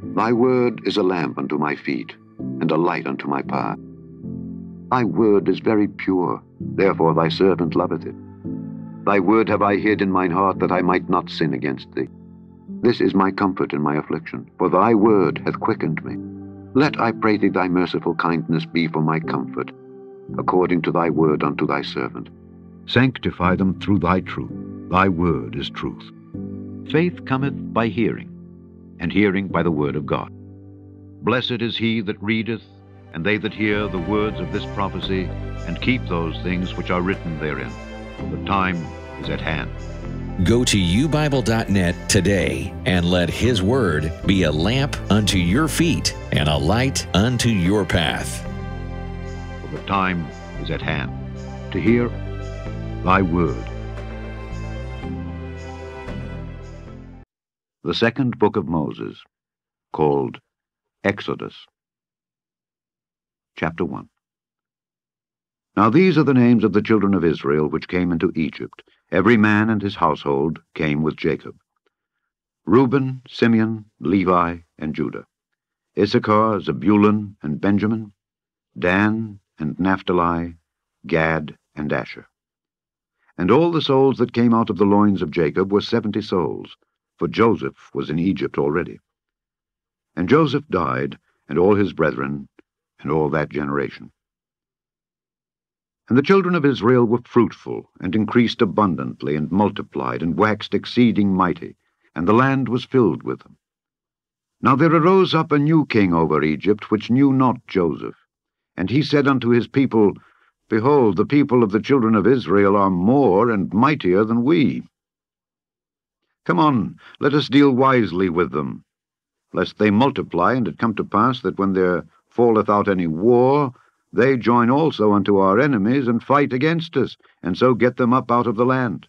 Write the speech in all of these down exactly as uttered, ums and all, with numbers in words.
Thy word is a lamp unto my feet, and a light unto my path. Thy word is very pure, therefore thy servant loveth it. Thy word have I hid in mine heart, that I might not sin against thee. This is my comfort in my affliction, for thy word hath quickened me. Let, I pray thee, thy merciful kindness be for my comfort, according to thy word unto thy servant. Sanctify them through thy truth. Thy word is truth. Faith cometh by hearing, and hearing by the word of God. Blessed is he that readeth, and they that hear the words of this prophecy, and keep those things which are written therein. The time is at hand. Go to u bible dot net today and let His Word be a lamp unto your feet and a light unto your path. For the time is at hand to hear thy word. The second book of Moses, called Exodus. Chapter one. Now these are the names of the children of Israel which came into Egypt. Every man and his household came with Jacob: Reuben, Simeon, Levi, and Judah; Issachar, Zebulun, and Benjamin; Dan, and Naphtali; Gad, and Asher. And all the souls that came out of the loins of Jacob were seventy souls, for Joseph was in Egypt already. And Joseph died, and all his brethren, and all that generation. And the children of Israel were fruitful, and increased abundantly, and multiplied, and waxed exceeding mighty, and the land was filled with them. Now there arose up a new king over Egypt, which knew not Joseph. And he said unto his people, Behold, the people of the children of Israel are more and mightier than we. Come on, let us deal wisely with them, lest they multiply, and it come to pass that when there falleth out any war, they join also unto our enemies, and fight against us, and so get them up out of the land.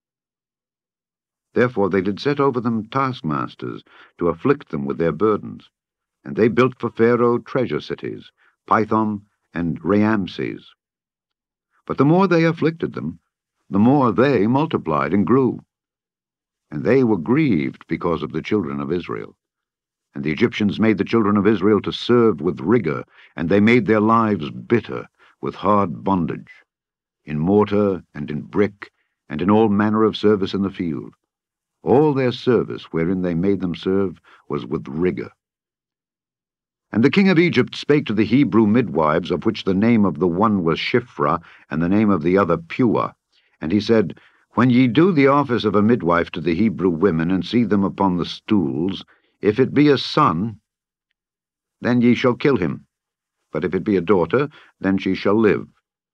Therefore they did set over them taskmasters, to afflict them with their burdens. And they built for Pharaoh treasure cities, Pithom and Raamses. But the more they afflicted them, the more they multiplied and grew. And they were grieved because of the children of Israel. And the Egyptians made the children of Israel to serve with rigor, and they made their lives bitter with hard bondage, in mortar and in brick, and in all manner of service in the field. All their service wherein they made them serve was with rigor. And the king of Egypt spake to the Hebrew midwives, of which the name of the one was Shiphrah, and the name of the other Puah. And he said, When ye do the office of a midwife to the Hebrew women, and see them upon the stools, if it be a son, then ye shall kill him. But if it be a daughter, then she shall live.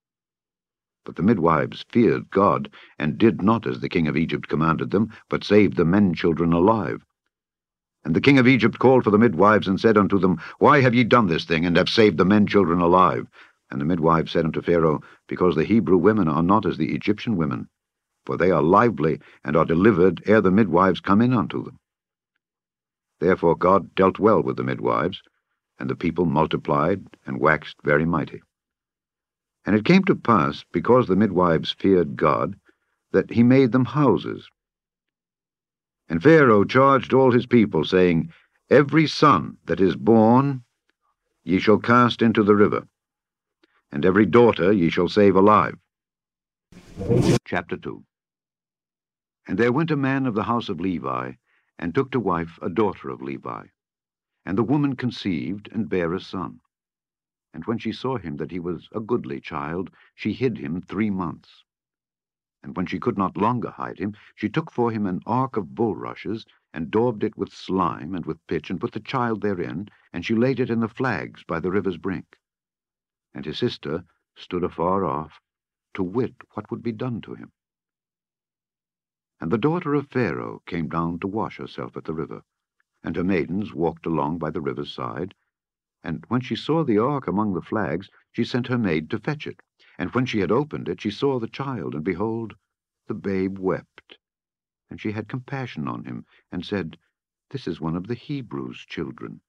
But the midwives feared God, and did not as the king of Egypt commanded them, but saved the men-children alive. And the king of Egypt called for the midwives, and said unto them, Why have ye done this thing, and have saved the men-children alive? And the midwives said unto Pharaoh, Because the Hebrew women are not as the Egyptian women, for they are lively, and are delivered ere the midwives come in unto them. Therefore God dealt well with the midwives, and the people multiplied, and waxed very mighty. And it came to pass, because the midwives feared God, that he made them houses. And Pharaoh charged all his people, saying, Every son that is born ye shall cast into the river, and every daughter ye shall save alive. Chapter two. And there went a man of the house of Levi, and took to wife a daughter of Levi. And the woman conceived, and bare a son. And when she saw him that he was a goodly child, she hid him three months. And when she could not longer hide him, she took for him an ark of bulrushes, and daubed it with slime and with pitch, and put the child therein, and she laid it in the flags by the river's brink. And his sister stood afar off, to wit what would be done to him. And the daughter of Pharaoh came down to wash herself at the river, and her maidens walked along by the river's side. And when she saw the ark among the flags, she sent her maid to fetch it. And when she had opened it, she saw the child, and behold, the babe wept. And she had compassion on him, and said, This is one of the Hebrews' children.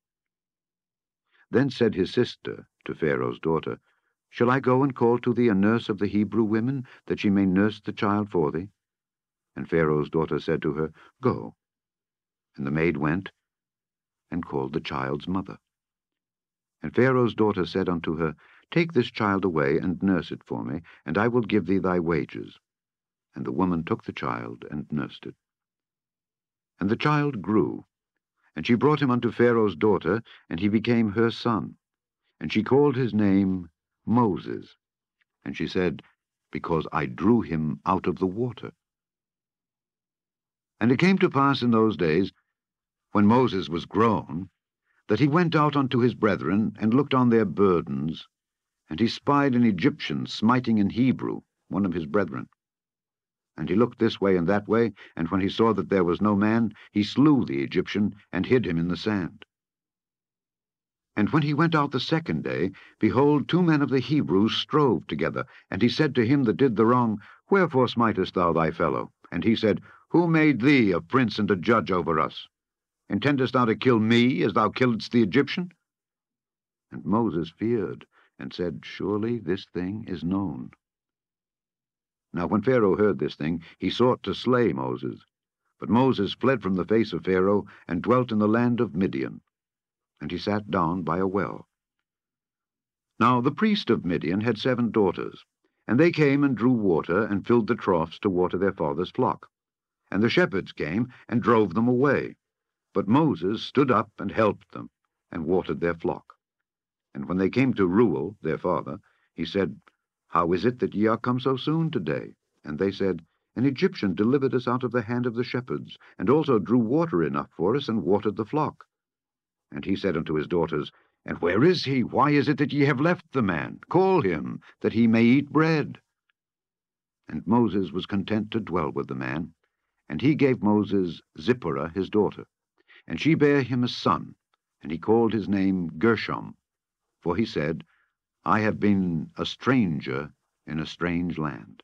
Then said his sister to Pharaoh's daughter, Shall I go and call to thee a nurse of the Hebrew women, that she may nurse the child for thee? And Pharaoh's daughter said to her, Go. And the maid went, and called the child's mother. And Pharaoh's daughter said unto her, Take this child away, and nurse it for me, and I will give thee thy wages. And the woman took the child, and nursed it. And the child grew, and she brought him unto Pharaoh's daughter, and he became her son. And she called his name Moses. And she said, Because I drew him out of the water. And it came to pass in those days, when Moses was grown, that he went out unto his brethren, and looked on their burdens, and he spied an Egyptian smiting an Hebrew, one of his brethren. And he looked this way and that way, and when he saw that there was no man, he slew the Egyptian, and hid him in the sand. And when he went out the second day, behold, two men of the Hebrews strove together. And he said to him that did the wrong, Wherefore smitest thou thy fellow? And he said, Who made thee a prince and a judge over us? Intendest thou to kill me, as thou killedst the Egyptian? And Moses feared, and said, Surely this thing is known. Now when Pharaoh heard this thing, he sought to slay Moses. But Moses fled from the face of Pharaoh, and dwelt in the land of Midian. And he sat down by a well. Now the priest of Midian had seven daughters, and they came and drew water, and filled the troughs to water their father's flock. And the shepherds came, and drove them away. But Moses stood up, and helped them, and watered their flock. And when they came to Reuel, their father, he said, How is it that ye are come so soon today? And they said, An Egyptian delivered us out of the hand of the shepherds, and also drew water enough for us, and watered the flock. And he said unto his daughters, And where is he? Why is it that ye have left the man? Call him, that he may eat bread. And Moses was content to dwell with the man, and he gave Moses Zipporah his daughter. And she bare him a son, and he called his name Gershom, for he said, I have been a stranger in a strange land.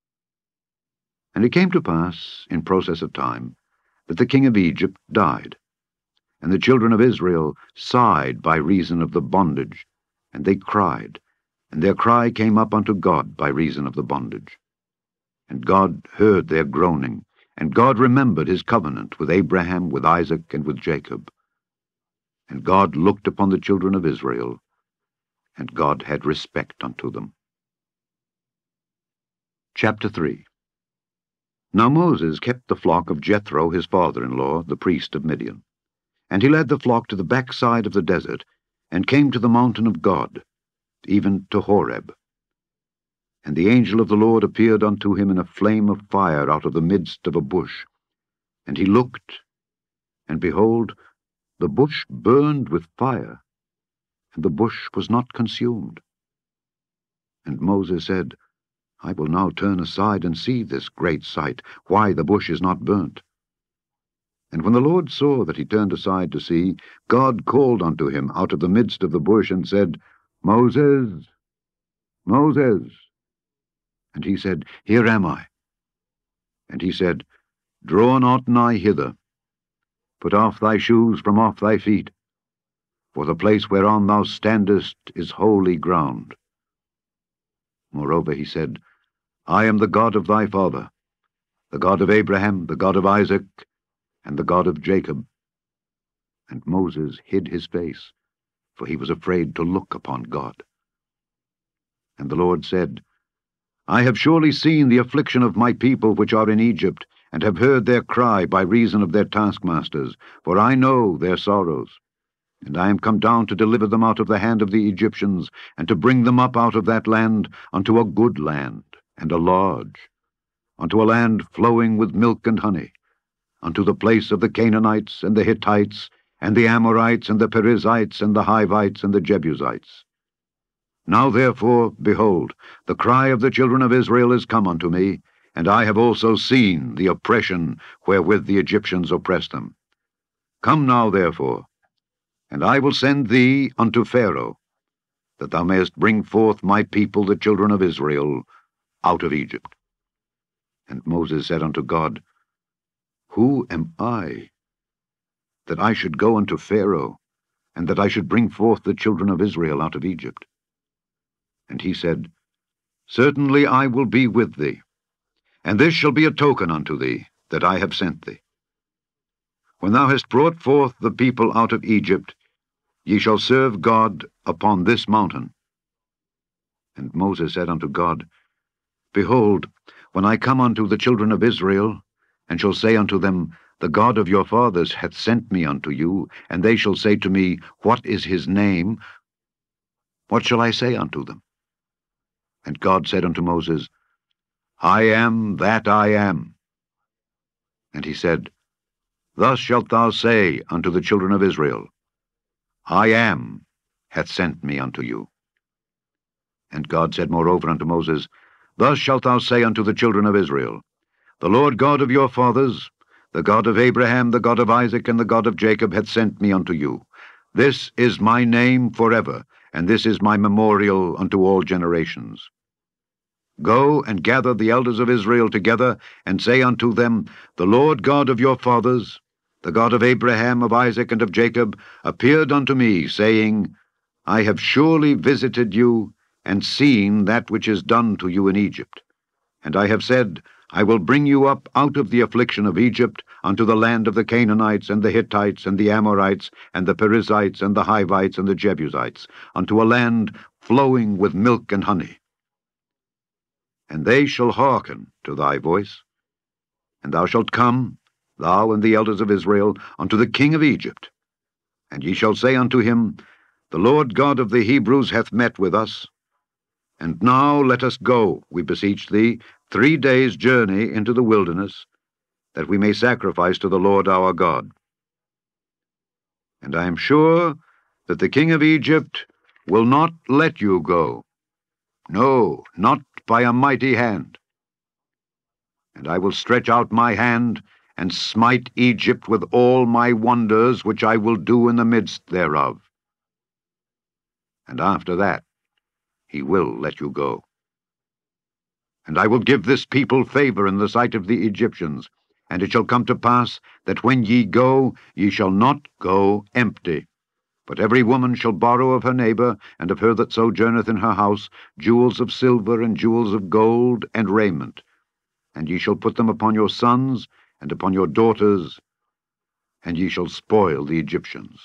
And it came to pass, in process of time, that the king of Egypt died. And the children of Israel sighed by reason of the bondage, and they cried, and their cry came up unto God by reason of the bondage. And God heard their groaning, and God remembered his covenant with Abraham, with Isaac, and with Jacob. And God looked upon the children of Israel, and God had respect unto them. Chapter three. Now Moses kept the flock of Jethro his father-in-law, the priest of Midian. And he led the flock to the backside of the desert, and came to the mountain of God, even to Horeb. And the angel of the Lord appeared unto him in a flame of fire out of the midst of a bush. And he looked, and behold, the bush burned with fire, and the bush was not consumed. And Moses said, I will now turn aside and see this great sight, why the bush is not burnt. And when the Lord saw that he turned aside to see, God called unto him out of the midst of the bush, and said, Moses, Moses. And he said, Here am I. And he said, Draw not nigh hither. Put off thy shoes from off thy feet, for the place whereon thou standest is holy ground. Moreover he said, I am the God of thy father, the God of Abraham, the God of Isaac, and the God of Jacob. And Moses hid his face, for he was afraid to look upon God. And the Lord said, I have surely seen the affliction of my people which are in Egypt, and have heard their cry by reason of their taskmasters, for I know their sorrows. And I am come down to deliver them out of the hand of the Egyptians, and to bring them up out of that land unto a good land, and a large, unto a land flowing with milk and honey, unto the place of the Canaanites, and the Hittites, and the Amorites, and the Perizzites, and the Hivites, and the Jebusites. Now therefore, behold, the cry of the children of Israel is come unto me, and I have also seen the oppression wherewith the Egyptians oppress them. Come now therefore, and I will send thee unto Pharaoh, that thou mayest bring forth my people the children of Israel out of Egypt. And Moses said unto God, Who am I, that I should go unto Pharaoh, and that I should bring forth the children of Israel out of Egypt? And he said, Certainly I will be with thee, and this shall be a token unto thee, that I have sent thee. When thou hast brought forth the people out of Egypt, ye shall serve God upon this mountain. And Moses said unto God, Behold, when I come unto the children of Israel, and shall say unto them, The God of your fathers hath sent me unto you, and they shall say to me, What is his name? What shall I say unto them? And God said unto Moses, I am that I am. And he said, Thus shalt thou say unto the children of Israel, I am hath sent me unto you. And God said moreover unto Moses, Thus shalt thou say unto the children of Israel, The Lord God of your fathers, the God of Abraham, the God of Isaac, and the God of Jacob, hath sent me unto you. This is my name forever, and this is my memorial unto all generations. Go and gather the elders of Israel together, and say unto them, The Lord God of your fathers, the God of Abraham, of Isaac, and of Jacob, appeared unto me, saying, I have surely visited you, and seen that which is done to you in Egypt. And I have said, I will bring you up out of the affliction of Egypt unto the land of the Canaanites, and the Hittites, and the Amorites, and the Perizzites, and the Hivites, and the Jebusites, unto a land flowing with milk and honey. And they shall hearken to thy voice. And thou shalt come, thou and the elders of Israel, unto the king of Egypt. And ye shall say unto him, The Lord God of the Hebrews hath met with us. And now let us go, we beseech thee, three days' journey into the wilderness, that we may sacrifice to the Lord our God. And I am sure that the king of Egypt will not let you go, no, not by a mighty hand. And I will stretch out my hand, and smite Egypt with all my wonders, which I will do in the midst thereof. And after that he will let you go. And I will give this people favor in the sight of the Egyptians, and it shall come to pass that when ye go, ye shall not go empty. But every woman shall borrow of her neighbor, and of her that sojourneth in her house, jewels of silver, and jewels of gold, and raiment. And ye shall put them upon your sons, and upon your daughters, and ye shall spoil the Egyptians.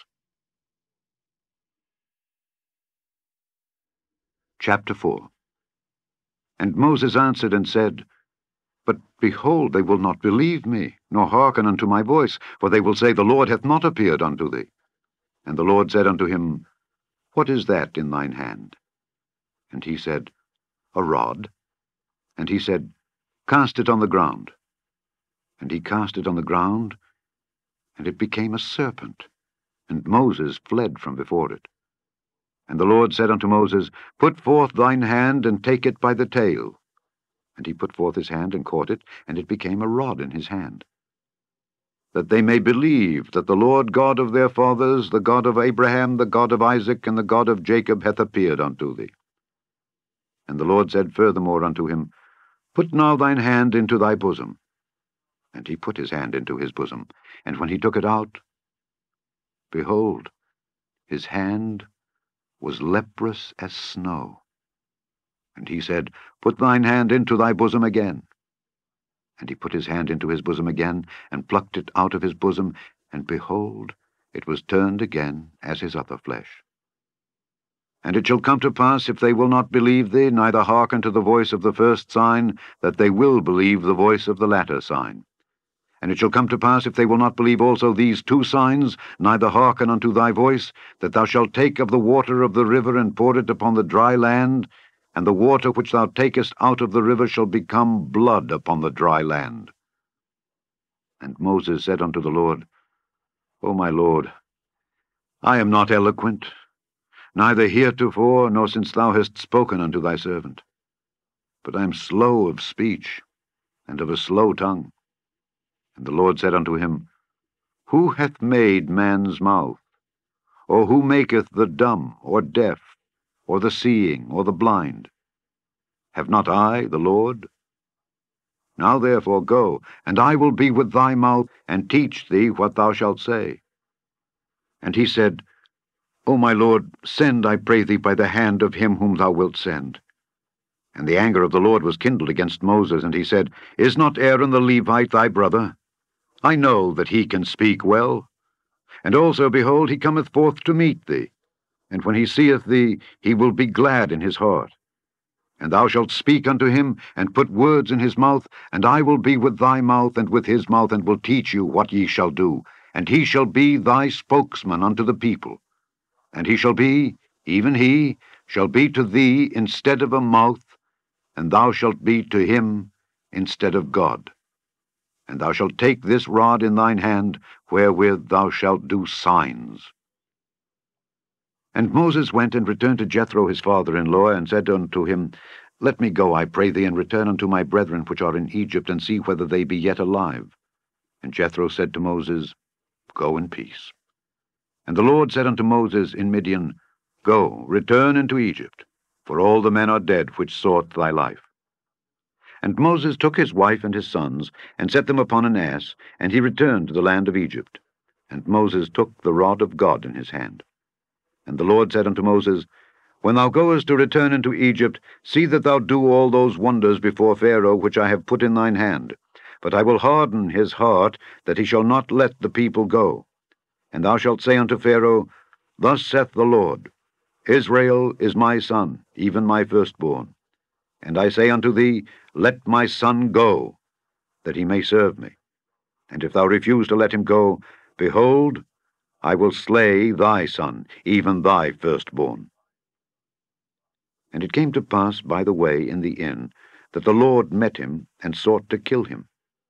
Chapter four. And Moses answered and said, But behold, they will not believe me, nor hearken unto my voice, for they will say, The Lord hath not appeared unto thee. And the Lord said unto him, What is that in thine hand? And he said, A rod. And he said, Cast it on the ground. And he cast it on the ground, and it became a serpent, and Moses fled from before it. And the Lord said unto Moses, Put forth thine hand, and take it by the tail. And he put forth his hand, and caught it, and it became a rod in his hand. That they may believe that the Lord God of their fathers, the God of Abraham, the God of Isaac, and the God of Jacob, hath appeared unto thee. And the Lord said furthermore unto him, Put now thine hand into thy bosom. And he put his hand into his bosom, and when he took it out, behold, his hand was leprous as snow. And he said, Put thine hand into thy bosom again. And he put his hand into his bosom again, and plucked it out of his bosom, and behold, it was turned again as his other flesh. And it shall come to pass, if they will not believe thee, neither hearken to the voice of the first sign, that they will believe the voice of the latter sign. And it shall come to pass, if they will not believe also these two signs, neither hearken unto thy voice, that thou shalt take of the water of the river, and pour it upon the dry land, and the water which thou takest out of the river shall become blood upon the dry land. And Moses said unto the Lord, O my Lord, I am not eloquent, neither heretofore, nor since thou hast spoken unto thy servant. But I am slow of speech, and of a slow tongue. And the Lord said unto him, Who hath made man's mouth? Or who maketh the dumb, or deaf, or the seeing, or the blind? Have not I, the Lord? Now therefore go, and I will be with thy mouth, and teach thee what thou shalt say. And he said, O my Lord, send, I pray thee, by the hand of him whom thou wilt send. And the anger of the Lord was kindled against Moses, and he said, Is not Aaron the Levite thy brother? I know that he can speak well. And also, behold, he cometh forth to meet thee. And when he seeth thee, he will be glad in his heart. And thou shalt speak unto him, and put words in his mouth, and I will be with thy mouth and with his mouth, and will teach you what ye shall do. And he shall be thy spokesman unto the people. And he shall be, even he, shall be to thee instead of a mouth, and thou shalt be to him instead of God. And thou shalt take this rod in thine hand, wherewith thou shalt do signs. And Moses went and returned to Jethro his father-in-law, and said unto him, Let me go, I pray thee, and return unto my brethren which are in Egypt, and see whether they be yet alive. And Jethro said to Moses, Go in peace. And the Lord said unto Moses in Midian, Go, return into Egypt, for all the men are dead which sought thy life. And Moses took his wife and his sons, and set them upon an ass, and he returned to the land of Egypt. And Moses took the rod of God in his hand. And the Lord said unto Moses, When thou goest to return into Egypt, see that thou do all those wonders before Pharaoh which I have put in thine hand. But I will harden his heart, that he shall not let the people go. And thou shalt say unto Pharaoh, Thus saith the Lord, Israel is my son, even my firstborn. And I say unto thee, Let my son go, that he may serve me. And if thou refuse to let him go, behold, I will slay thy son, even thy firstborn. And it came to pass by the way in the inn, that the Lord met him, and sought to kill him.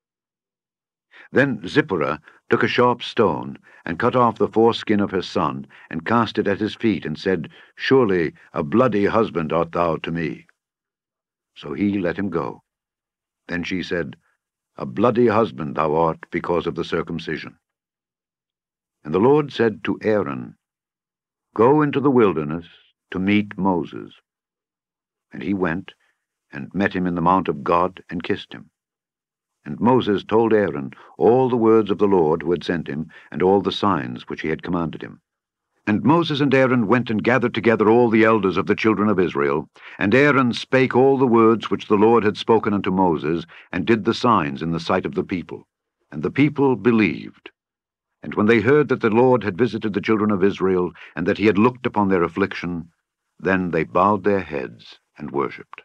Then Zipporah took a sharp stone, and cut off the foreskin of her son, and cast it at his feet, and said, Surely a bloody husband art thou to me. So he let him go. Then she said, A bloody husband thou art because of the circumcision. And the Lord said to Aaron, Go into the wilderness to meet Moses. And he went, and met him in the mount of God, and kissed him. And Moses told Aaron all the words of the Lord who had sent him, and all the signs which he had commanded him. And Moses and Aaron went and gathered together all the elders of the children of Israel. And Aaron spake all the words which the Lord had spoken unto Moses, and did the signs in the sight of the people. And the people believed. And when they heard that the Lord had visited the children of Israel, and that he had looked upon their affliction, then they bowed their heads and worshipped.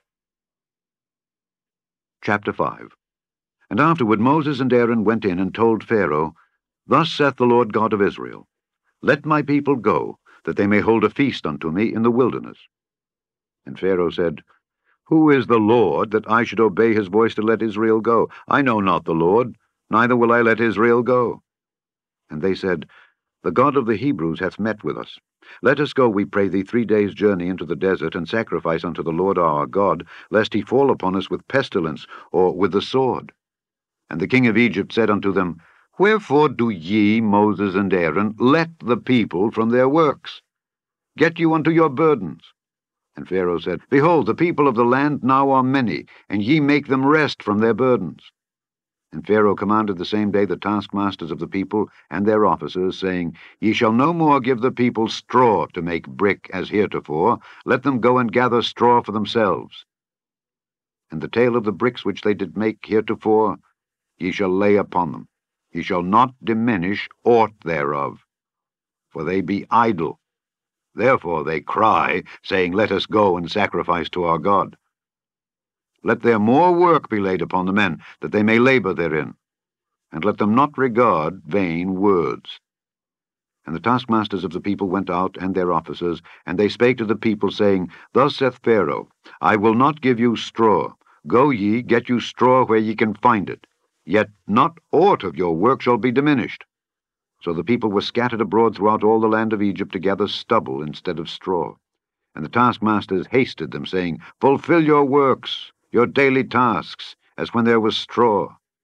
Chapter five. And afterward Moses and Aaron went in and told Pharaoh, Thus saith the Lord God of Israel, Let my people go, that they may hold a feast unto me in the wilderness. And Pharaoh said, Who is the Lord, that I should obey his voice to let Israel go? I know not the Lord, neither will I let Israel go. And they said, The God of the Hebrews hath met with us. Let us go, we pray thee, three days' journey into the desert, and sacrifice unto the Lord our God, lest he fall upon us with pestilence, or with the sword. And the king of Egypt said unto them, Wherefore do ye, Moses and Aaron, let the people from their works? Get you unto your burdens. And Pharaoh said, Behold, the people of the land now are many, and ye make them rest from their burdens. And Pharaoh commanded the same day the taskmasters of the people and their officers, saying, Ye shall no more give the people straw to make brick as heretofore. Let them go and gather straw for themselves. And the tale of the bricks which they did make heretofore, ye shall lay upon them. Ye shall not diminish aught thereof, for they be idle. Therefore they cry, saying, Let us go and sacrifice to our God. Let their more work be laid upon the men, that they may labor therein. And let them not regard vain words. And the taskmasters of the people went out, and their officers, and they spake to the people, saying, Thus saith Pharaoh, I will not give you straw. Go ye, get you straw where ye can find it. Yet not aught of your work shall be diminished. So the people were scattered abroad throughout all the land of Egypt to gather stubble instead of straw. And the taskmasters hasted them, saying, Fulfill your works, your daily tasks, as when there was straw.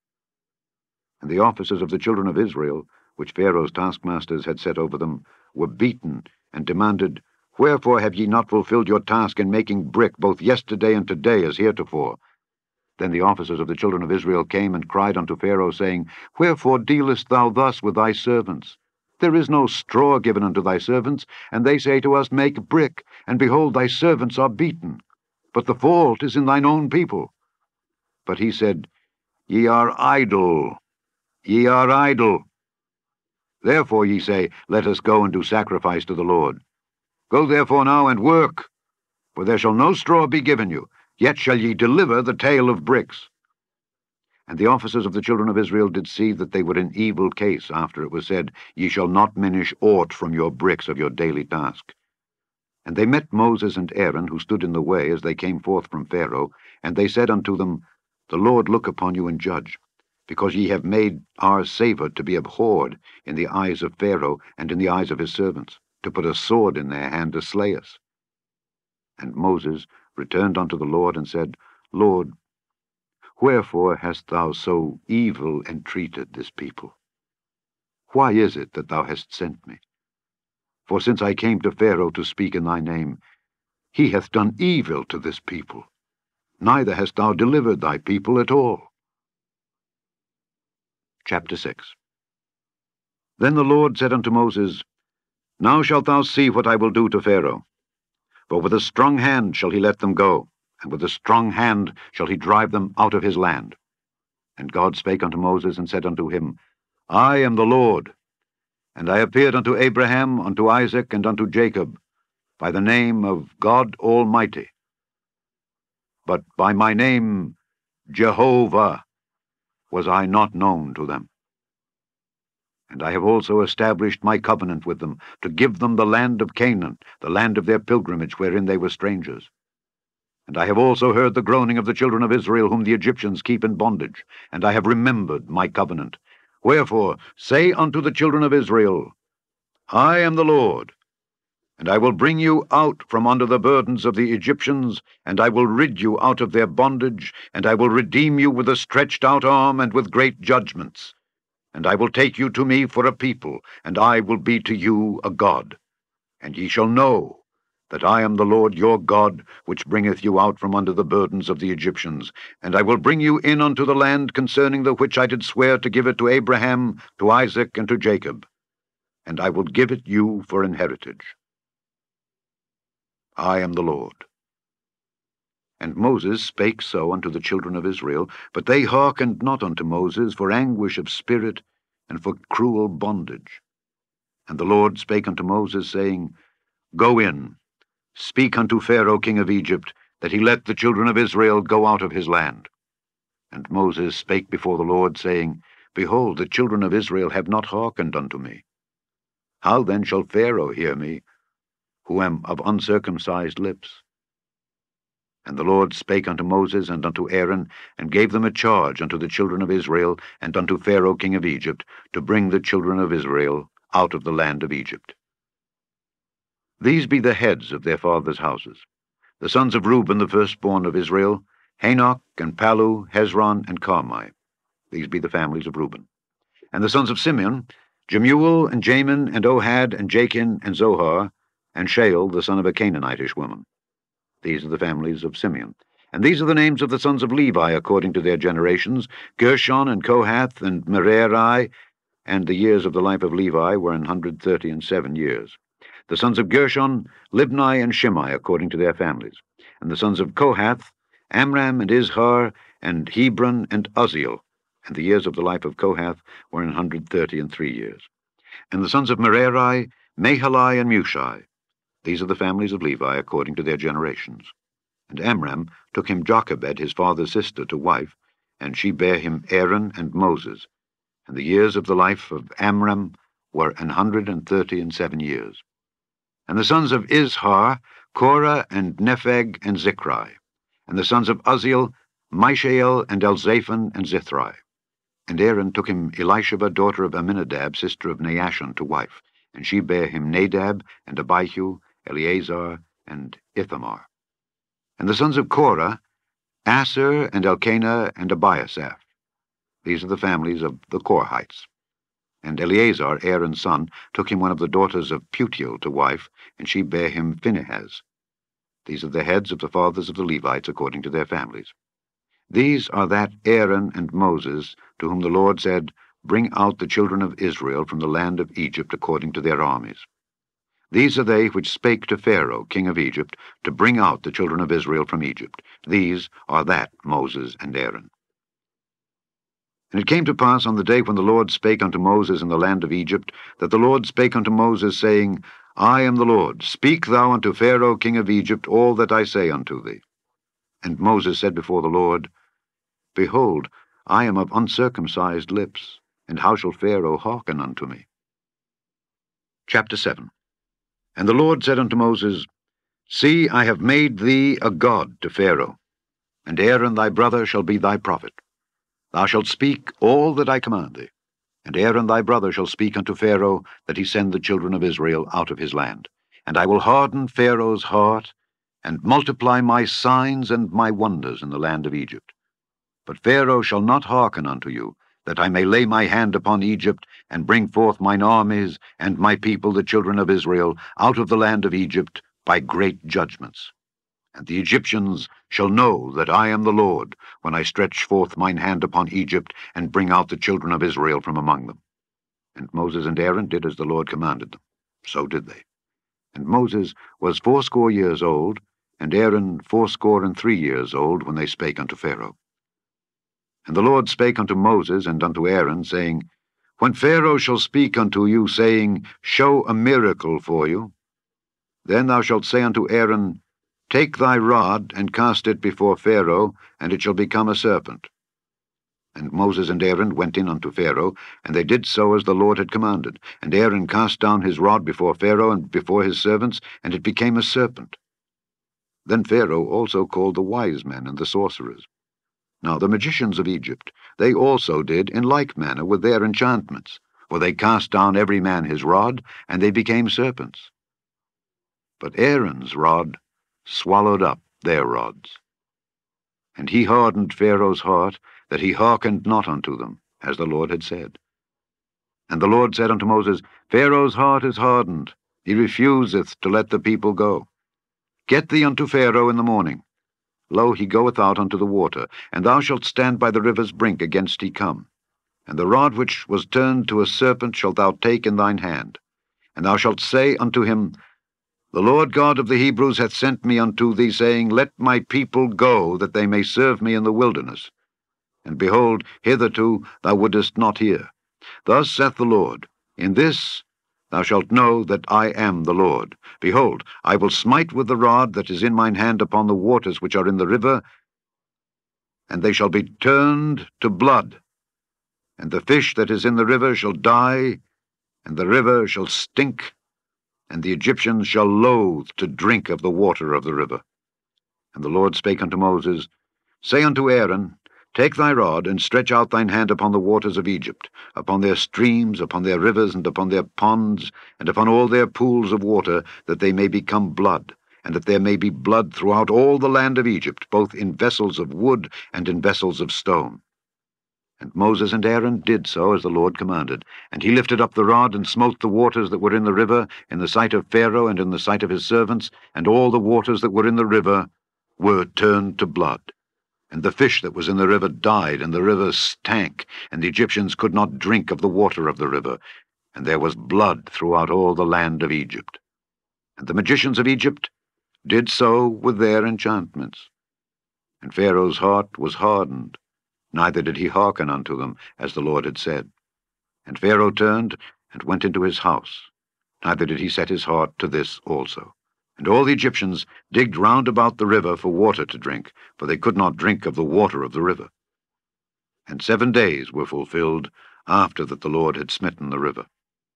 And the officers of the children of Israel, which Pharaoh's taskmasters had set over them, were beaten, and demanded, Wherefore have ye not fulfilled your task in making brick both yesterday and today as heretofore? Then the officers of the children of Israel came and cried unto Pharaoh, saying, Wherefore dealest thou thus with thy servants? There is no straw given unto thy servants, and they say to us, Make brick, and behold, thy servants are beaten. But the fault is in thine own people. But he said, Ye are idle. Ye are idle. Therefore ye say, Let us go and do sacrifice to the Lord. Go therefore now and work, for there shall no straw be given you, yet shall ye deliver the tale of bricks. And the officers of the children of Israel did see that they were in evil case, after it was said, Ye shall not minish aught from your bricks of your daily task. And they met Moses and Aaron, who stood in the way as they came forth from Pharaoh, and they said unto them, The Lord look upon you and judge, because ye have made our savour to be abhorred in the eyes of Pharaoh and in the eyes of his servants, to put a sword in their hand to slay us. And Moses returned unto the Lord and said, Lord, wherefore hast thou so evil entreated this people? Why is it that thou hast sent me? For since I came to Pharaoh to speak in thy name, he hath done evil to this people, neither hast thou delivered thy people at all. Chapter six. Then the Lord said unto Moses, Now shalt thou see what I will do to Pharaoh. For with a strong hand shall he let them go, and with a strong hand shall he drive them out of his land. And God spake unto Moses, and said unto him, I am the Lord, and I appeared unto Abraham, unto Isaac, and unto Jacob, by the name of God Almighty. But by my name Jehovah was I not known to them. And I have also established my covenant with them, to give them the land of Canaan, the land of their pilgrimage, wherein they were strangers. And I have also heard the groaning of the children of Israel, whom the Egyptians keep in bondage, and I have remembered my covenant. Wherefore say unto the children of Israel, I am the Lord, and I will bring you out from under the burdens of the Egyptians, and I will rid you out of their bondage, and I will redeem you with a stretched out arm and with great judgments. And I will take you to me for a people, and I will be to you a God. And ye shall know that I am the Lord your God, which bringeth you out from under the burdens of the Egyptians. And I will bring you in unto the land concerning the which I did swear to give it to Abraham, to Isaac, and to Jacob. And I will give it you for an heritage. I am the Lord. And Moses spake so unto the children of Israel, but they hearkened not unto Moses for anguish of spirit and for cruel bondage. And the Lord spake unto Moses, saying, Go in, speak unto Pharaoh king of Egypt, that he let the children of Israel go out of his land. And Moses spake before the Lord, saying, Behold, the children of Israel have not hearkened unto me. How then shall Pharaoh hear me, who am of uncircumcised lips? And the Lord spake unto Moses and unto Aaron, and gave them a charge unto the children of Israel, and unto Pharaoh king of Egypt, to bring the children of Israel out of the land of Egypt. These be the heads of their fathers' houses. The sons of Reuben, the firstborn of Israel, Hanok, and Palu, Hezron, and Carmi. These be the families of Reuben. And the sons of Simeon, Jemuel, and Jamin, and Ohad, and Jachin, and Zohar, and Shael, the son of a Canaanitish woman. These are the families of Simeon. And these are the names of the sons of Levi according to their generations, Gershon, and Kohath, and Merari, and the years of the life of Levi were an hundred thirty and seven years. The sons of Gershon, Libni, and Shimei according to their families. And the sons of Kohath, Amram, and Izhar, and Hebron, and Uzziel. And the years of the life of Kohath were an hundred thirty and three years. And the sons of Merari, Mahali, and Mushai. These are the families of Levi according to their generations. And Amram took him Jochebed, his father's sister, to wife, and she bare him Aaron and Moses. And the years of the life of Amram were an hundred and thirty and seven years. And the sons of Izhar, Korah, and Nepheg, and Zichri. And the sons of Uzziel, Mishael, and Elzaphan, and Zithri. And Aaron took him Elisheba, daughter of Amminadab, sister of Naashon, to wife, and she bare him Nadab, and Abihu, Eleazar, and Ithamar. And the sons of Korah, Aser, and Elkanah, and Abiasaph. These are the families of the Korhites. And Eleazar, Aaron's son, took him one of the daughters of Putiel to wife, and she bare him Phinehas. These are the heads of the fathers of the Levites according to their families. These are that Aaron and Moses, to whom the Lord said, Bring out the children of Israel from the land of Egypt according to their armies. These are they which spake to Pharaoh, king of Egypt, to bring out the children of Israel from Egypt. These are that Moses and Aaron. And it came to pass on the day when the Lord spake unto Moses in the land of Egypt, that the Lord spake unto Moses, saying, I am the Lord. Speak thou unto Pharaoh king of Egypt all that I say unto thee. And Moses said before the Lord, Behold, I am of uncircumcised lips, and how shall Pharaoh hearken unto me? Chapter seven. And the Lord said unto Moses, See, I have made thee a god to Pharaoh, and Aaron thy brother shall be thy prophet. Thou shalt speak all that I command thee, and Aaron thy brother shall speak unto Pharaoh, that he send the children of Israel out of his land. And I will harden Pharaoh's heart, and multiply my signs and my wonders in the land of Egypt. But Pharaoh shall not hearken unto you, that I may lay my hand upon Egypt, and bring forth mine armies and my people, the children of Israel, out of the land of Egypt by great judgments. And the Egyptians shall know that I am the Lord, when I stretch forth mine hand upon Egypt, and bring out the children of Israel from among them. And Moses and Aaron did as the Lord commanded them. So did they. And Moses was fourscore years old, and Aaron fourscore and three years old, when they spake unto Pharaoh. And the Lord spake unto Moses and unto Aaron, saying, When Pharaoh shall speak unto you, saying, Show a miracle for you, then thou shalt say unto Aaron, Take thy rod, and cast it before Pharaoh, and it shall become a serpent. And Moses and Aaron went in unto Pharaoh, and they did so as the Lord had commanded. And Aaron cast down his rod before Pharaoh and before his servants, and it became a serpent. Then Pharaoh also called the wise men and the sorcerers. Now the magicians of Egypt, they also did in like manner with their enchantments, for they cast down every man his rod, and they became serpents. But Aaron's rod swallowed up their rods. And he hardened Pharaoh's heart, that he hearkened not unto them, as the Lord had said. And the Lord said unto Moses, Pharaoh's heart is hardened, he refuseth to let the people go. Get thee unto Pharaoh in the morning. Lo, he goeth out unto the water, and thou shalt stand by the river's brink against he come. And the rod which was turned to a serpent shalt thou take in thine hand. And thou shalt say unto him, The Lord God of the Hebrews hath sent me unto thee, saying, Let my people go, that they may serve me in the wilderness. And behold, hitherto thou wouldest not hear. Thus saith the Lord, In this thou shalt know that I am the Lord. Behold, I will smite with the rod that is in mine hand upon the waters which are in the river, and they shall be turned to blood. And the fish that is in the river shall die, and the river shall stink, and the Egyptians shall loathe to drink of the water of the river. And the Lord spake unto Moses, Say unto Aaron, Take thy rod, and stretch out thine hand upon the waters of Egypt, upon their streams, upon their rivers, and upon their ponds, and upon all their pools of water, that they may become blood, and that there may be blood throughout all the land of Egypt, both in vessels of wood and in vessels of stone. And Moses and Aaron did so as the Lord commanded. And he lifted up the rod, and smote the waters that were in the river, in the sight of Pharaoh and in the sight of his servants, and all the waters that were in the river were turned to blood. And the fish that was in the river died, and the river stank, and the Egyptians could not drink of the water of the river, and there was blood throughout all the land of Egypt. And the magicians of Egypt did so with their enchantments. And Pharaoh's heart was hardened, neither did he hearken unto them, as the Lord had said. And Pharaoh turned and went into his house, neither did he set his heart to this also. And all the Egyptians digged round about the river for water to drink, for they could not drink of the water of the river. And seven days were fulfilled after that the Lord had smitten the river.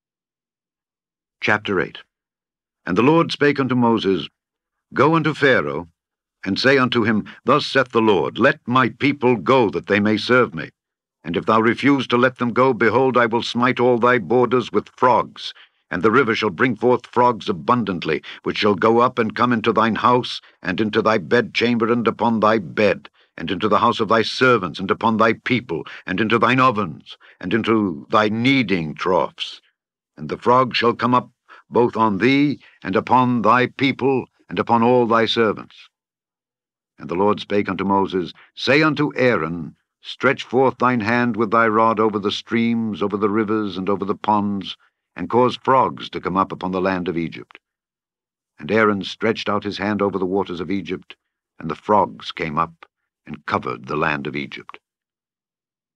Chapter eight. And the Lord spake unto Moses, Go unto Pharaoh, and say unto him, Thus saith the Lord, Let my people go, that they may serve me. And if thou refuse to let them go, behold, I will smite all thy borders with frogs, and the river shall bring forth frogs abundantly, which shall go up and come into thine house, and into thy bedchamber, and upon thy bed, and into the house of thy servants, and upon thy people, and into thine ovens, and into thy kneading troughs. And the frogs shall come up both on thee, and upon thy people, and upon all thy servants. And the Lord spake unto Moses, Say unto Aaron, Stretch forth thine hand with thy rod over the streams, over the rivers, and over the ponds, and cause frogs to come up upon the land of Egypt. And Aaron stretched out his hand over the waters of Egypt, and the frogs came up and covered the land of Egypt.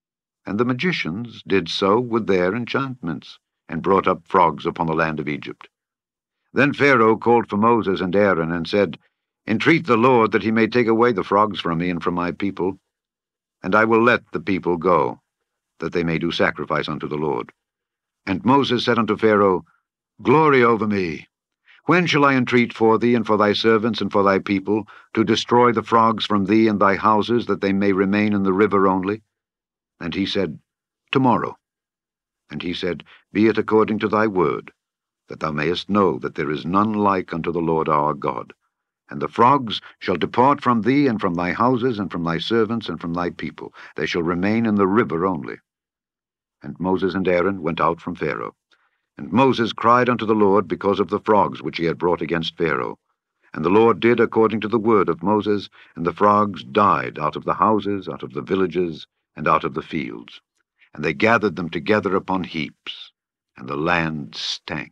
And the magicians did so with their enchantments, and brought up frogs upon the land of Egypt. Then Pharaoh called for Moses and Aaron, and said, Entreat the Lord that he may take away the frogs from me and from my people, and I will let the people go, that they may do sacrifice unto the Lord. And Moses said unto Pharaoh, Glory over me! When shall I entreat for thee and for thy servants and for thy people, to destroy the frogs from thee and thy houses, that they may remain in the river only? And he said, Tomorrow. And he said, Be it according to thy word, that thou mayest know that there is none like unto the Lord our God. And the frogs shall depart from thee and from thy houses and from thy servants and from thy people. They shall remain in the river only. And Moses and Aaron went out from Pharaoh. And Moses cried unto the Lord because of the frogs which he had brought against Pharaoh. And the Lord did according to the word of Moses, and the frogs died out of the houses, out of the villages, and out of the fields. And they gathered them together upon heaps, and the land stank.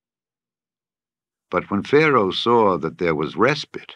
But when Pharaoh saw that there was respite,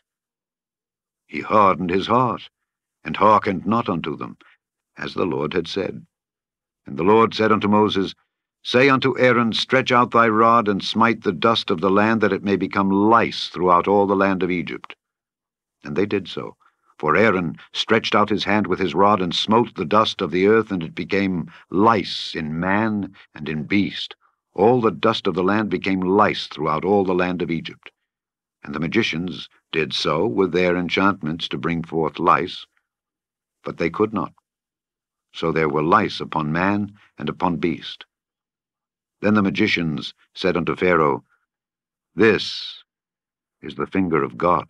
he hardened his heart, and hearkened not unto them, as the Lord had said. And the Lord said unto Moses, Say unto Aaron, Stretch out thy rod, and smite the dust of the land, that it may become lice throughout all the land of Egypt. And they did so. For Aaron stretched out his hand with his rod, and smote the dust of the earth, and it became lice in man and in beast. All the dust of the land became lice throughout all the land of Egypt. And the magicians did so with their enchantments to bring forth lice, but they could not. So there were lice upon man and upon beast. Then the magicians said unto Pharaoh, This is the finger of God.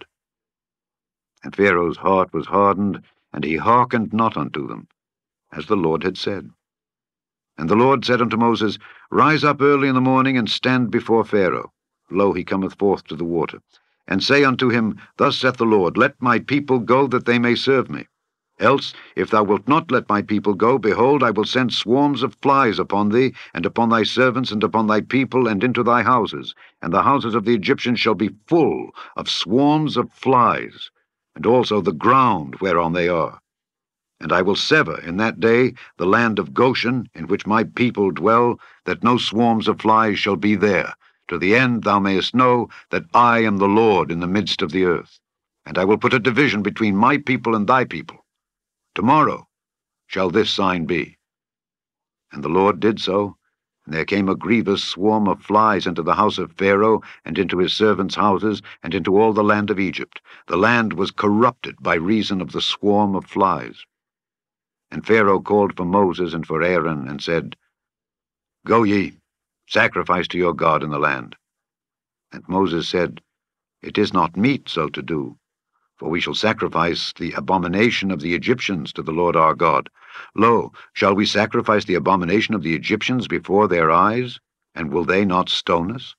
And Pharaoh's heart was hardened, and he hearkened not unto them, as the Lord had said. And the Lord said unto Moses, Rise up early in the morning, and stand before Pharaoh. Lo, he cometh forth to the water. And say unto him, Thus saith the Lord, Let my people go, that they may serve me. Else, if thou wilt not let my people go, behold, I will send swarms of flies upon thee, and upon thy servants, and upon thy people, and into thy houses. And the houses of the Egyptians shall be full of swarms of flies, and also the ground whereon they are. And I will sever in that day the land of Goshen, in which my people dwell, that no swarms of flies shall be there, to the end thou mayest know that I am the Lord in the midst of the earth. And I will put a division between my people and thy people. Tomorrow shall this sign be. And the Lord did so, and there came a grievous swarm of flies into the house of Pharaoh, and into his servants' houses, and into all the land of Egypt. The land was corrupted by reason of the swarm of flies. And Pharaoh called for Moses and for Aaron, and said, Go ye, sacrifice to your God in the land. And Moses said, It is not meet so to do, for we shall sacrifice the abomination of the Egyptians to the Lord our God. Lo, shall we sacrifice the abomination of the Egyptians before their eyes, and will they not stone us?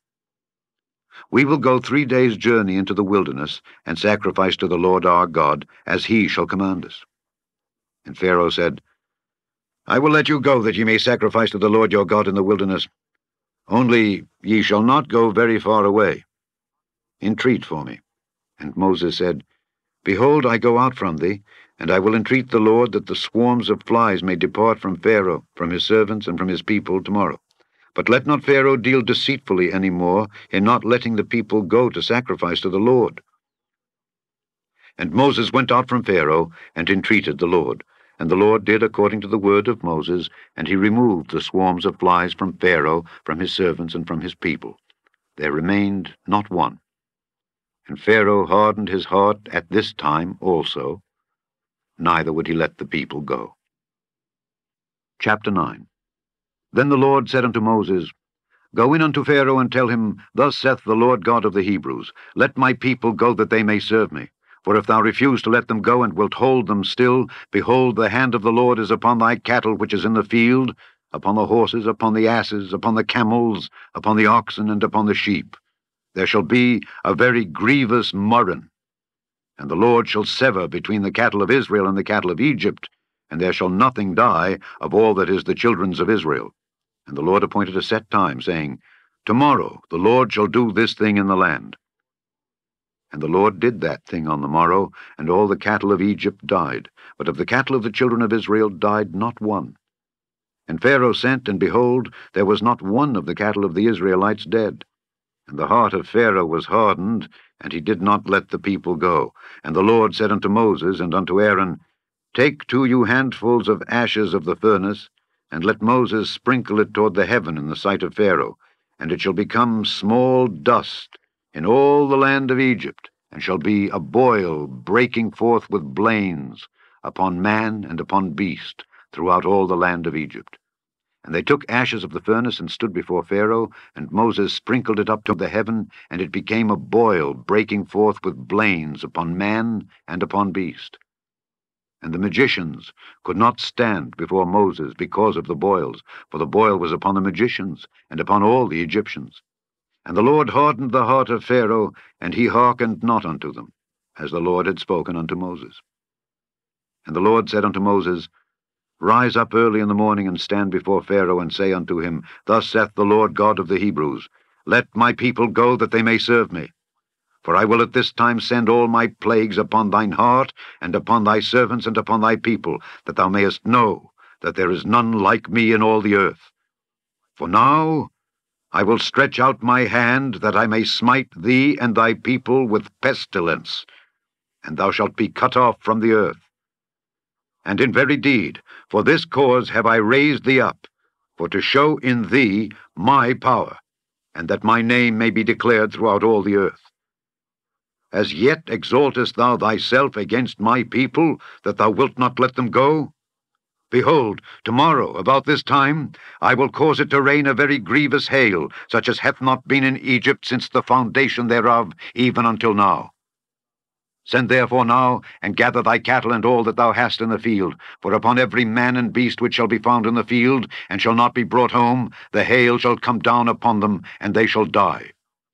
We will go three days' journey into the wilderness, and sacrifice to the Lord our God, as he shall command us. And Pharaoh said, I will let you go, that ye may sacrifice to the Lord your God in the wilderness. Only ye shall not go very far away. Entreat for me. And Moses said, Behold, I go out from thee, and I will entreat the Lord that the swarms of flies may depart from Pharaoh, from his servants, and from his people tomorrow. But let not Pharaoh deal deceitfully any more in not letting the people go to sacrifice to the Lord. And Moses went out from Pharaoh, and entreated the Lord. And the Lord did according to the word of Moses, and he removed the swarms of flies from Pharaoh, from his servants, and from his people. There remained not one. And Pharaoh hardened his heart at this time also, neither would he let the people go. Chapter nine. Then the Lord said unto Moses, Go in unto Pharaoh, and tell him, Thus saith the Lord God of the Hebrews, Let my people go, that they may serve me. For if thou refuse to let them go, and wilt hold them still, behold, the hand of the Lord is upon thy cattle which is in the field, upon the horses, upon the asses, upon the camels, upon the oxen, and upon the sheep. There shall be a very grievous murrain. And the Lord shall sever between the cattle of Israel and the cattle of Egypt, and there shall nothing die of all that is the children's of Israel. And the Lord appointed a set time, saying, Tomorrow the Lord shall do this thing in the land. And the Lord did that thing on the morrow, and all the cattle of Egypt died, but of the cattle of the children of Israel died not one. And Pharaoh sent, and behold, there was not one of the cattle of the Israelites dead. And the heart of Pharaoh was hardened, and he did not let the people go. And the Lord said unto Moses and unto Aaron, Take to you handfuls of ashes of the furnace, and let Moses sprinkle it toward the heaven in the sight of Pharaoh, and it shall become small dust in all the land of Egypt, and shall be a boil breaking forth with blains upon man and upon beast throughout all the land of Egypt. And they took ashes of the furnace and stood before Pharaoh, and Moses sprinkled it up to the heaven, and it became a boil breaking forth with blains upon man and upon beast. And the magicians could not stand before Moses because of the boils, for the boil was upon the magicians and upon all the Egyptians. And the Lord hardened the heart of Pharaoh, and he hearkened not unto them, as the Lord had spoken unto Moses. And the Lord said unto Moses, Rise up early in the morning, and stand before Pharaoh, and say unto him, Thus saith the Lord God of the Hebrews, Let my people go, that they may serve me. For I will at this time send all my plagues upon thine heart, and upon thy servants, and upon thy people, that thou mayest know that there is none like me in all the earth. For now I will stretch out my hand, that I may smite thee and thy people with pestilence, and thou shalt be cut off from the earth. And in very deed, for this cause have I raised thee up, for to show in thee my power, and that my name may be declared throughout all the earth. As yet exaltest thou thyself against my people, that thou wilt not let them go? Behold, tomorrow, about this time, I will cause it to rain a very grievous hail, such as hath not been in Egypt since the foundation thereof, even until now. Send therefore now, and gather thy cattle and all that thou hast in the field, for upon every man and beast which shall be found in the field, and shall not be brought home, the hail shall come down upon them, and they shall die.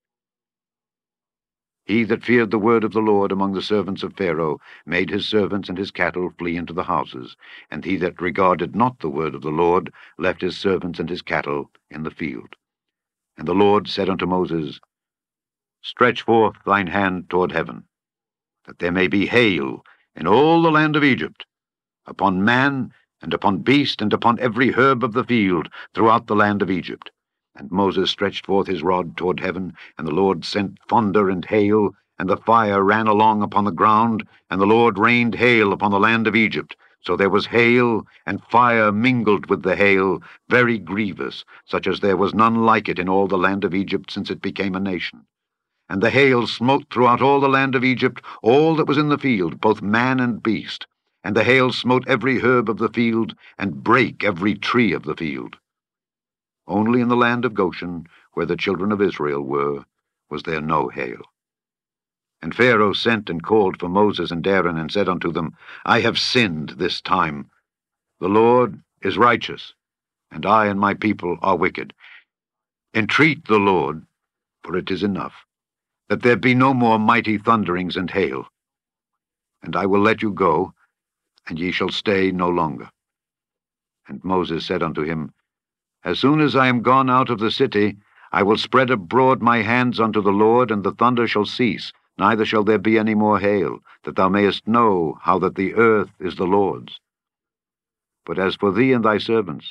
He that feared the word of the Lord among the servants of Pharaoh made his servants and his cattle flee into the houses, and he that regarded not the word of the Lord left his servants and his cattle in the field. And the Lord said unto Moses, Stretch forth thine hand toward heaven, that there may be hail in all the land of Egypt, upon man, and upon beast, and upon every herb of the field, throughout the land of Egypt. And Moses stretched forth his rod toward heaven, and the Lord sent thunder and hail, and the fire ran along upon the ground, and the Lord rained hail upon the land of Egypt. So there was hail, and fire mingled with the hail, very grievous, such as there was none like it in all the land of Egypt since it became a nation. And the hail smote throughout all the land of Egypt all that was in the field, both man and beast. And the hail smote every herb of the field, and brake every tree of the field. Only in the land of Goshen, where the children of Israel were, was there no hail. And Pharaoh sent and called for Moses and Aaron, and said unto them, I have sinned this time. The Lord is righteous, and I and my people are wicked. Entreat the Lord, for it is enough, that there be no more mighty thunderings and hail. And I will let you go, and ye shall stay no longer. And Moses said unto him, As soon as I am gone out of the city, I will spread abroad my hands unto the Lord, and the thunder shall cease, neither shall there be any more hail, that thou mayest know how that the earth is the Lord's. But as for thee and thy servants,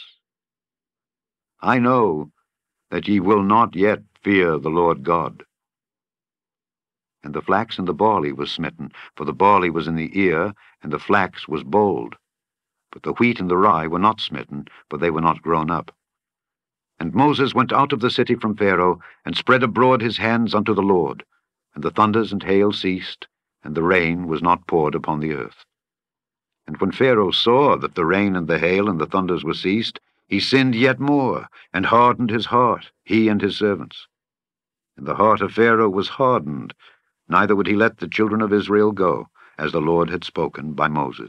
I know that ye will not yet fear the Lord God. And the flax and the barley was smitten, for the barley was in the ear, and the flax was bold. But the wheat and the rye were not smitten, for they were not grown up. And Moses went out of the city from Pharaoh, and spread abroad his hands unto the Lord. And the thunders and hail ceased, and the rain was not poured upon the earth. And when Pharaoh saw that the rain and the hail and the thunders were ceased, he sinned yet more, and hardened his heart, he and his servants. And the heart of Pharaoh was hardened, neither would he let the children of Israel go, as the Lord had spoken by Moses.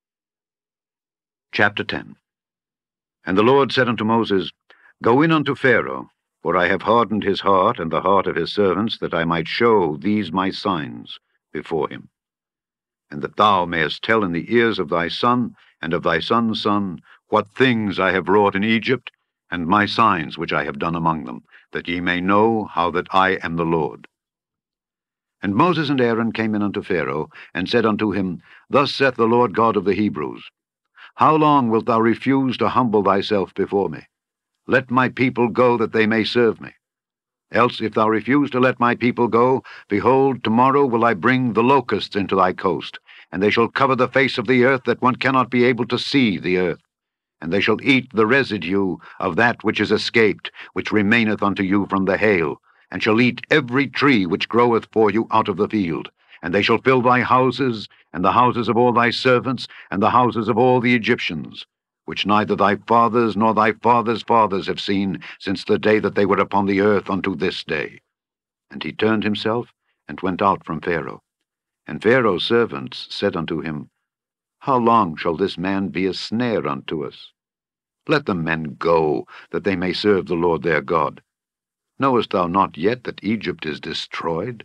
Chapter ten. And the Lord said unto Moses, Go in unto Pharaoh, for I have hardened his heart and the heart of his servants, that I might show these my signs before him, and that thou mayest tell in the ears of thy son and of thy son's son what things I have wrought in Egypt, and my signs which I have done among them, that ye may know how that I am the Lord. And Moses and Aaron came in unto Pharaoh, and said unto him, Thus saith the Lord God of the Hebrews, How long wilt thou refuse to humble thyself before me? Let my people go, that they may serve me. Else, if thou refuse to let my people go, behold, tomorrow will I bring the locusts into thy coast, and they shall cover the face of the earth, that one cannot be able to see the earth. And they shall eat the residue of that which is escaped, which remaineth unto you from the hail, and shall eat every tree which groweth for you out of the field. And they shall fill thy houses, and the houses of all thy servants, and the houses of all the Egyptians, which neither thy fathers nor thy fathers' fathers have seen, since the day that they were upon the earth unto this day. And he turned himself, and went out from Pharaoh. And Pharaoh's servants said unto him, How long shall this man be a snare unto us? Let the men go, that they may serve the Lord their God. Knowest thou not yet that Egypt is destroyed?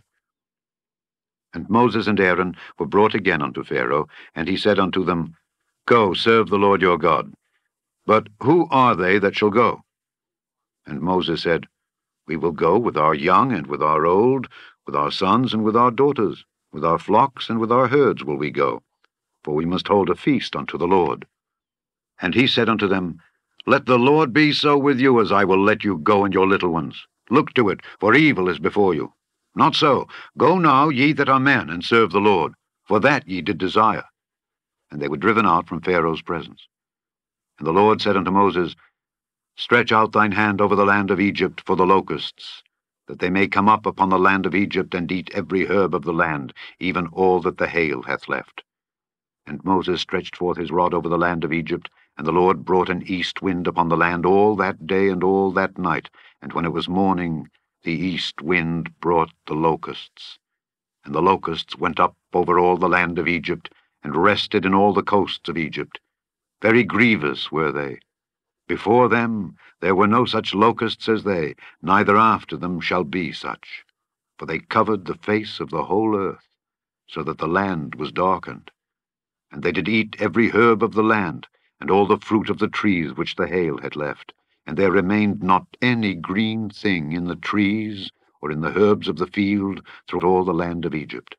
And Moses and Aaron were brought again unto Pharaoh, and he said unto them, Go, serve the Lord your God. But who are they that shall go? And Moses said, We will go with our young and with our old, with our sons and with our daughters, with our flocks and with our herds will we go, for we must hold a feast unto the Lord. And he said unto them, Let the Lord be so with you, as I will let you go and your little ones. Look to it, for evil is before you. Not so. Go now, ye that are men, and serve the Lord, for that ye did desire. And they were driven out from Pharaoh's presence. And the Lord said unto Moses, Stretch out thine hand over the land of Egypt for the locusts, that they may come up upon the land of Egypt, and eat every herb of the land, even all that the hail hath left. And Moses stretched forth his rod over the land of Egypt, and the Lord brought an east wind upon the land all that day and all that night, and when it was morning, the east wind brought the locusts. And the locusts went up over all the land of Egypt, and rested in all the coasts of Egypt. Very grievous were they. Before them there were no such locusts as they, neither after them shall be such. For they covered the face of the whole earth, so that the land was darkened. And they did eat every herb of the land, and all the fruit of the trees which the hail had left. And there remained not any green thing in the trees, or in the herbs of the field, through all the land of Egypt.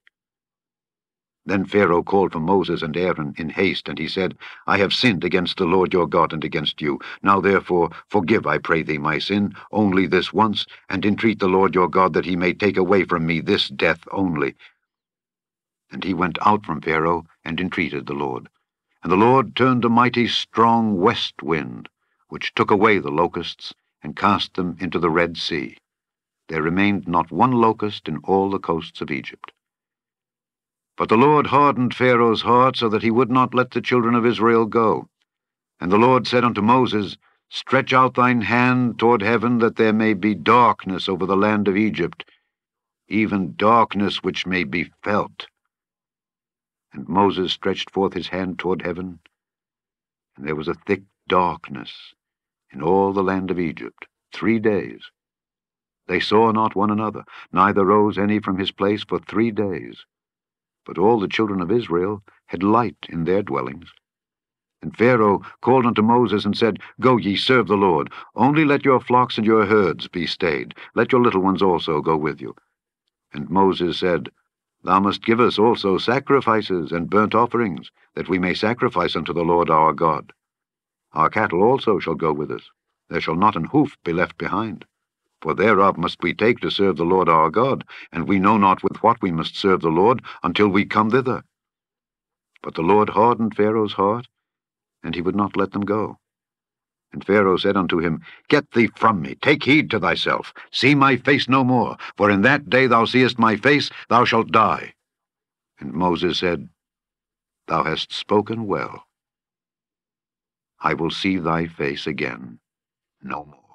Then Pharaoh called for Moses and Aaron in haste, and he said, I have sinned against the Lord your God and against you. Now therefore forgive, I pray thee, my sin, only this once, and entreat the Lord your God that he may take away from me this death only. And he went out from Pharaoh, and entreated the Lord. And the Lord turned a mighty strong west wind, which took away the locusts, and cast them into the Red Sea. There remained not one locust in all the coasts of Egypt. But the Lord hardened Pharaoh's heart, so that he would not let the children of Israel go. And the Lord said unto Moses, Stretch out thine hand toward heaven, that there may be darkness over the land of Egypt, even darkness which may be felt. And Moses stretched forth his hand toward heaven, and there was a thick darkness in all the land of Egypt three days. They saw not one another, neither rose any from his place for three days. But all the children of Israel had light in their dwellings. And Pharaoh called unto Moses, and said, Go ye, serve the Lord. Only let your flocks and your herds be stayed. Let your little ones also go with you. And Moses said, Thou must give us also sacrifices and burnt offerings, that we may sacrifice unto the Lord our God. Our cattle also shall go with us. There shall not an hoof be left behind. For thereof must we take to serve the Lord our God, and we know not with what we must serve the Lord until we come thither. But the Lord hardened Pharaoh's heart, and he would not let them go. And Pharaoh said unto him, Get thee from me, take heed to thyself, see my face no more, for in that day thou seest my face, thou shalt die. And Moses said, Thou hast spoken well. I will see thy face again no more.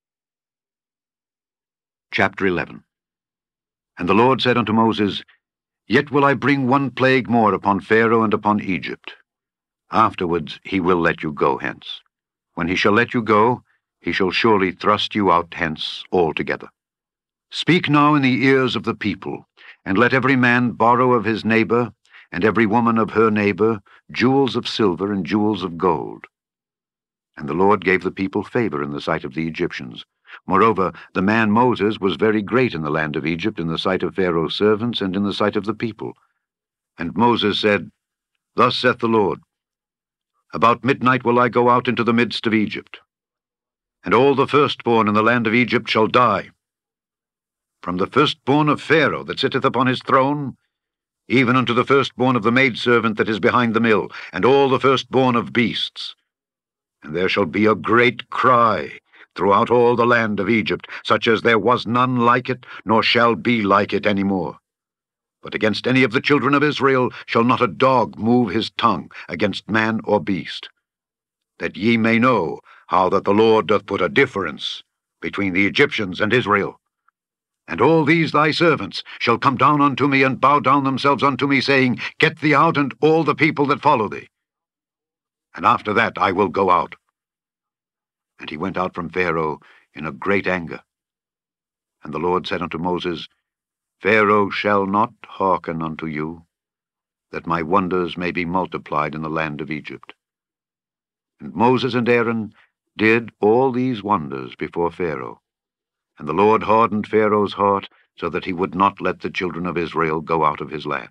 Chapter eleven. And the Lord said unto Moses, Yet will I bring one plague more upon Pharaoh and upon Egypt. Afterwards he will let you go hence. When he shall let you go, he shall surely thrust you out hence altogether. Speak now in the ears of the people, and let every man borrow of his neighbor, and every woman of her neighbor, jewels of silver and jewels of gold. And the Lord gave the people favor in the sight of the Egyptians. Moreover, the man Moses was very great in the land of Egypt, in the sight of Pharaoh's servants, and in the sight of the people. And Moses said, Thus saith the Lord, About midnight will I go out into the midst of Egypt, and all the firstborn in the land of Egypt shall die, from the firstborn of Pharaoh that sitteth upon his throne, even unto the firstborn of the maidservant that is behind the mill, and all the firstborn of beasts. And there shall be a great cry throughout all the land of Egypt, such as there was none like it, nor shall be like it any more. But against any of the children of Israel shall not a dog move his tongue against man or beast, that ye may know how that the Lord doth put a difference between the Egyptians and Israel. And all these thy servants shall come down unto me, and bow down themselves unto me, saying, Get thee out, and all the people that follow thee. And after that I will go out. And he went out from Pharaoh in a great anger. And the Lord said unto Moses, Pharaoh shall not hearken unto you, that my wonders may be multiplied in the land of Egypt. And Moses and Aaron did all these wonders before Pharaoh. And the Lord hardened Pharaoh's heart, so that he would not let the children of Israel go out of his land.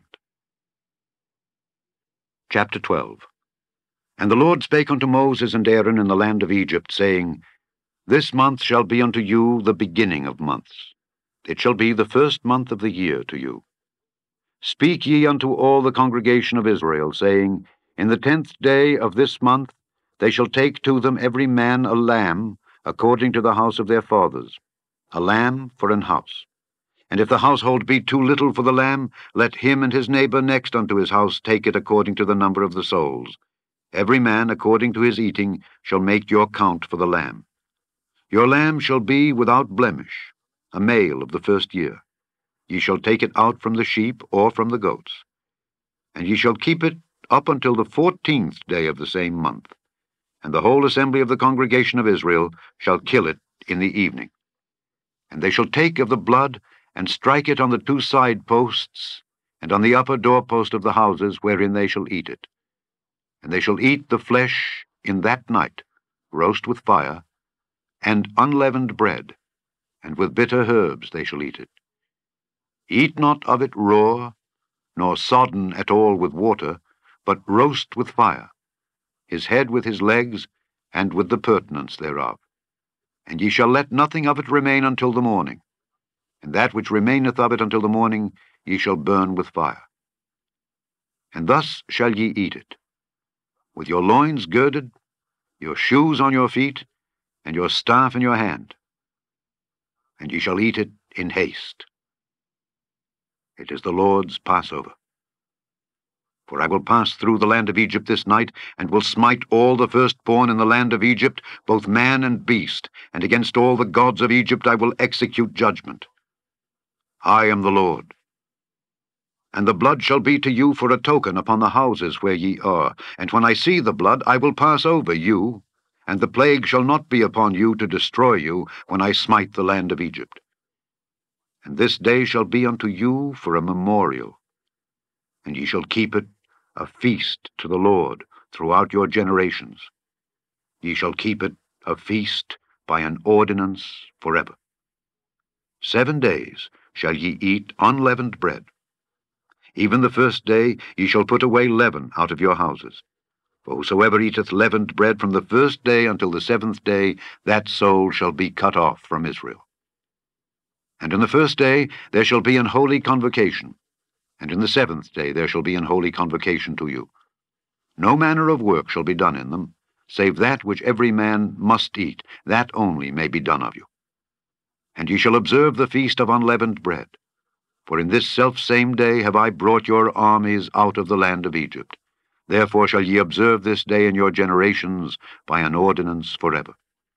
Chapter twelve. And the Lord spake unto Moses and Aaron in the land of Egypt, saying, This month shall be unto you the beginning of months. It shall be the first month of the year to you. Speak ye unto all the congregation of Israel, saying, In the tenth day of this month they shall take to them every man a lamb, according to the house of their fathers, a lamb for an house. And if the household be too little for the lamb, let him and his neighbor next unto his house take it according to the number of the souls. Every man according to his eating shall make your count for the lamb. Your lamb shall be without blemish, a male of the first year. Ye shall take it out from the sheep or from the goats. And ye shall keep it up until the fourteenth day of the same month. And the whole assembly of the congregation of Israel shall kill it in the evening. And they shall take of the blood, and strike it on the two side posts, and on the upper doorpost of the houses wherein they shall eat it. And they shall eat the flesh in that night, roast with fire, and unleavened bread, and with bitter herbs they shall eat it. Eat not of it raw, nor sodden at all with water, but roast with fire, his head with his legs, and with the purtenance thereof. And ye shall let nothing of it remain until the morning. And that which remaineth of it until the morning ye shall burn with fire. And thus shall ye eat it, with your loins girded, your shoes on your feet, and your staff in your hand. And ye shall eat it in haste. It is the Lord's Passover. For I will pass through the land of Egypt this night, and will smite all the firstborn in the land of Egypt, both man and beast, and against all the gods of Egypt I will execute judgment. I am the Lord. And the blood shall be to you for a token upon the houses where ye are. And when I see the blood, I will pass over you, and the plague shall not be upon you to destroy you when I smite the land of Egypt. And this day shall be unto you for a memorial, and ye shall keep it a feast to the Lord throughout your generations. Ye shall keep it a feast by an ordinance forever. Seven days shall ye eat unleavened bread. Even the first day ye shall put away leaven out of your houses. For whosoever eateth leavened bread from the first day until the seventh day, that soul shall be cut off from Israel. And in the first day there shall be an holy convocation, and in the seventh day there shall be an holy convocation to you. No manner of work shall be done in them, save that which every man must eat, that only may be done of you. And ye shall observe the feast of unleavened bread. For in this selfsame day have I brought your armies out of the land of Egypt. Therefore shall ye observe this day in your generations by an ordinance forever.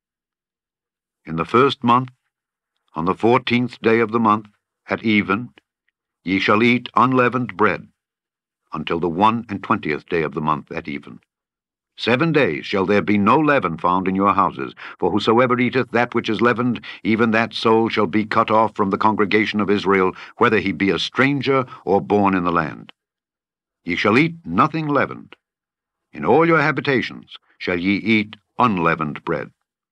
In the first month, on the fourteenth day of the month, at even, ye shall eat unleavened bread, until the one and twentieth day of the month at even. Seven days shall there be no leaven found in your houses, for whosoever eateth that which is leavened, even that soul shall be cut off from the congregation of Israel, whether he be a stranger or born in the land. Ye shall eat nothing leavened. In all your habitations shall ye eat unleavened bread.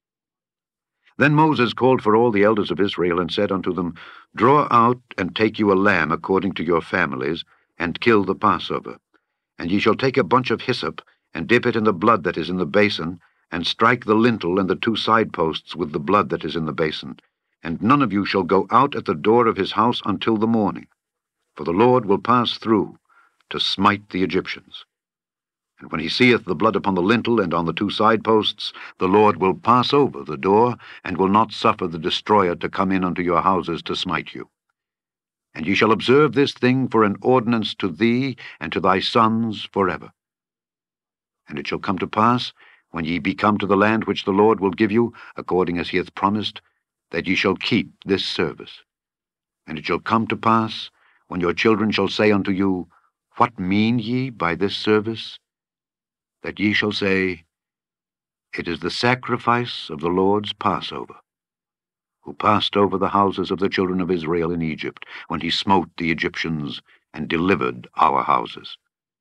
Then Moses called for all the elders of Israel, and said unto them, Draw out and take you a lamb according to your families, and kill the Passover. And ye shall take a bunch of hyssop, and dip it in the blood that is in the basin, and strike the lintel and the two side posts with the blood that is in the basin. And none of you shall go out at the door of his house until the morning, for the Lord will pass through to smite the Egyptians. And when he seeth the blood upon the lintel and on the two side posts, the Lord will pass over the door, and will not suffer the destroyer to come in unto your houses to smite you. And ye shall observe this thing for an ordinance to thee and to thy sons forever. And it shall come to pass, when ye be come to the land which the Lord will give you, according as he hath promised, that ye shall keep this service. And it shall come to pass, when your children shall say unto you, What mean ye by this service? That ye shall say, It is the sacrifice of the Lord's Passover, who passed over the houses of the children of Israel in Egypt, when he smote the Egyptians and delivered our houses.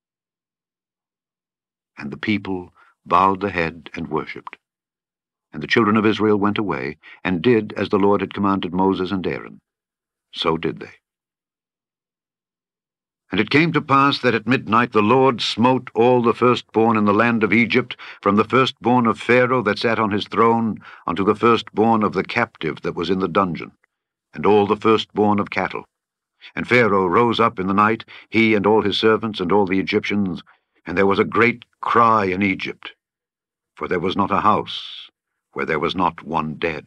And the people bowed the head and worshipped. And the children of Israel went away, and did as the Lord had commanded Moses and Aaron. So did they. And it came to pass that at midnight the Lord smote all the firstborn in the land of Egypt, from the firstborn of Pharaoh that sat on his throne, unto the firstborn of the captive that was in the dungeon, and all the firstborn of cattle. And Pharaoh rose up in the night, he and all his servants and all the Egyptians, and there was a great cry in Egypt, for there was not a house where there was not one dead.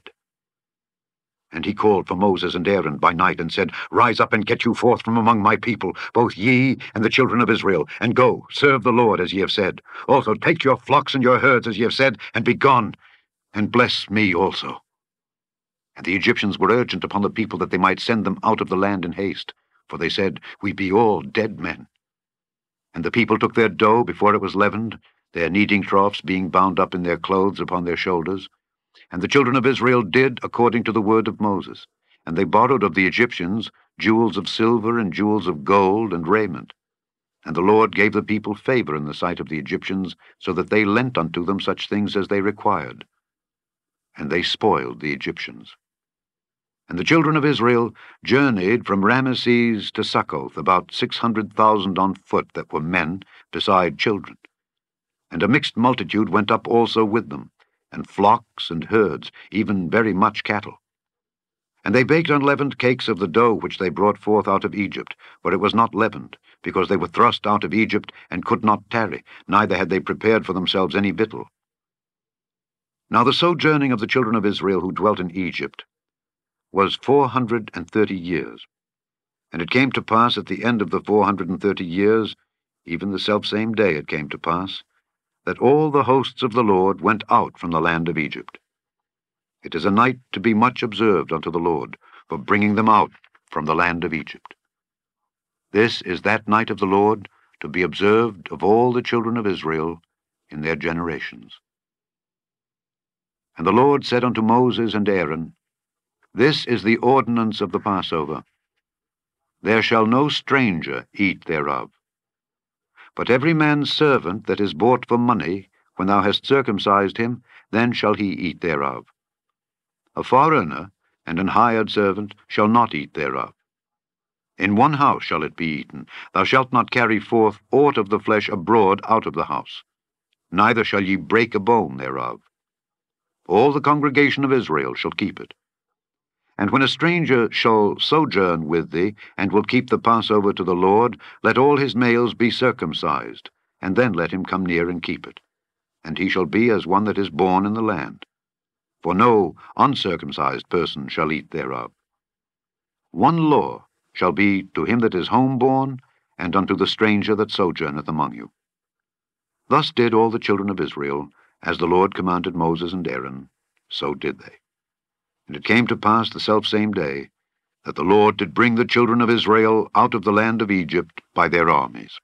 And he called for Moses and Aaron by night, and said, Rise up and get you forth from among my people, both ye and the children of Israel, and go, serve the Lord as ye have said. Also take your flocks and your herds as ye have said, and be gone, and bless me also. And the Egyptians were urgent upon the people that they might send them out of the land in haste, for they said, We be all dead men. And the people took their dough before it was leavened, their kneading troughs being bound up in their clothes upon their shoulders. And the children of Israel did according to the word of Moses. And they borrowed of the Egyptians jewels of silver and jewels of gold and raiment. And the Lord gave the people favor in the sight of the Egyptians, so that they lent unto them such things as they required. And they spoiled the Egyptians. And the children of Israel journeyed from Ramesses to Succoth, about six hundred thousand on foot that were men, beside children. And a mixed multitude went up also with them, and flocks and herds, even very much cattle. And they baked unleavened cakes of the dough which they brought forth out of Egypt, for it was not leavened, because they were thrust out of Egypt, and could not tarry, neither had they prepared for themselves any victual. Now the sojourning of the children of Israel who dwelt in Egypt was four hundred and thirty years. And it came to pass at the end of the four hundred and thirty years, even the selfsame day it came to pass, that all the hosts of the Lord went out from the land of Egypt. It is a night to be much observed unto the Lord, for bringing them out from the land of Egypt. This is that night of the Lord, to be observed of all the children of Israel in their generations. And the Lord said unto Moses and Aaron, This is the ordinance of the Passover. There shall no stranger eat thereof. But every man's servant that is bought for money, when thou hast circumcised him, then shall he eat thereof. A foreigner and an hired servant shall not eat thereof. In one house shall it be eaten. Thou shalt not carry forth aught of the flesh abroad out of the house, neither shall ye break a bone thereof. All the congregation of Israel shall keep it. And when a stranger shall sojourn with thee, and will keep the Passover to the Lord, let all his males be circumcised, and then let him come near and keep it. And he shall be as one that is born in the land. For no uncircumcised person shall eat thereof. One law shall be to him that is homeborn, and unto the stranger that sojourneth among you. Thus did all the children of Israel, as the Lord commanded Moses and Aaron, so did they. And it came to pass the selfsame day, that the Lord did bring the children of Israel out of the land of Egypt by their armies.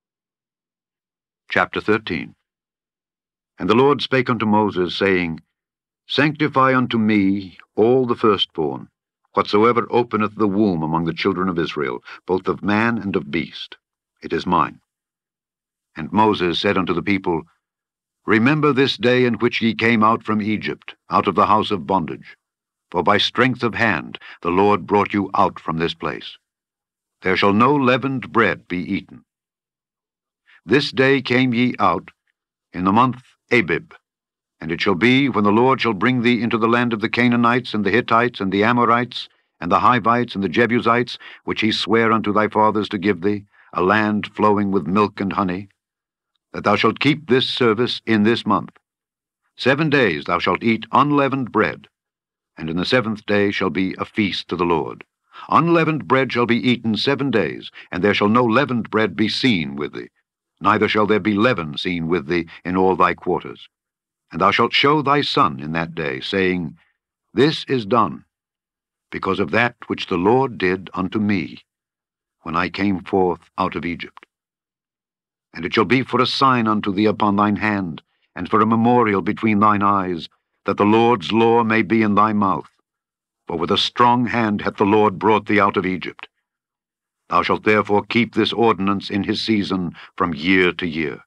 Chapter thirteen. And the Lord spake unto Moses, saying, Sanctify unto me all the firstborn, whatsoever openeth the womb among the children of Israel, both of man and of beast. It is mine. And Moses said unto the people, Remember this day in which ye came out from Egypt, out of the house of bondage. For by strength of hand the Lord brought you out from this place. There shall no leavened bread be eaten. This day came ye out, in the month Abib. And it shall be, when the Lord shall bring thee into the land of the Canaanites, and the Hittites, and the Amorites, and the Hivites, and the Jebusites, which he sware unto thy fathers to give thee, a land flowing with milk and honey, that thou shalt keep this service in this month. Seven days thou shalt eat unleavened bread, and in the seventh day shall be a feast to the Lord. Unleavened bread shall be eaten seven days, and there shall no leavened bread be seen with thee, neither shall there be leaven seen with thee in all thy quarters. And thou shalt show thy son in that day, saying, This is done, because of that which the Lord did unto me, when I came forth out of Egypt. And it shall be for a sign unto thee upon thine hand, and for a memorial between thine eyes, that the Lord's law may be in thy mouth. For with a strong hand hath the Lord brought thee out of Egypt. Thou shalt therefore keep this ordinance in his season from year to year.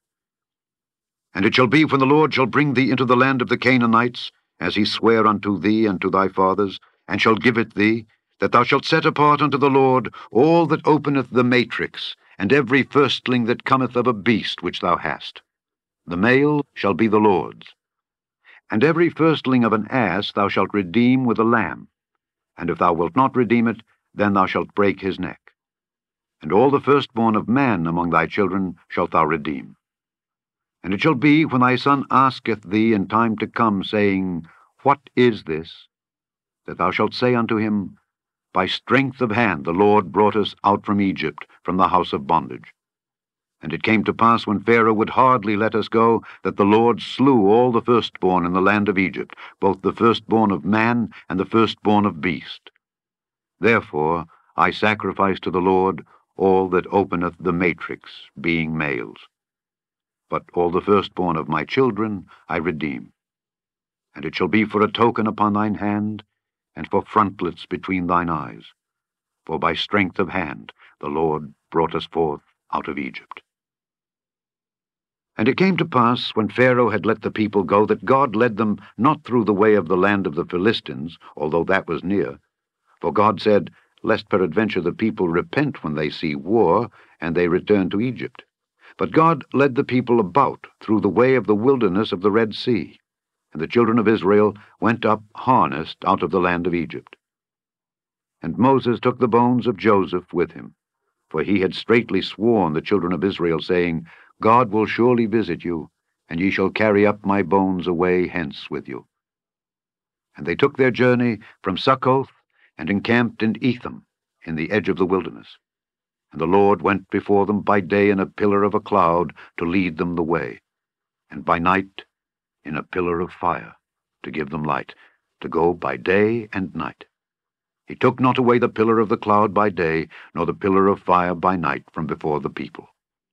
And it shall be, when the Lord shall bring thee into the land of the Canaanites, as he sware unto thee and to thy fathers, and shall give it thee, that thou shalt set apart unto the Lord all that openeth the matrix, and every firstling that cometh of a beast which thou hast. The male shall be the Lord's. And every firstling of an ass thou shalt redeem with a lamb, and if thou wilt not redeem it, then thou shalt break his neck. And all the firstborn of man among thy children shalt thou redeem. And it shall be, when thy son asketh thee in time to come, saying, What is this? that thou shalt say unto him, By strength of hand the Lord brought us out from Egypt, from the house of bondage. And it came to pass, when Pharaoh would hardly let us go, that the Lord slew all the firstborn in the land of Egypt, both the firstborn of man and the firstborn of beast. Therefore I sacrifice to the Lord all that openeth the matrix, being males. But all the firstborn of my children I redeem. And it shall be for a token upon thine hand, and for frontlets between thine eyes. For by strength of hand the Lord brought us forth out of Egypt. And it came to pass, when Pharaoh had let the people go, that God led them not through the way of the land of the Philistines, although that was near. For God said, Lest peradventure the people repent when they see war, and they return to Egypt. But God led the people about through the way of the wilderness of the Red Sea, and the children of Israel went up harnessed out of the land of Egypt. And Moses took the bones of Joseph with him, for he had straitly sworn the children of Israel, saying, God will surely visit you, and ye shall carry up my bones away hence with you. And they took their journey from Succoth, and encamped in Etham, in the edge of the wilderness. And the Lord went before them by day in a pillar of a cloud to lead them the way, and by night in a pillar of fire to give them light, to go by day and night. He took not away the pillar of the cloud by day, nor the pillar of fire by night from before the people.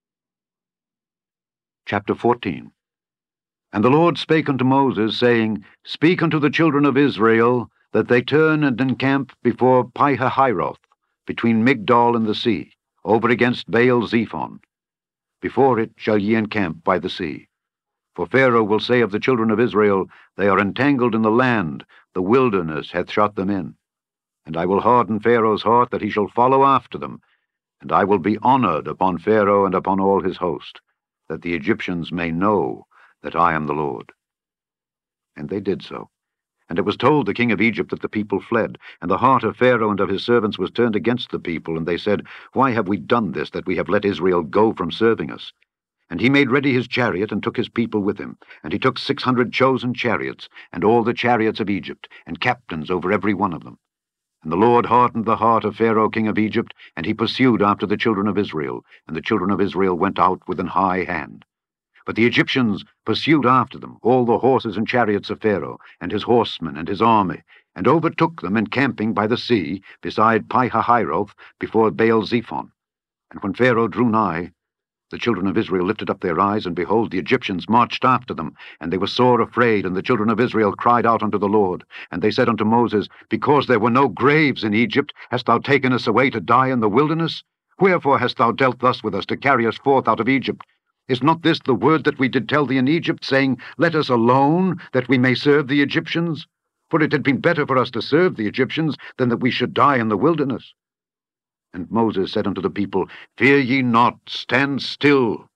Chapter fourteen. And the Lord spake unto Moses, saying, Speak unto the children of Israel, that they turn and encamp before Pihahiroth, between Migdol and the sea, over against Baal-zephon. Before it shall ye encamp by the sea. For Pharaoh will say of the children of Israel, They are entangled in the land, the wilderness hath shut them in. And I will harden Pharaoh's heart, that he shall follow after them, and I will be honored upon Pharaoh and upon all his host, that the Egyptians may know that I am the Lord. And they did so. And it was told the king of Egypt that the people fled, and the heart of Pharaoh and of his servants was turned against the people, and they said, Why have we done this, that we have let Israel go from serving us? And he made ready his chariot, and took his people with him. And he took six hundred chosen chariots, and all the chariots of Egypt, and captains over every one of them. And the Lord hardened the heart of Pharaoh king of Egypt, and he pursued after the children of Israel, and the children of Israel went out with an high hand. But the Egyptians pursued after them, all the horses and chariots of Pharaoh, and his horsemen and his army, and overtook them encamping by the sea, beside Pihahiroth, before Baal-zephon. And when Pharaoh drew nigh, the children of Israel lifted up their eyes, and behold, the Egyptians marched after them, and they were sore afraid, and the children of Israel cried out unto the Lord. And they said unto Moses, Because there were no graves in Egypt, hast thou taken us away to die in the wilderness? Wherefore hast thou dealt thus with us, to carry us forth out of Egypt? Is not this the word that we did tell thee in Egypt, saying, Let us alone, that we may serve the Egyptians? For it had been better for us to serve the Egyptians, than that we should die in the wilderness. And Moses said unto the people, Fear ye not, stand still,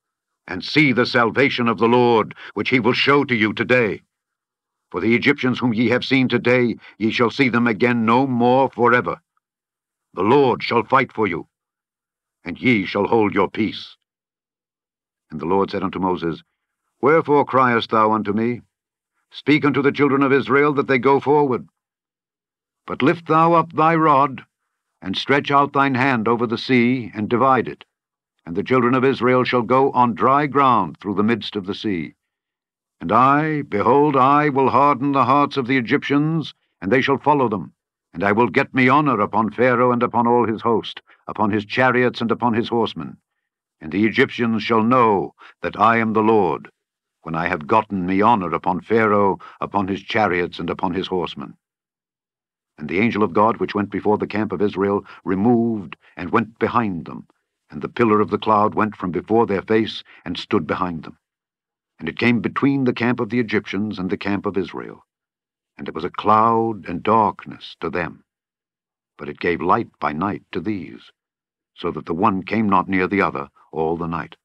and see the salvation of the Lord, which he will show to you today. For the Egyptians whom ye have seen today, ye shall see them again no more forever. The Lord shall fight for you, and ye shall hold your peace. And the Lord said unto Moses, Wherefore criest thou unto me? Speak unto the children of Israel that they go forward. But lift thou up thy rod, and stretch out thine hand over the sea, and divide it. And the children of Israel shall go on dry ground through the midst of the sea. And I, behold, I will harden the hearts of the Egyptians, and they shall follow them. And I will get me honor upon Pharaoh and upon all his host, upon his chariots and upon his horsemen. And the Egyptians shall know that I am the Lord, when I have gotten me honor upon Pharaoh, upon his chariots, and upon his horsemen. And the angel of God, which went before the camp of Israel, removed and went behind them. And the pillar of the cloud went from before their face, and stood behind them. And it came between the camp of the Egyptians and the camp of Israel. And it was a cloud and darkness to them. But it gave light by night to these, so that the one came not near the other all the night.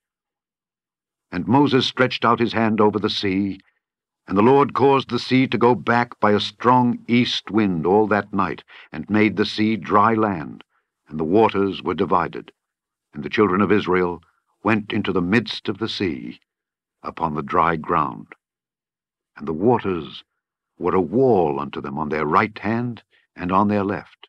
And Moses stretched out his hand over the sea, and the Lord caused the sea to go back by a strong east wind all that night, and made the sea dry land, and the waters were divided. And the children of Israel went into the midst of the sea upon the dry ground. And the waters were a wall unto them on their right hand and on their left.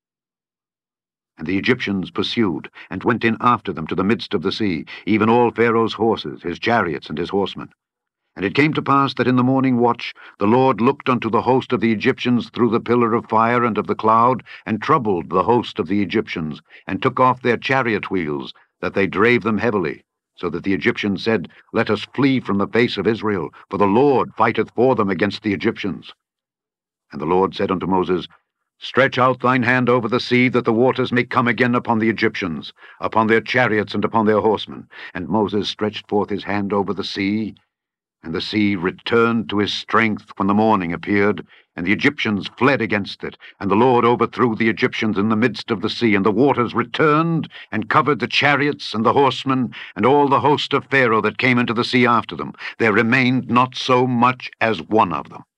And the Egyptians pursued, and went in after them to the midst of the sea, even all Pharaoh's horses, his chariots, and his horsemen. And it came to pass that in the morning watch the Lord looked unto the host of the Egyptians through the pillar of fire and of the cloud, and troubled the host of the Egyptians, and took off their chariot wheels, that they drave them heavily, so that the Egyptians said, Let us flee from the face of Israel, for the Lord fighteth for them against the Egyptians. And the Lord said unto Moses, Stretch out thine hand over the sea, that the waters may come again upon the Egyptians, upon their chariots and upon their horsemen. And Moses stretched forth his hand over the sea, and the sea returned to his strength when the morning appeared, and the Egyptians fled against it. And the Lord overthrew the Egyptians in the midst of the sea, and the waters returned, and covered the chariots and the horsemen, and all the host of Pharaoh that came into the sea after them. There remained not so much as one of them.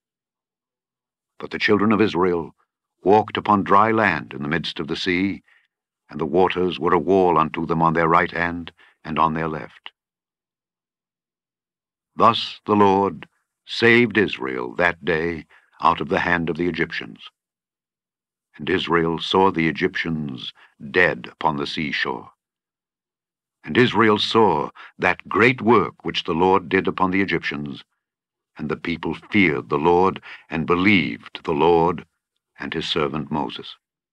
But the children of Israel walked upon dry land in the midst of the sea, and the waters were a wall unto them on their right hand and on their left. Thus the Lord saved Israel that day out of the hand of the Egyptians. And Israel saw the Egyptians dead upon the seashore. And Israel saw that great work which the Lord did upon the Egyptians, and the people feared the Lord, and believed the Lord and his servant Moses.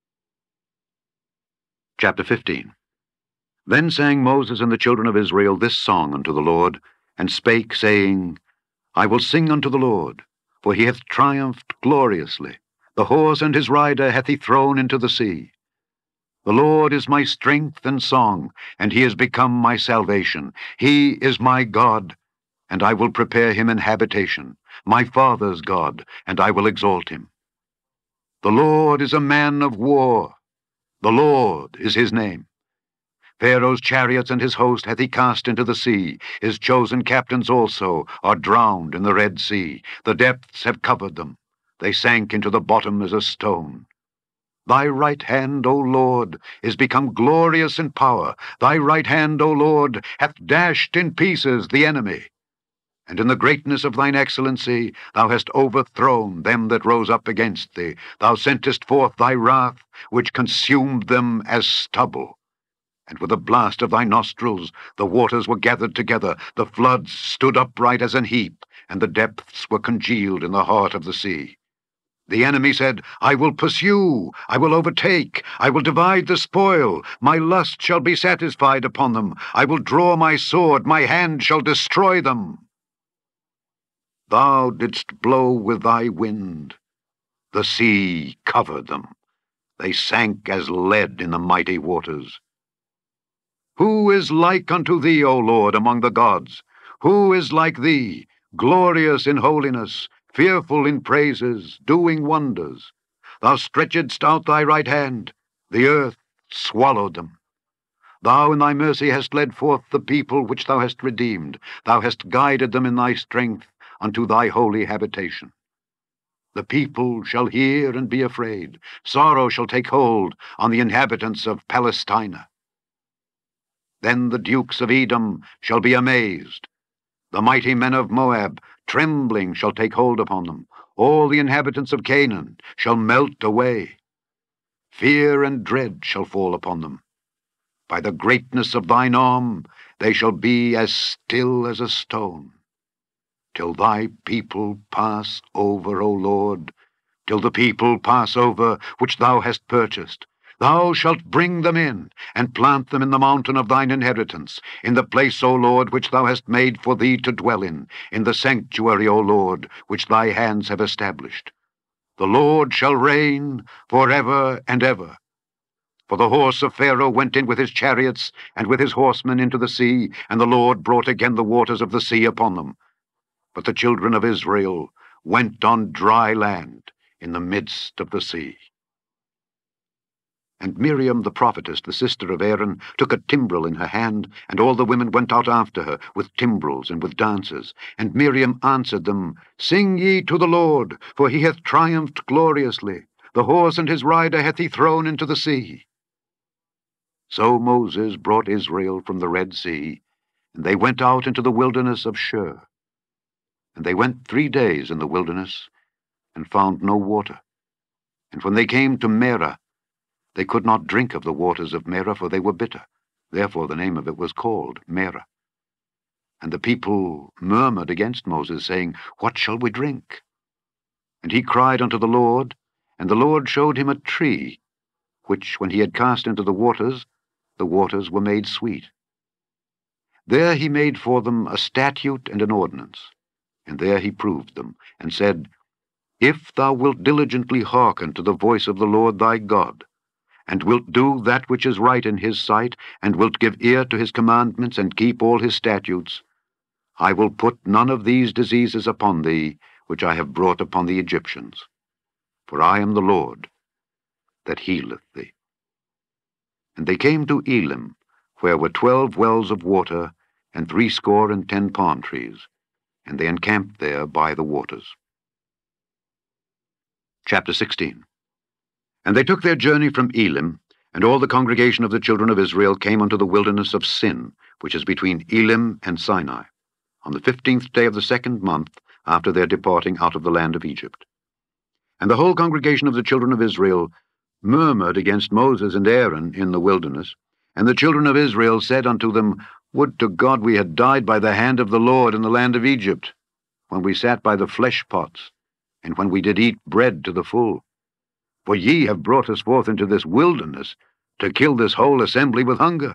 Chapter fifteen. Then sang Moses and the children of Israel this song unto the Lord, and spake, saying, I will sing unto the Lord, for he hath triumphed gloriously. The horse and his rider hath he thrown into the sea. The Lord is my strength and song, and he is become my salvation. He is my God, and I will prepare him an habitation, my father's God, and I will exalt him. The Lord is a man of war. The Lord is his name. Pharaoh's chariots and his host hath he cast into the sea. His chosen captains also are drowned in the Red Sea. The depths have covered them. They sank into the bottom as a stone. Thy right hand, O Lord, is become glorious in power. Thy right hand, O Lord, hath dashed in pieces the enemy. And in the greatness of thine excellency thou hast overthrown them that rose up against thee. Thou sentest forth thy wrath, which consumed them as stubble. And with a blast of thy nostrils the waters were gathered together, the floods stood upright as an heap, and the depths were congealed in the heart of the sea. The enemy said, I will pursue, I will overtake, I will divide the spoil, my lust shall be satisfied upon them, I will draw my sword, my hand shall destroy them. Thou didst blow with thy wind, the sea covered them, they sank as lead in the mighty waters. Who is like unto thee, O Lord, among the gods? Who is like thee, glorious in holiness, fearful in praises, doing wonders? Thou stretchedst out thy right hand, the earth swallowed them. Thou in thy mercy hast led forth the people which thou hast redeemed. Thou hast guided them in thy strength unto thy holy habitation. The people shall hear and be afraid. Sorrow shall take hold on the inhabitants of Palestina. Then the dukes of Edom shall be amazed. The mighty men of Moab, trembling, shall take hold upon them. All the inhabitants of Canaan shall melt away. Fear and dread shall fall upon them. By the greatness of thine arm they shall be as still as a stone. Till thy people pass over, O Lord, till the people pass over which thou hast purchased. Thou shalt bring them in, and plant them in the mountain of thine inheritance, in the place, O Lord, which thou hast made for thee to dwell in, in the sanctuary, O Lord, which thy hands have established. The Lord shall reign forever and ever. For the horse of Pharaoh went in with his chariots and with his horsemen into the sea, and the Lord brought again the waters of the sea upon them. But the children of Israel went on dry land in the midst of the sea. And Miriam the prophetess, the sister of Aaron, took a timbrel in her hand, and all the women went out after her with timbrels and with dances. And Miriam answered them, Sing ye to the Lord, for he hath triumphed gloriously. The horse and his rider hath he thrown into the sea. So Moses brought Israel from the Red Sea, and they went out into the wilderness of Shur. And they went three days in the wilderness, and found no water. And when they came to Merah, they could not drink of the waters of Merah, for they were bitter. Therefore the name of it was called Merah. And the people murmured against Moses, saying, What shall we drink? And he cried unto the Lord, and the Lord showed him a tree, which, when he had cast into the waters, the waters were made sweet. There he made for them a statute and an ordinance, and there he proved them, and said, If thou wilt diligently hearken to the voice of the Lord thy God, and wilt do that which is right in his sight, and wilt give ear to his commandments, and keep all his statutes, I will put none of these diseases upon thee, which I have brought upon the Egyptians. For I am the Lord that healeth thee. And they came to Elim, where were twelve wells of water, and threescore and ten palm trees, and they encamped there by the waters. Chapter sixteen. And they took their journey from Elim, and all the congregation of the children of Israel came unto the wilderness of Sin, which is between Elim and Sinai, on the fifteenth day of the second month after their departing out of the land of Egypt. And the whole congregation of the children of Israel murmured against Moses and Aaron in the wilderness, and the children of Israel said unto them, Would to God we had died by the hand of the Lord in the land of Egypt, when we sat by the flesh pots, and when we did eat bread to the full. For ye have brought us forth into this wilderness, to kill this whole assembly with hunger.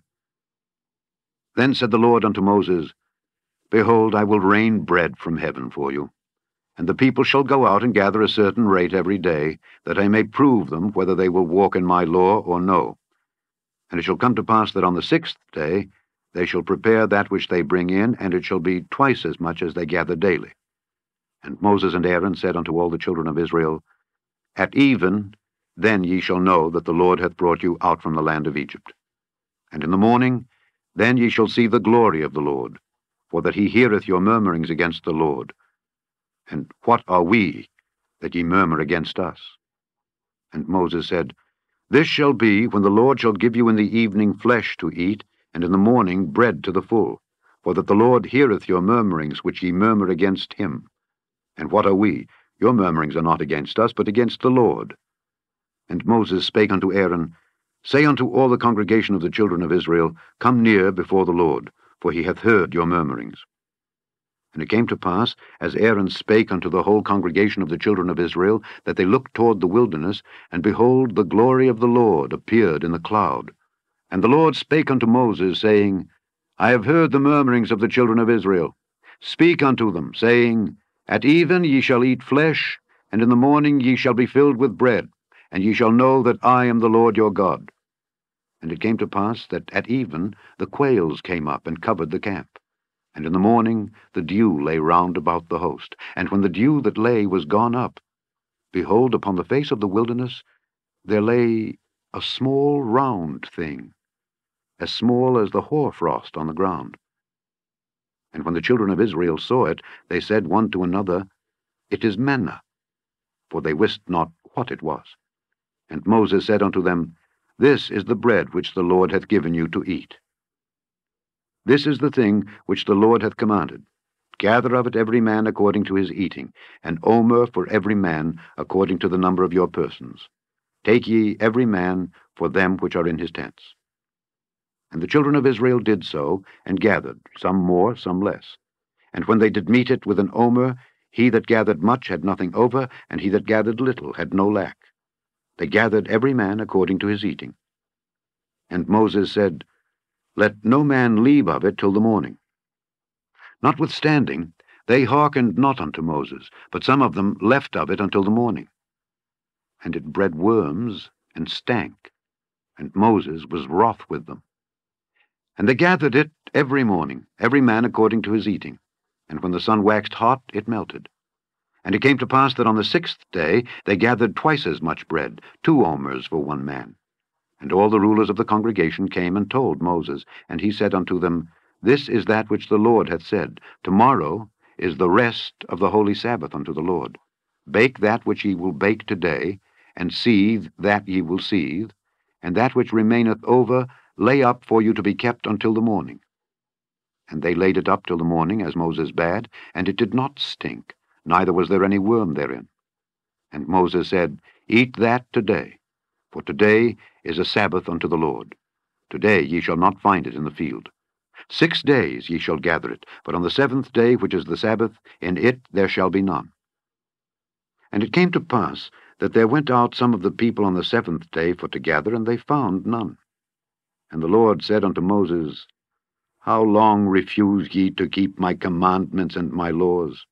Then said the Lord unto Moses, Behold, I will rain bread from heaven for you, and the people shall go out and gather a certain rate every day, that I may prove them whether they will walk in my law or no. And it shall come to pass that on the sixth day they shall prepare that which they bring in, and it shall be twice as much as they gather daily. And Moses and Aaron said unto all the children of Israel, At even then ye shall know that the Lord hath brought you out from the land of Egypt. And in the morning then ye shall see the glory of the Lord, for that he heareth your murmurings against the Lord. And what are we, that ye murmur against us? And Moses said, This shall be, when the Lord shall give you in the evening flesh to eat, and in the morning bread to the full, for that the Lord heareth your murmurings which ye murmur against him. And what are we? Your murmurings are not against us, but against the Lord. And Moses spake unto Aaron, Say unto all the congregation of the children of Israel, Come near before the Lord, for he hath heard your murmurings. And it came to pass, as Aaron spake unto the whole congregation of the children of Israel, that they looked toward the wilderness, and behold, the glory of the Lord appeared in the cloud. And the Lord spake unto Moses, saying, I have heard the murmurings of the children of Israel. Speak unto them, saying, At even ye shall eat flesh, and in the morning ye shall be filled with bread, and ye shall know that I am the Lord your God. And it came to pass that at even the quails came up and covered the camp. And in the morning the dew lay round about the host. And when the dew that lay was gone up, behold, upon the face of the wilderness there lay a small round thing, as small as the hoarfrost on the ground. And when the children of Israel saw it, they said one to another, It is manna, for they wist not what it was. And Moses said unto them, This is the bread which the Lord hath given you to eat. This is the thing which the Lord hath commanded. Gather of it every man according to his eating, an omer for every man according to the number of your persons. Take ye every man for them which are in his tents. And the children of Israel did so, and gathered, some more, some less. And when they did meet it with an omer, he that gathered much had nothing over, and he that gathered little had no lack. They gathered every man according to his eating. And Moses said, Let no man leave of it till the morning. Notwithstanding, they hearkened not unto Moses, but some of them left of it until the morning. And it bred worms, and stank, and Moses was wroth with them. And they gathered it every morning, every man according to his eating. And when the sun waxed hot, it melted. And it came to pass that on the sixth day they gathered twice as much bread, two omers for one man. And all the rulers of the congregation came and told Moses, and he said unto them, This is that which the Lord hath said, Tomorrow is the rest of the holy Sabbath unto the Lord. Bake that which ye will bake today, and seethe that ye will seethe, and that which remaineth over lay up for you to be kept until the morning. And they laid it up till the morning, as Moses bade, and it did not stink, neither was there any worm therein. And Moses said, Eat that today, for today is a Sabbath unto the Lord. Today ye shall not find it in the field. Six days ye shall gather it, but on the seventh day, which is the Sabbath, in it there shall be none. And it came to pass that there went out some of the people on the seventh day for to gather, and they found none. And the Lord said unto Moses, How long refuse ye to keep my commandments and my laws?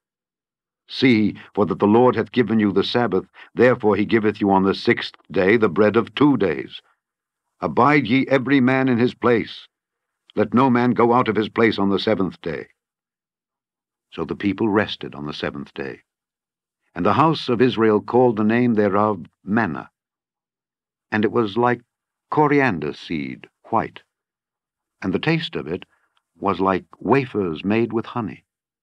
See, for that the Lord hath given you the Sabbath, therefore he giveth you on the sixth day the bread of two days. Abide ye every man in his place. Let no man go out of his place on the seventh day. So the people rested on the seventh day. And the house of Israel called the name thereof manna. And it was like coriander seed, white. And the taste of it was like wafers made with honey.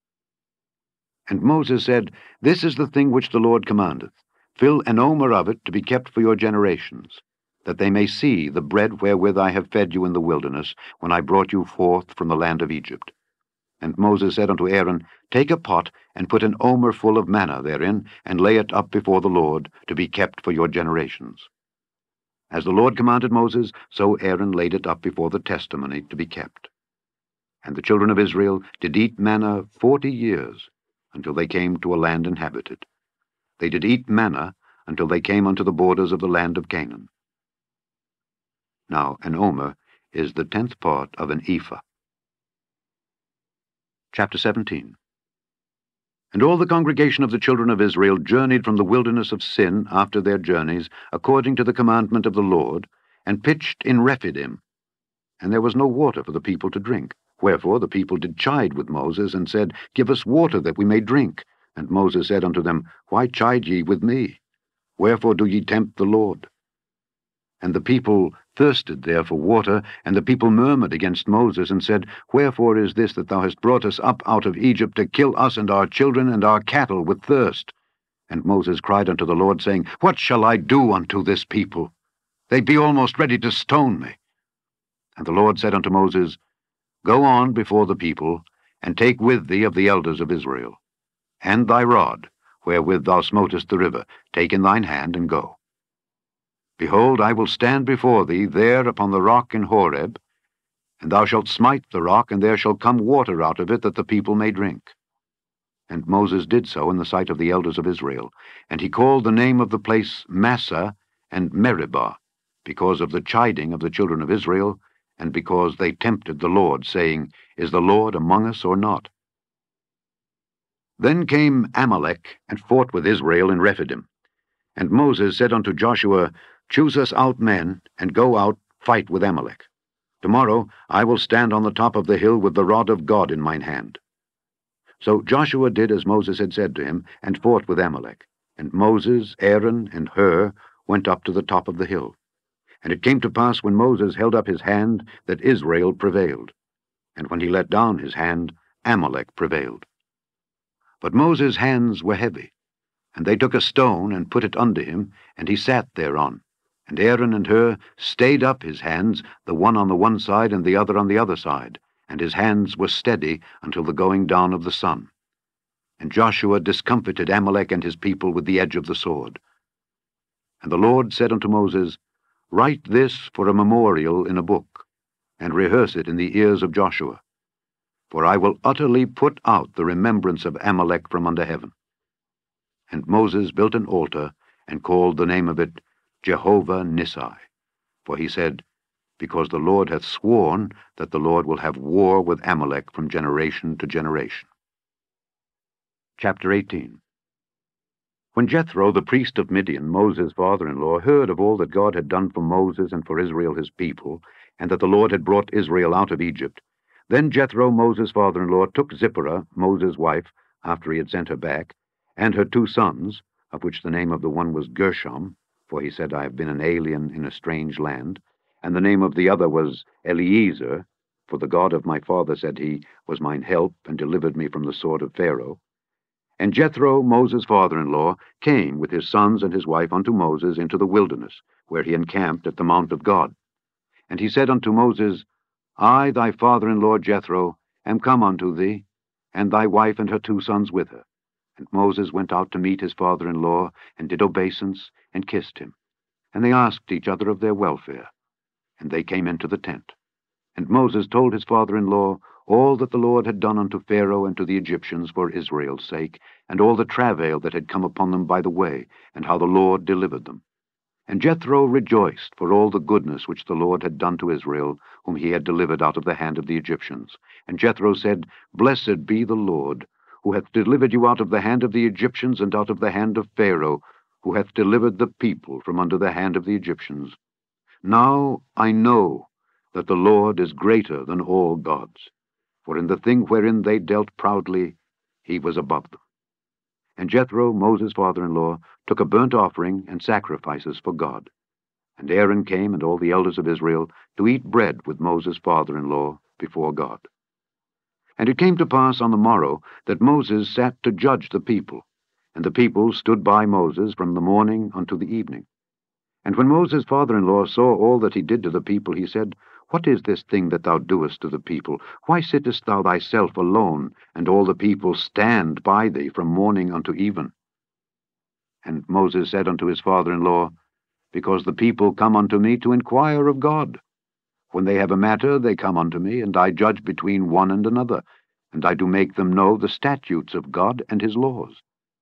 And Moses said, This is the thing which the Lord commandeth. Fill an omer of it to be kept for your generations, that they may see the bread wherewith I have fed you in the wilderness, when I brought you forth from the land of Egypt. And Moses said unto Aaron, Take a pot, and put an omer full of manna therein, and lay it up before the Lord, to be kept for your generations. As the Lord commanded Moses, so Aaron laid it up before the testimony to be kept. And the children of Israel did eat manna forty years, until they came to a land inhabited. They did eat manna until they came unto the borders of the land of Canaan. Now an omer is the tenth part of an ephah. Chapter seventeen. And all the congregation of the children of Israel journeyed from the wilderness of Sin after their journeys, according to the commandment of the Lord, and pitched in Rephidim. And there was no water for the people to drink. Wherefore the people did chide with Moses, and said, Give us water, that we may drink. And Moses said unto them, Why chide ye with me? Wherefore do ye tempt the Lord? And the people thirsted there for water, and the people murmured against Moses, and said, Wherefore is this that thou hast brought us up out of Egypt, to kill us and our children and our cattle with thirst? And Moses cried unto the Lord, saying, What shall I do unto this people? They be almost ready to stone me. And the Lord said unto Moses, Go on before the people, and take with thee of the elders of Israel. And thy rod, wherewith thou smotest the river, take in thine hand, and go. Behold, I will stand before thee there upon the rock in Horeb, and thou shalt smite the rock, and there shall come water out of it, that the people may drink. And Moses did so in the sight of the elders of Israel, and he called the name of the place Massah and Meribah, because of the chiding of the children of Israel, and because they tempted the Lord, saying, Is the Lord among us or not? Then came Amalek, and fought with Israel in Rephidim. And Moses said unto Joshua, Choose us out men, and go out, fight with Amalek. Tomorrow I will stand on the top of the hill with the rod of God in mine hand. So Joshua did as Moses had said to him, and fought with Amalek. And Moses, Aaron, and Hur went up to the top of the hill. And it came to pass, when Moses held up his hand, that Israel prevailed. And when he let down his hand, Amalek prevailed. But Moses' hands were heavy, and they took a stone and put it unto him, and he sat thereon. And Aaron and Hur stayed up his hands, the one on the one side and the other on the other side, and his hands were steady until the going down of the sun. And Joshua discomfited Amalek and his people with the edge of the sword. And the Lord said unto Moses, Write this for a memorial in a book, and rehearse it in the ears of Joshua. For I will utterly put out the remembrance of Amalek from under heaven. And Moses built an altar, and called the name of it Jehovah Nissi. For he said, Because the Lord hath sworn that the Lord will have war with Amalek from generation to generation. Chapter eighteen. When Jethro, the priest of Midian, Moses' father-in-law, heard of all that God had done for Moses and for Israel his people, and that the Lord had brought Israel out of Egypt, then Jethro, Moses' father-in-law, took Zipporah, Moses' wife, after he had sent her back, and her two sons, of which the name of the one was Gershom, for he said, I have been an alien in a strange land, and the name of the other was Eliezer, for the God of my father, said he, was mine help, and delivered me from the sword of Pharaoh. And Jethro, Moses' father-in-law, came with his sons and his wife unto Moses into the wilderness, where he encamped at the mount of God. And he said unto Moses, I, thy father-in-law Jethro, am come unto thee, and thy wife and her two sons with her. And Moses went out to meet his father-in-law, and did obeisance, and kissed him. And they asked each other of their welfare. And they came into the tent. And Moses told his father-in-law all that the Lord had done unto Pharaoh and to the Egyptians for Israel's sake, and all the travail that had come upon them by the way, and how the Lord delivered them. And Jethro rejoiced for all the goodness which the Lord had done to Israel, whom he had delivered out of the hand of the Egyptians. And Jethro said, Blessed be the Lord, who hath delivered you out of the hand of the Egyptians and out of the hand of Pharaoh, who hath delivered the people from under the hand of the Egyptians. Now I know that the Lord is greater than all gods, for in the thing wherein they dealt proudly, he was above them. And Jethro, Moses' father-in-law, took a burnt offering and sacrifices for God. And Aaron came, and all the elders of Israel, to eat bread with Moses' father-in-law before God. And it came to pass on the morrow that Moses sat to judge the people, and the people stood by Moses from the morning unto the evening. And when Moses' father-in-law saw all that he did to the people, he said, What is this thing that thou doest to the people? Why sittest thou thyself alone, and all the people stand by thee from morning unto even? And Moses said unto his father-in-law, Because the people come unto me to inquire of God. When they have a matter, they come unto me, and I judge between one and another, and I do make them know the statutes of God and his laws.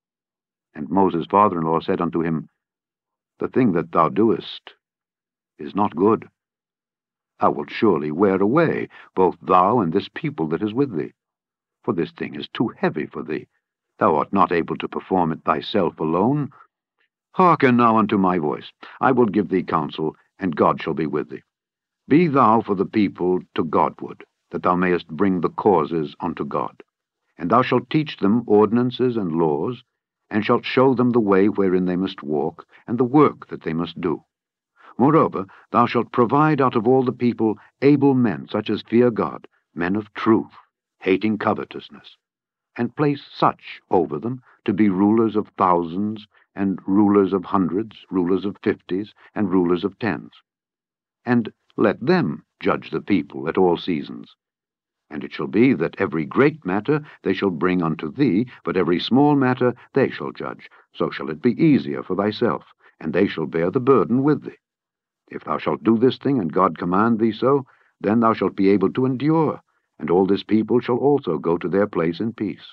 And Moses' father-in-law said unto him, The thing that thou doest is not good. Thou wilt surely wear away, both thou and this people that is with thee. For this thing is too heavy for thee. Thou art not able to perform it thyself alone. Hearken now unto my voice. I will give thee counsel, and God shall be with thee. Be thou for the people to Godward, that thou mayest bring the causes unto God. And thou shalt teach them ordinances and laws, and shalt show them the way wherein they must walk, and the work that they must do. Moreover, thou shalt provide out of all the people able men, such as fear God, men of truth, hating covetousness, and place such over them to be rulers of thousands, and rulers of hundreds, rulers of fifties, and rulers of tens. And let them judge the people at all seasons. And it shall be that every great matter they shall bring unto thee, but every small matter they shall judge. So shall it be easier for thyself, and they shall bear the burden with thee. If thou shalt do this thing, and God command thee so, then thou shalt be able to endure, and all this people shall also go to their place in peace.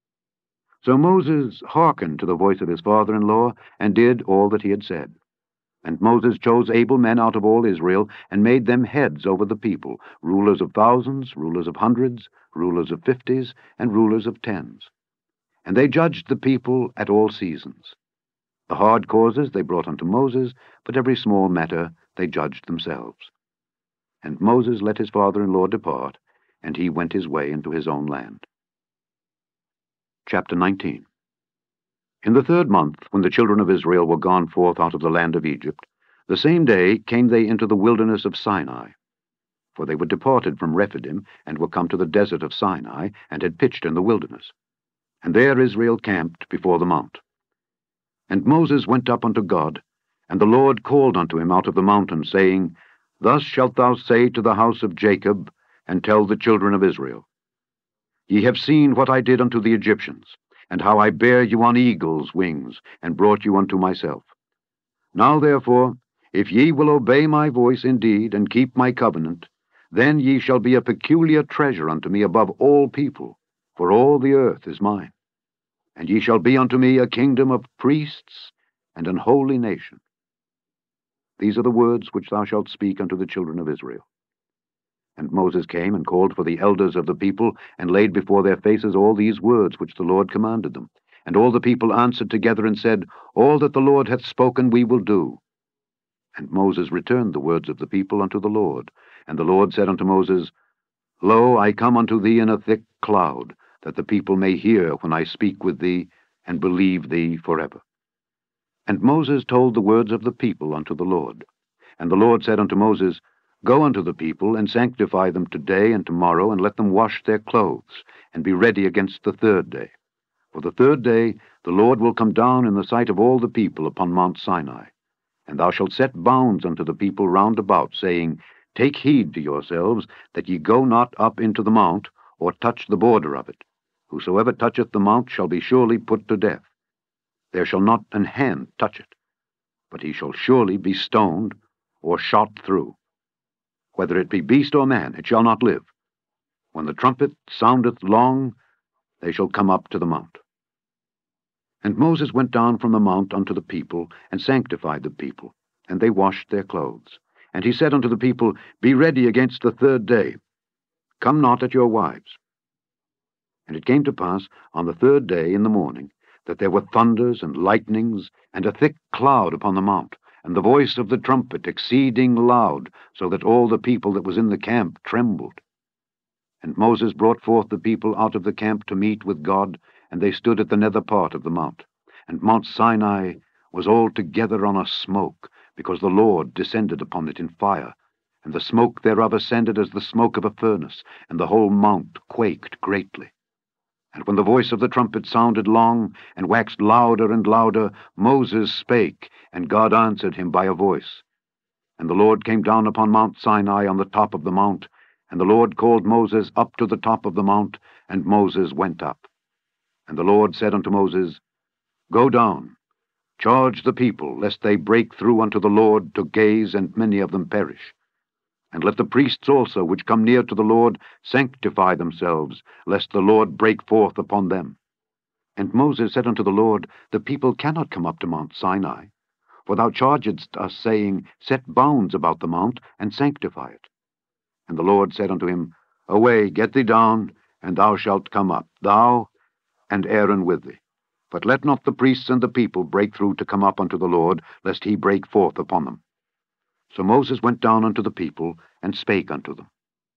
So Moses hearkened to the voice of his father-in-law, and did all that he had said. And Moses chose able men out of all Israel, and made them heads over the people, rulers of thousands, rulers of hundreds, rulers of fifties, and rulers of tens. And they judged the people at all seasons. The hard causes they brought unto Moses, but every small matter they judged themselves. And Moses let his father-in-law depart, and he went his way into his own land. Chapter nineteen. In the third month, when the children of Israel were gone forth out of the land of Egypt, The same day came they into the wilderness of Sinai, for they were departed from Rephidim, and were come to the desert of Sinai, and had pitched in the wilderness. And there Israel camped before the mount. And Moses went up unto God, and the Lord called unto him out of the mountain, saying, Thus shalt thou say to the house of Jacob, and tell the children of Israel, Ye have seen what I did unto the Egyptians, and how I bare you on eagles' wings, and brought you unto myself. Now therefore, if ye will obey my voice indeed, and keep my covenant, then ye shall be a peculiar treasure unto me above all people, for all the earth is mine. And ye shall be unto me a kingdom of priests, and an holy nation. These are the words which thou shalt speak unto the children of Israel. And Moses came and called for the elders of the people, and laid before their faces all these words which the Lord commanded them. And all the people answered together and said, All that the Lord hath spoken we will do. And Moses returned the words of the people unto the Lord. And the Lord said unto Moses, Lo, I come unto thee in a thick cloud, that the people may hear when I speak with thee, and believe thee forever. And Moses told the words of the people unto the Lord. And the Lord said unto Moses, Go unto the people, and sanctify them today and tomorrow, and let them wash their clothes, and be ready against the third day. For the third day the Lord will come down in the sight of all the people upon Mount Sinai. And thou shalt set bounds unto the people round about, saying, Take heed to yourselves, that ye go not up into the mount, or touch the border of it. Whosoever toucheth the mount shall be surely put to death. There shall not an hand touch it, but he shall surely be stoned, or shot through. Whether it be beast or man, it shall not live. When the trumpet soundeth long, they shall come up to the mount. And Moses went down from the mount unto the people, and sanctified the people, and they washed their clothes. And he said unto the people, Be ready against the third day. Come not at your wives. And it came to pass on the third day in the morning, that there were thunders and lightnings, and a thick cloud upon the mount, and the voice of the trumpet exceeding loud, so that all the people that was in the camp trembled. And Moses brought forth the people out of the camp to meet with God, and they stood at the nether part of the mount. And Mount Sinai was altogether on a smoke, because the Lord descended upon it in fire, and the smoke thereof ascended as the smoke of a furnace, and the whole mount quaked greatly. And when the voice of the trumpet sounded long, and waxed louder and louder, Moses spake, and God answered him by a voice. And the Lord came down upon Mount Sinai on the top of the mount, and the Lord called Moses up to the top of the mount, and Moses went up. And the Lord said unto Moses, Go down, charge the people, lest they break through unto the Lord to gaze, and many of them perish. And let the priests also, which come near to the Lord, sanctify themselves, lest the Lord break forth upon them. And Moses said unto the Lord, The people cannot come up to Mount Sinai, for thou chargedst us, saying, Set bounds about the mount, and sanctify it. And the Lord said unto him, Away, get thee down, and thou shalt come up, thou and Aaron with thee. But let not the priests and the people break through to come up unto the Lord, lest he break forth upon them. So Moses went down unto the people, and spake unto them.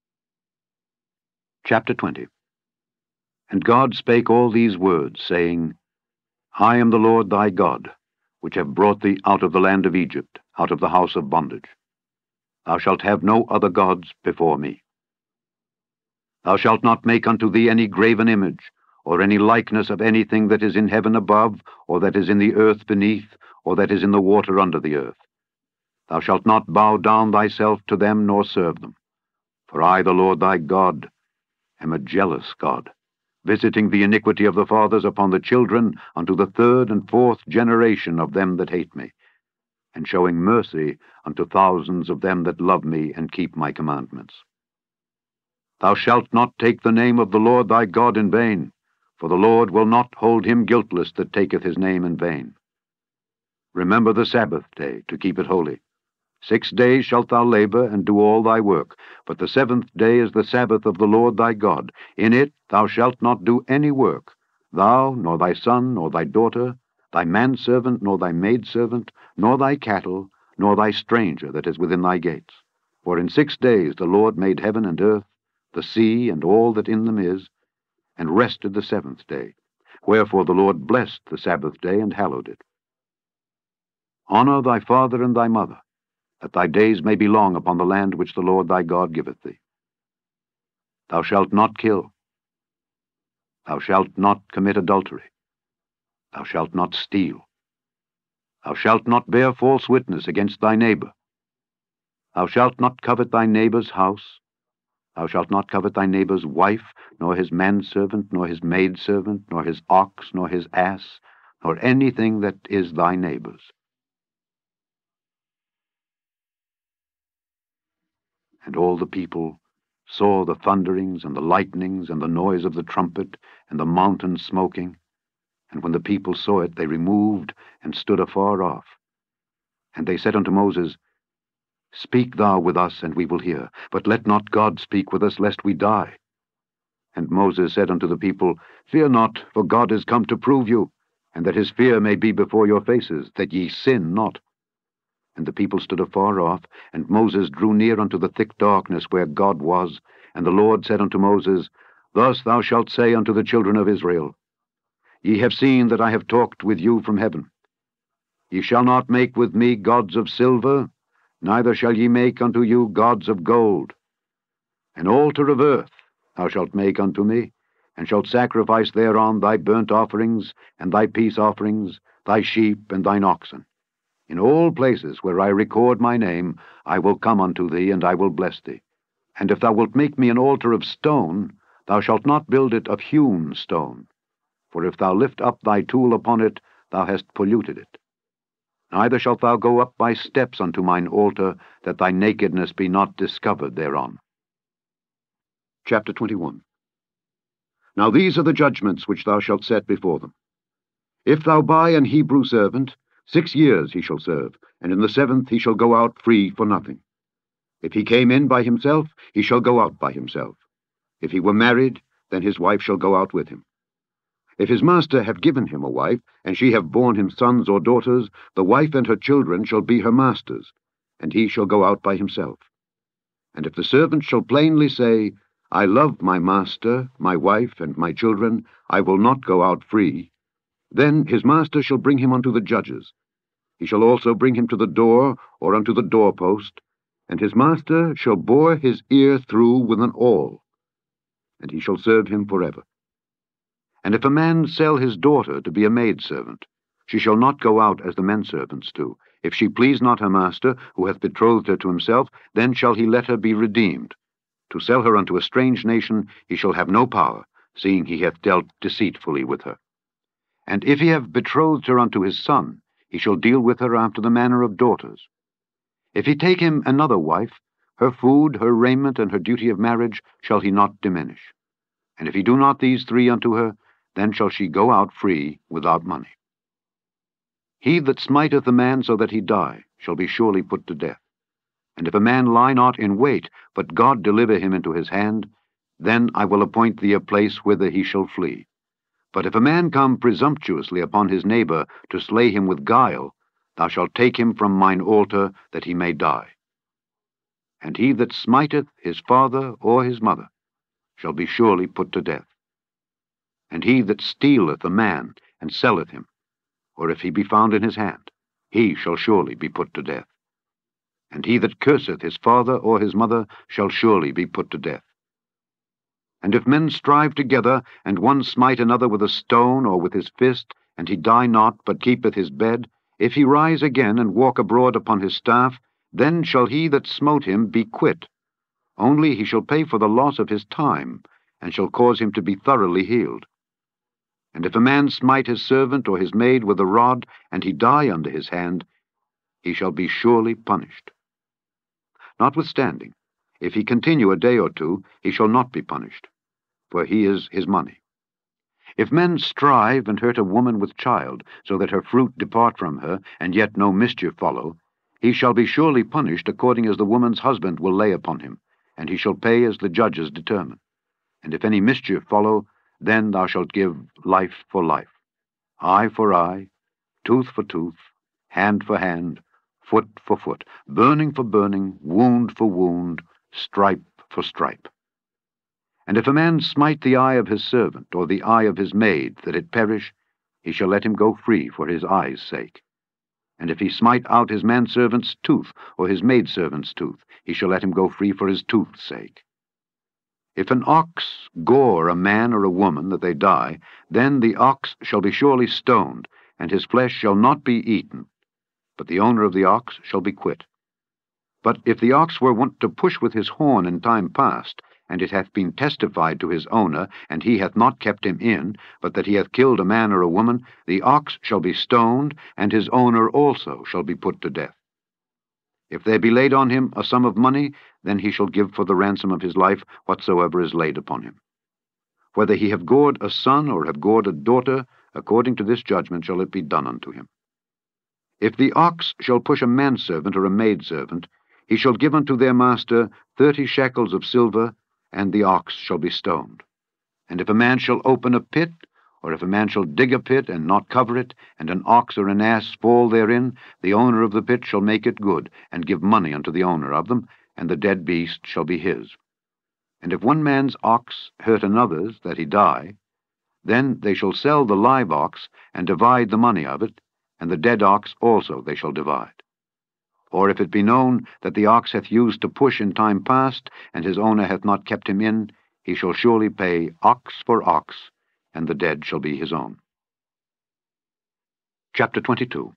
Chapter twenty. And God spake all these words, saying, I am the Lord thy God, which have brought thee out of the land of Egypt, out of the house of bondage. Thou shalt have no other gods before me. Thou shalt not make unto thee any graven image, or any likeness of anything that is in heaven above, or that is in the earth beneath, or that is in the water under the earth. Thou shalt not bow down thyself to them, nor serve them. For I, the Lord thy God, am a jealous God, visiting the iniquity of the fathers upon the children unto the third and fourth generation of them that hate me, and showing mercy unto thousands of them that love me and keep my commandments. Thou shalt not take the name of the Lord thy God in vain, for the Lord will not hold him guiltless that taketh his name in vain. Remember the Sabbath day, to keep it holy. Six days shalt thou labor, and do all thy work, but the seventh day is the Sabbath of the Lord thy God. In it thou shalt not do any work, thou, nor thy son, nor thy daughter, thy manservant, nor thy maidservant, nor thy cattle, nor thy stranger that is within thy gates. For in six days the Lord made heaven and earth, the sea, and all that in them is, and rested the seventh day. Wherefore the Lord blessed the Sabbath day, and hallowed it. Honor thy father and thy mother, that thy days may be long upon the land which the Lord thy God giveth thee. Thou shalt not kill. Thou shalt not commit adultery. Thou shalt not steal. Thou shalt not bear false witness against thy neighbor. Thou shalt not covet thy neighbor's house. Thou shalt not covet thy neighbor's wife, nor his manservant, nor his maidservant, nor his ox, nor his ass, nor anything that is thy neighbor's. And all the people saw the thunderings and the lightnings and the noise of the trumpet and the mountain smoking. And when the people saw it, they removed and stood afar off. And they said unto Moses, Speak thou with us, and we will hear. But let not God speak with us, lest we die. And Moses said unto the people, Fear not, for God is come to prove you, and that his fear may be before your faces, that ye sin not. And the people stood afar off, and Moses drew near unto the thick darkness where God was. And the Lord said unto Moses, Thus thou shalt say unto the children of Israel, Ye have seen that I have talked with you from heaven. Ye shall not make with me gods of silver, neither shall ye make unto you gods of gold. An altar of earth thou shalt make unto me, and shalt sacrifice thereon thy burnt offerings, and thy peace offerings, thy sheep, and thine oxen. In all places where I record my name, I will come unto thee, and I will bless thee. And if thou wilt make me an altar of stone, thou shalt not build it of hewn stone. For if thou lift up thy tool upon it, thou hast polluted it. Neither shalt thou go up by steps unto mine altar, that thy nakedness be not discovered thereon. Chapter twenty-one. Now these are the judgments which thou shalt set before them. If thou buy an Hebrew servant, six years he shall serve, and in the seventh he shall go out free for nothing. If he came in by himself, he shall go out by himself. If he were married, then his wife shall go out with him. If his master have given him a wife, and she have borne him sons or daughters, the wife and her children shall be her master's, and he shall go out by himself. And if the servant shall plainly say, I love my master, my wife, and my children, I will not go out free, then his master shall bring him unto the judges. He shall also bring him to the door, or unto the doorpost, and his master shall bore his ear through with an awl, and he shall serve him forever. And if a man sell his daughter to be a maidservant, she shall not go out as the men servants do. If she please not her master, who hath betrothed her to himself, then shall he let her be redeemed. To sell her unto a strange nation he shall have no power, seeing he hath dealt deceitfully with her. And if he have betrothed her unto his son, he shall deal with her after the manner of daughters. If he take him another wife, her food, her raiment, and her duty of marriage shall he not diminish. And if he do not these three unto her, then shall she go out free without money. He that smiteth a man so that he die shall be surely put to death. And if a man lie not in wait, but God deliver him into his hand, then I will appoint thee a place whither he shall flee. But if a man come presumptuously upon his neighbor to slay him with guile, thou shalt take him from mine altar, that he may die. And he that smiteth his father or his mother shall be surely put to death. And he that stealeth a man and selleth him, or if he be found in his hand, he shall surely be put to death. And he that curseth his father or his mother shall surely be put to death. And if men strive together, and one smite another with a stone or with his fist, and he die not, but keepeth his bed, if he rise again and walk abroad upon his staff, then shall he that smote him be quit. Only he shall pay for the loss of his time, and shall cause him to be thoroughly healed. And if a man smite his servant or his maid with a rod, and he die under his hand, he shall be surely punished. Notwithstanding, if he continue a day or two, he shall not be punished, for he is his money. If men strive and hurt a woman with child, so that her fruit depart from her, and yet no mischief follow, he shall be surely punished according as the woman's husband will lay upon him, and he shall pay as the judges determine. And if any mischief follow, then thou shalt give life for life, eye for eye, tooth for tooth, hand for hand, foot for foot, burning for burning, wound for wound, stripe for stripe. And if a man smite the eye of his servant, or the eye of his maid, that it perish, he shall let him go free for his eye's sake. And if he smite out his manservant's tooth, or his maidservant's tooth, he shall let him go free for his tooth's sake. If an ox gore a man or a woman that they die, then the ox shall be surely stoned, and his flesh shall not be eaten, but the owner of the ox shall be quit. But if the ox were wont to push with his horn in time past, and it hath been testified to his owner, and he hath not kept him in, but that he hath killed a man or a woman, the ox shall be stoned, and his owner also shall be put to death. If there be laid on him a sum of money, then he shall give for the ransom of his life whatsoever is laid upon him. Whether he have gored a son or have gored a daughter, according to this judgment shall it be done unto him. If the ox shall push a manservant or a maidservant, he shall give unto their master thirty shekels of silver, and the ox shall be stoned. And if a man shall open a pit, or if a man shall dig a pit and not cover it, and an ox or an ass fall therein, the owner of the pit shall make it good, and give money unto the owner of them, and the dead beast shall be his. And if one man's ox hurt another's, that he die, then they shall sell the live ox, and divide the money of it, and the dead ox also they shall divide. Or if it be known that the ox hath used to push in time past, and his owner hath not kept him in, he shall surely pay ox for ox, and the dead shall be his own. Chapter twenty-two.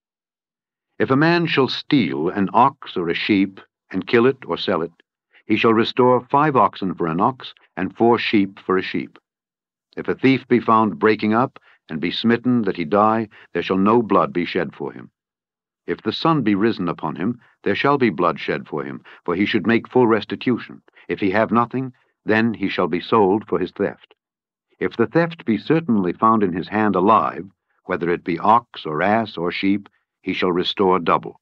If a man shall steal an ox or a sheep, and kill it or sell it, he shall restore five oxen for an ox, and four sheep for a sheep. If a thief be found breaking up, and be smitten that he die, there shall no blood be shed for him. If the sun be risen upon him, there shall be blood shed for him, for he should make full restitution. If he have nothing, then he shall be sold for his theft. If the theft be certainly found in his hand alive, whether it be ox or ass or sheep, he shall restore double.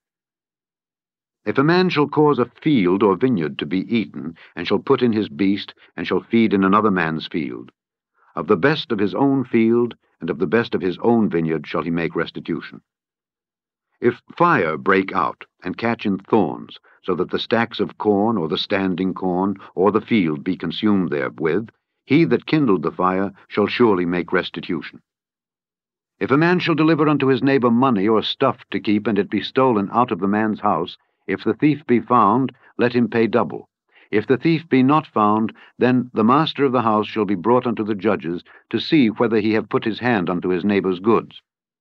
If a man shall cause a field or vineyard to be eaten, and shall put in his beast, and shall feed in another man's field, of the best of his own field, and of the best of his own vineyard shall he make restitution. If fire break out, and catch in thorns, so that the stacks of corn, or the standing corn, or the field be consumed therewith, he that kindled the fire shall surely make restitution. If a man shall deliver unto his neighbor money or stuff to keep, and it be stolen out of the man's house, if the thief be found, let him pay double. If the thief be not found, then the master of the house shall be brought unto the judges, to see whether he have put his hand unto his neighbor's goods.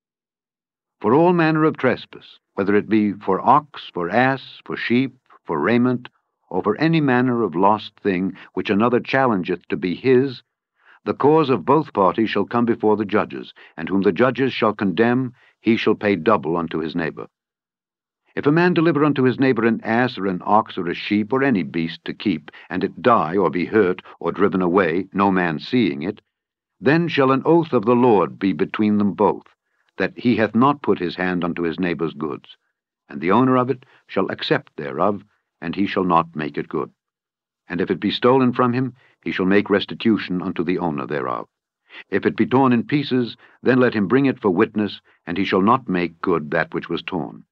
For all manner of trespass, whether it be for ox, for ass, for sheep, for raiment, or for any manner of lost thing which another challengeth to be his, the cause of both parties shall come before the judges, and whom the judges shall condemn, he shall pay double unto his neighbor. If a man deliver unto his neighbor an ass, or an ox, or a sheep, or any beast to keep, and it die, or be hurt, or driven away, no man seeing it, then shall an oath of the Lord be between them both, that he hath not put his hand unto his neighbor's goods, and the owner of it shall accept thereof, and he shall not make it good. And if it be stolen from him, he shall make restitution unto the owner thereof. If it be torn in pieces, then let him bring it for witness, and he shall not make good that which was torn.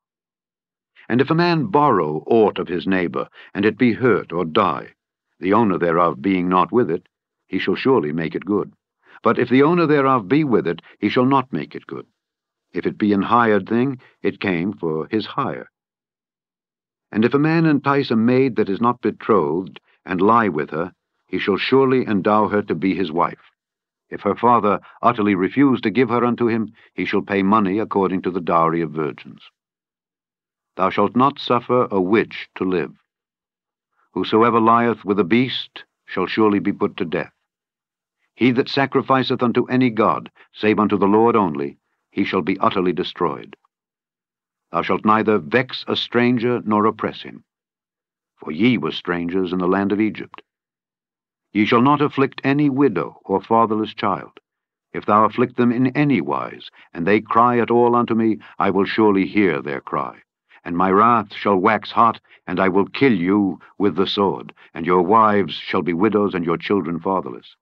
And if a man borrow aught of his neighbor, and it be hurt or die, the owner thereof being not with it, he shall surely make it good. But if the owner thereof be with it, he shall not make it good. If it be an hired thing, it came for his hire. And if a man entice a maid that is not betrothed, and lie with her, he shall surely endow her to be his wife. If her father utterly refuse to give her unto him, he shall pay money according to the dowry of virgins. Thou shalt not suffer a witch to live. Whosoever lieth with a beast shall surely be put to death. He that sacrificeth unto any god, save unto the Lord only, he shall be utterly destroyed. Thou shalt neither vex a stranger nor oppress him, for ye were strangers in the land of Egypt. Ye shall not afflict any widow or fatherless child. If thou afflict them in any wise, and they cry at all unto me, I will surely hear their cry. And my wrath shall wax hot, and I will kill you with the sword, and your wives shall be widows, and your children fatherless.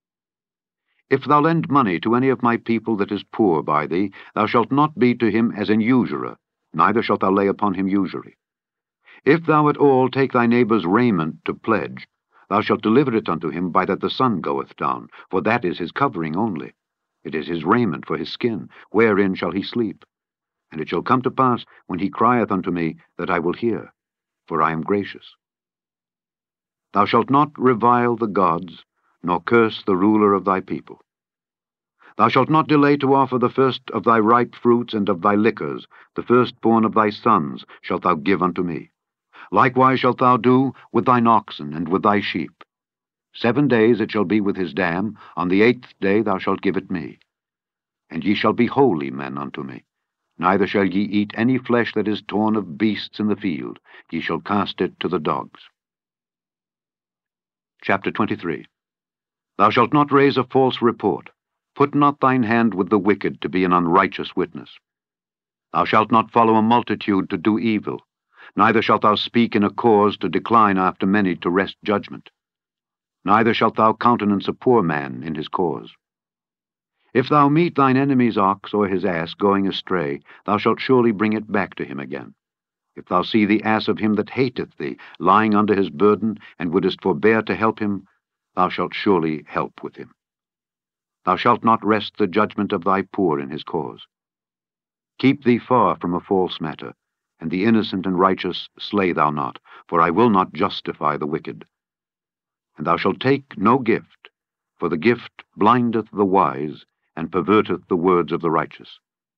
If thou lend money to any of my people that is poor by thee, thou shalt not be to him as an usurer, neither shalt thou lay upon him usury. If thou at all take thy neighbor's raiment to pledge, thou shalt deliver it unto him by that the sun goeth down, for that is his covering only. It is his raiment for his skin, wherein shall he sleep. And it shall come to pass, when he crieth unto me, that I will hear, for I am gracious. Thou shalt not revile the gods, nor curse the ruler of thy people. Thou shalt not delay to offer the first of thy ripe fruits and of thy liquors, the firstborn of thy sons shalt thou give unto me. Likewise shalt thou do with thine oxen and with thy sheep. Seven days it shall be with his dam, on the eighth day thou shalt give it me. And ye shall be holy men unto me. Neither shall ye eat any flesh that is torn of beasts in the field. Ye shall cast it to the dogs. Chapter twenty-three. Thou shalt not raise a false report. Put not thine hand with the wicked to be an unrighteous witness. Thou shalt not follow a multitude to do evil. Neither shalt thou speak in a cause to decline after many to wrest judgment. Neither shalt thou countenance a poor man in his cause. If thou meet thine enemy's ox or his ass going astray, thou shalt surely bring it back to him again. If thou see the ass of him that hateth thee lying under his burden, and wouldest forbear to help him, thou shalt surely help with him. Thou shalt not wrest the judgment of thy poor in his cause. Keep thee far from a false matter, and the innocent and righteous slay thou not, for I will not justify the wicked. And thou shalt take no gift, for the gift blindeth the wise, and perverteth the words of the righteous.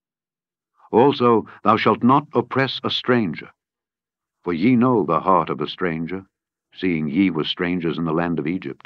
Also thou shalt not oppress a stranger, for ye know the heart of a stranger, seeing ye were strangers in the land of Egypt.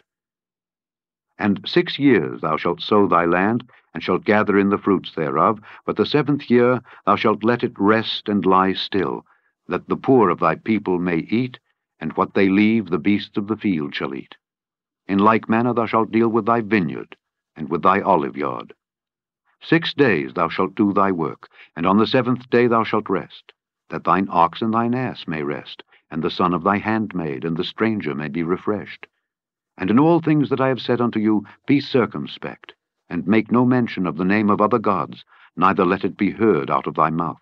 And six years thou shalt sow thy land, and shalt gather in the fruits thereof, but the seventh year thou shalt let it rest and lie still, that the poor of thy people may eat, and what they leave the beasts of the field shall eat. In like manner thou shalt deal with thy vineyard, and with thy olive yard. Six days thou shalt do thy work, and on the seventh day thou shalt rest, that thine ox and thine ass may rest, and the son of thy handmaid and the stranger may be refreshed. And in all things that I have said unto you, be circumspect, and make no mention of the name of other gods, neither let it be heard out of thy mouth.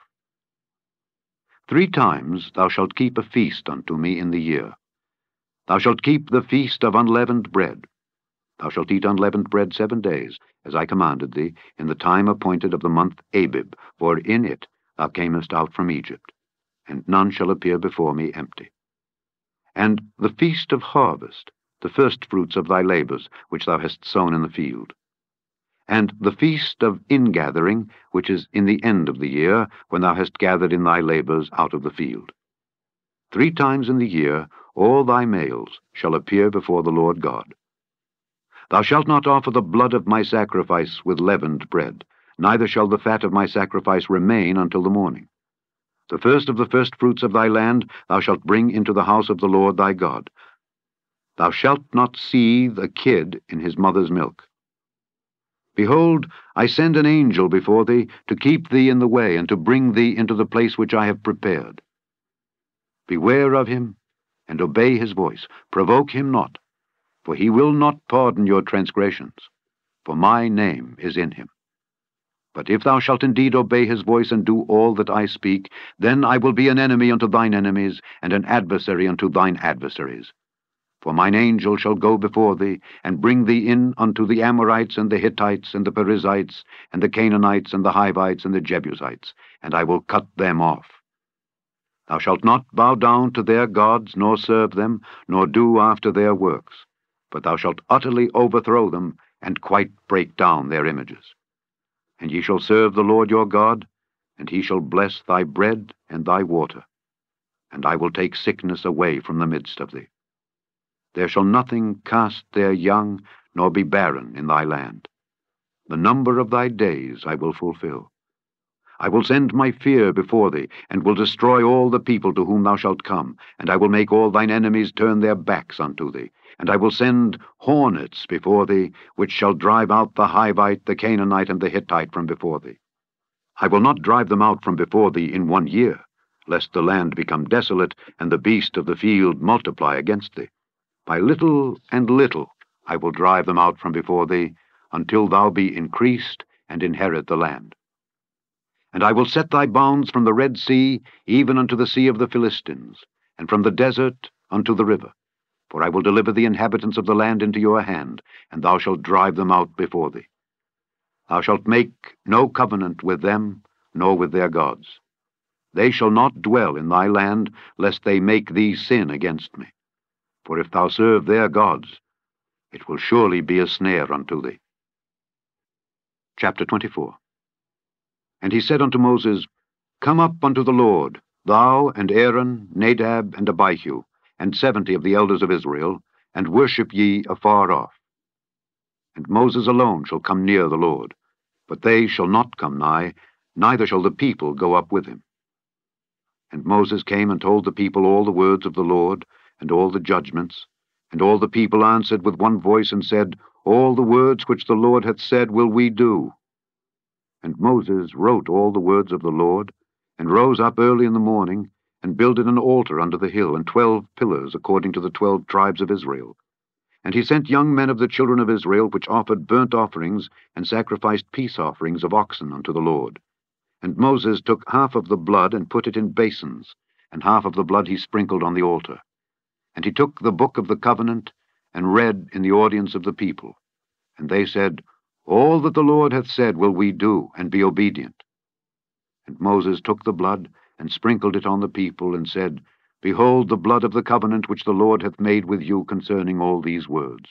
Three times thou shalt keep a feast unto me in the year. Thou shalt keep the feast of unleavened bread. Thou shalt eat unleavened bread seven days, as I commanded thee, in the time appointed of the month Abib, for in it thou camest out from Egypt, and none shall appear before me empty. And the feast of harvest, the firstfruits of thy labors, which thou hast sown in the field. And the feast of ingathering, which is in the end of the year, when thou hast gathered in thy labors out of the field. Three times in the year all thy males shall appear before the Lord God. Thou shalt not offer the blood of my sacrifice with leavened bread, neither shall the fat of my sacrifice remain until the morning. The first of the firstfruits of thy land thou shalt bring into the house of the Lord thy God. Thou shalt not seethe a kid in his mother's milk. Behold, I send an angel before thee, to keep thee in the way, and to bring thee into the place which I have prepared. Beware of him, and obey his voice. Provoke him not, for he will not pardon your transgressions, for my name is in him. But if thou shalt indeed obey his voice, and do all that I speak, then I will be an enemy unto thine enemies, and an adversary unto thine adversaries. For mine angel shall go before thee, and bring thee in unto the Amorites, and the Hittites, and the Perizzites, and the Canaanites, and the Hivites, and the Jebusites, and I will cut them off. Thou shalt not bow down to their gods, nor serve them, nor do after their works, but thou shalt utterly overthrow them, and quite break down their images. And ye shall serve the Lord your God, and he shall bless thy bread and thy water, and I will take sickness away from the midst of thee. There shall nothing cast their young, nor be barren in thy land. The number of thy days I will fulfill. I will send my fear before thee, and will destroy all the people to whom thou shalt come, and I will make all thine enemies turn their backs unto thee. And I will send hornets before thee, which shall drive out the Hivite, the Canaanite, and the Hittite from before thee. I will not drive them out from before thee in one year, lest the land become desolate, and the beast of the field multiply against thee. By little and little I will drive them out from before thee, until thou be increased, and inherit the land. And I will set thy bounds from the Red Sea, even unto the sea of the Philistines, and from the desert unto the river. For I will deliver the inhabitants of the land into your hand, and thou shalt drive them out before thee. Thou shalt make no covenant with them, nor with their gods. They shall not dwell in thy land, lest they make thee sin against me. For if thou serve their gods, it will surely be a snare unto thee. Chapter twenty-four. And he said unto Moses, Come up unto the Lord, thou and Aaron, Nadab, and Abihu, and seventy of the elders of Israel, and worship ye afar off. And Moses alone shall come near the Lord, but they shall not come nigh, neither shall the people go up with him. And Moses came and told the people all the words of the Lord, and all the judgments. And all the people answered with one voice, and said, All the words which the Lord hath said will we do. And Moses wrote all the words of the Lord, and rose up early in the morning, and builded an altar under the hill, and twelve pillars according to the twelve tribes of Israel. And he sent young men of the children of Israel, which offered burnt offerings, and sacrificed peace offerings of oxen unto the Lord. And Moses took half of the blood, and put it in basins, and half of the blood he sprinkled on the altar. And he took the book of the covenant, and read in the audience of the people. And they said, All that the Lord hath said will we do, and be obedient. And Moses took the blood, and sprinkled it on the people, and said, Behold the blood of the covenant which the Lord hath made with you concerning all these words.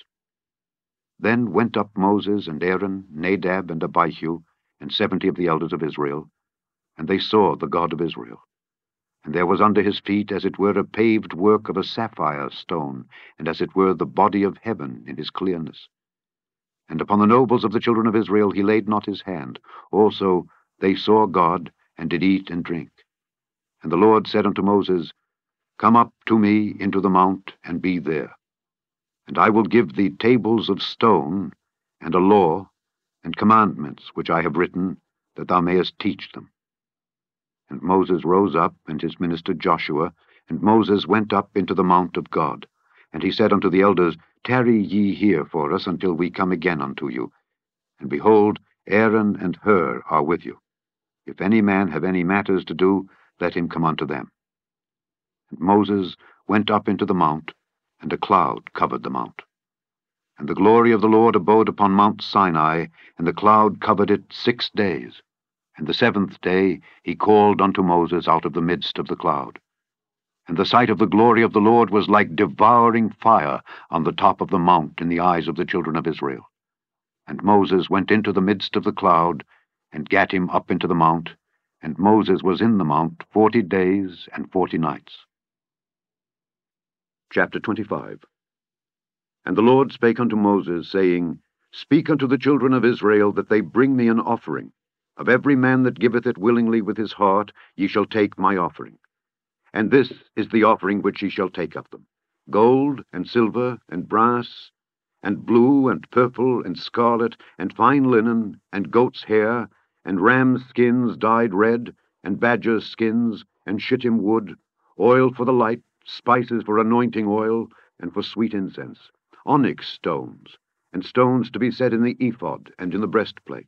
Then went up Moses and Aaron, Nadab and Abihu, and seventy of the elders of Israel, and they saw the God of Israel. And there was under his feet as it were a paved work of a sapphire stone, and as it were the body of heaven in his clearness. And upon the nobles of the children of Israel he laid not his hand. Also they saw God, and did eat and drink. And the Lord said unto Moses, Come up to me into the mount, and be there. And I will give thee tables of stone, and a law, and commandments which I have written, that thou mayest teach them. And Moses rose up, and his minister Joshua, and Moses went up into the mount of God. And he said unto the elders, Tarry ye here for us until we come again unto you. And behold, Aaron and Hur are with you. If any man have any matters to do, let him come unto them. And Moses went up into the mount, and a cloud covered the mount. And the glory of the Lord abode upon Mount Sinai, and the cloud covered it six days. And the seventh day he called unto Moses out of the midst of the cloud. And the sight of the glory of the Lord was like devouring fire on the top of the mount in the eyes of the children of Israel. And Moses went into the midst of the cloud, and gat him up into the mount, and Moses was in the mount forty days and forty nights. Chapter twenty-five. And the Lord spake unto Moses, saying, Speak unto the children of Israel, that they bring me an offering. Of every man that giveth it willingly with his heart, ye shall take my offering. And this is the offering which ye shall take of them: gold, and silver, and brass, and blue, and purple, and scarlet, and fine linen, and goat's hair, and rams' skins dyed red, and badgers' skins, and shittim wood, oil for the light, spices for anointing oil, and for sweet incense, onyx stones, and stones to be set in the ephod and in the breastplate.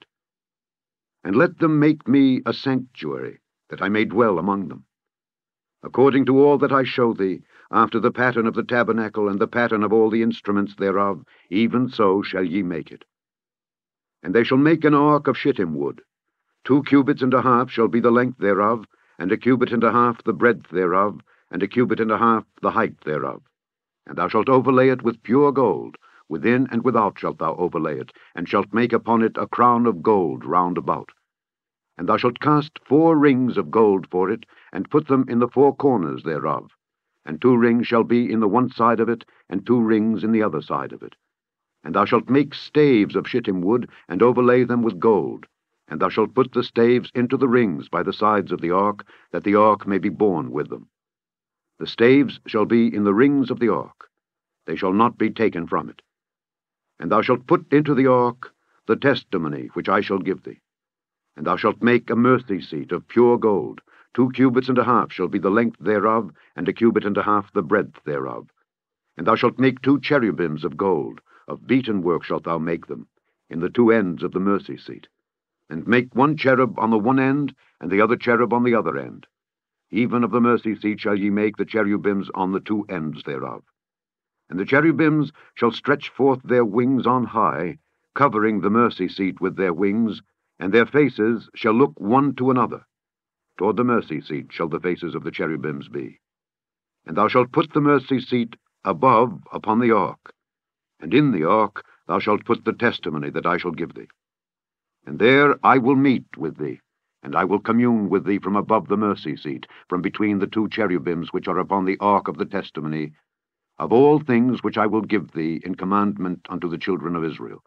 And let them make me a sanctuary, that I may dwell among them. According to all that I show thee, after the pattern of the tabernacle and the pattern of all the instruments thereof, even so shall ye make it. And they shall make an ark of shittim wood. Two cubits and a half shall be the length thereof, and a cubit and a half the breadth thereof, and a cubit and a half the height thereof. And thou shalt overlay it with pure gold, within and without shalt thou overlay it, and shalt make upon it a crown of gold round about. And thou shalt cast four rings of gold for it, and put them in the four corners thereof. And two rings shall be in the one side of it, and two rings in the other side of it. And thou shalt make staves of shittim wood, and overlay them with gold. And thou shalt put the staves into the rings by the sides of the ark, that the ark may be borne with them. The staves shall be in the rings of the ark. They shall not be taken from it. And thou shalt put into the ark the testimony which I shall give thee. And thou shalt make a mercy seat of pure gold. Two cubits and a half shall be the length thereof, and a cubit and a half the breadth thereof. And thou shalt make two cherubims of gold. Of beaten work shalt thou make them, in the two ends of the mercy seat. And make one cherub on the one end, and the other cherub on the other end. Even of the mercy seat shall ye make the cherubims on the two ends thereof. And the cherubims shall stretch forth their wings on high, covering the mercy seat with their wings, And their faces shall look one to another. Toward the mercy seat shall the faces of the cherubims be. And thou shalt put the mercy seat above upon the ark, and in the ark thou shalt put the testimony that I shall give thee. And there I will meet with thee, and I will commune with thee from above the mercy seat, from between the two cherubims which are upon the ark of the testimony, of all things which I will give thee in commandment unto the children of Israel.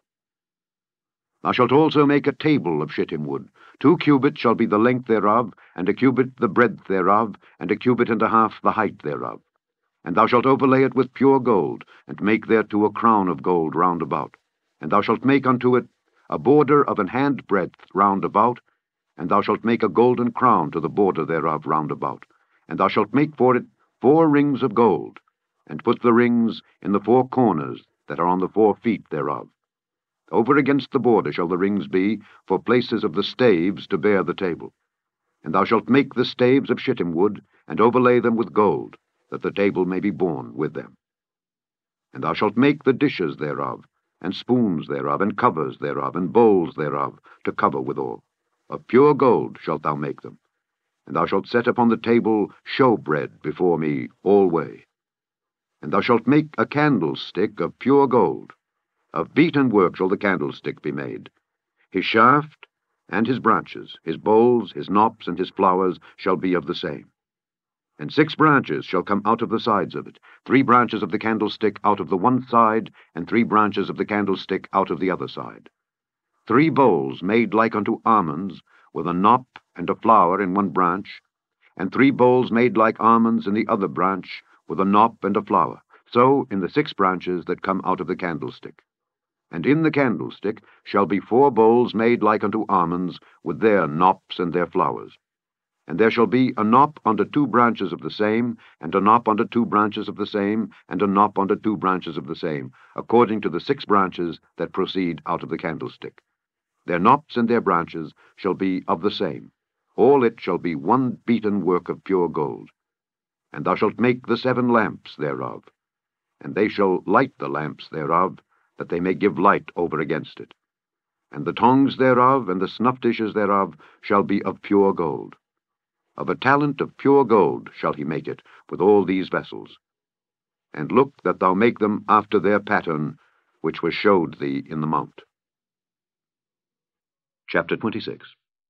Thou shalt also make a table of shittim wood. Two cubits shall be the length thereof, and a cubit the breadth thereof, and a cubit and a half the height thereof. And thou shalt overlay it with pure gold, and make thereto a crown of gold round about. And thou shalt make unto it a border of an hand breadth round about, and thou shalt make a golden crown to the border thereof round about. And thou shalt make for it four rings of gold, and put the rings in the four corners that are on the four feet thereof. Over against the border shall the rings be for places of the staves to bear the table. And thou shalt make the staves of shittim wood, and overlay them with gold, that the table may be borne with them. And thou shalt make the dishes thereof, and spoons thereof, and covers thereof, and bowls thereof, to cover withal. Of pure gold shalt thou make them. And thou shalt set upon the table showbread before me alway. And thou shalt make a candlestick of pure gold. Of beaten work shall the candlestick be made. His shaft and his branches, his bowls, his knops, and his flowers shall be of the same. And six branches shall come out of the sides of it, three branches of the candlestick out of the one side, and three branches of the candlestick out of the other side. Three bowls made like unto almonds, with a knop and a flower in one branch, and three bowls made like almonds in the other branch, with a knop and a flower, so in the six branches that come out of the candlestick. And in the candlestick shall be four bowls made like unto almonds, with their knops and their flowers. And there shall be a knop unto two branches of the same, and a knop unto two branches of the same, and a knop unto two branches of the same, according to the six branches that proceed out of the candlestick. Their knops and their branches shall be of the same. All it shall be one beaten work of pure gold. And thou shalt make the seven lamps thereof, and they shall light the lamps thereof, that they may give light over against it. And the tongs thereof and the snuff dishes thereof shall be of pure gold. Of a talent of pure gold shall he make it, with all these vessels. And look that thou make them after their pattern, which was showed thee in the mount. Chapter twenty-six.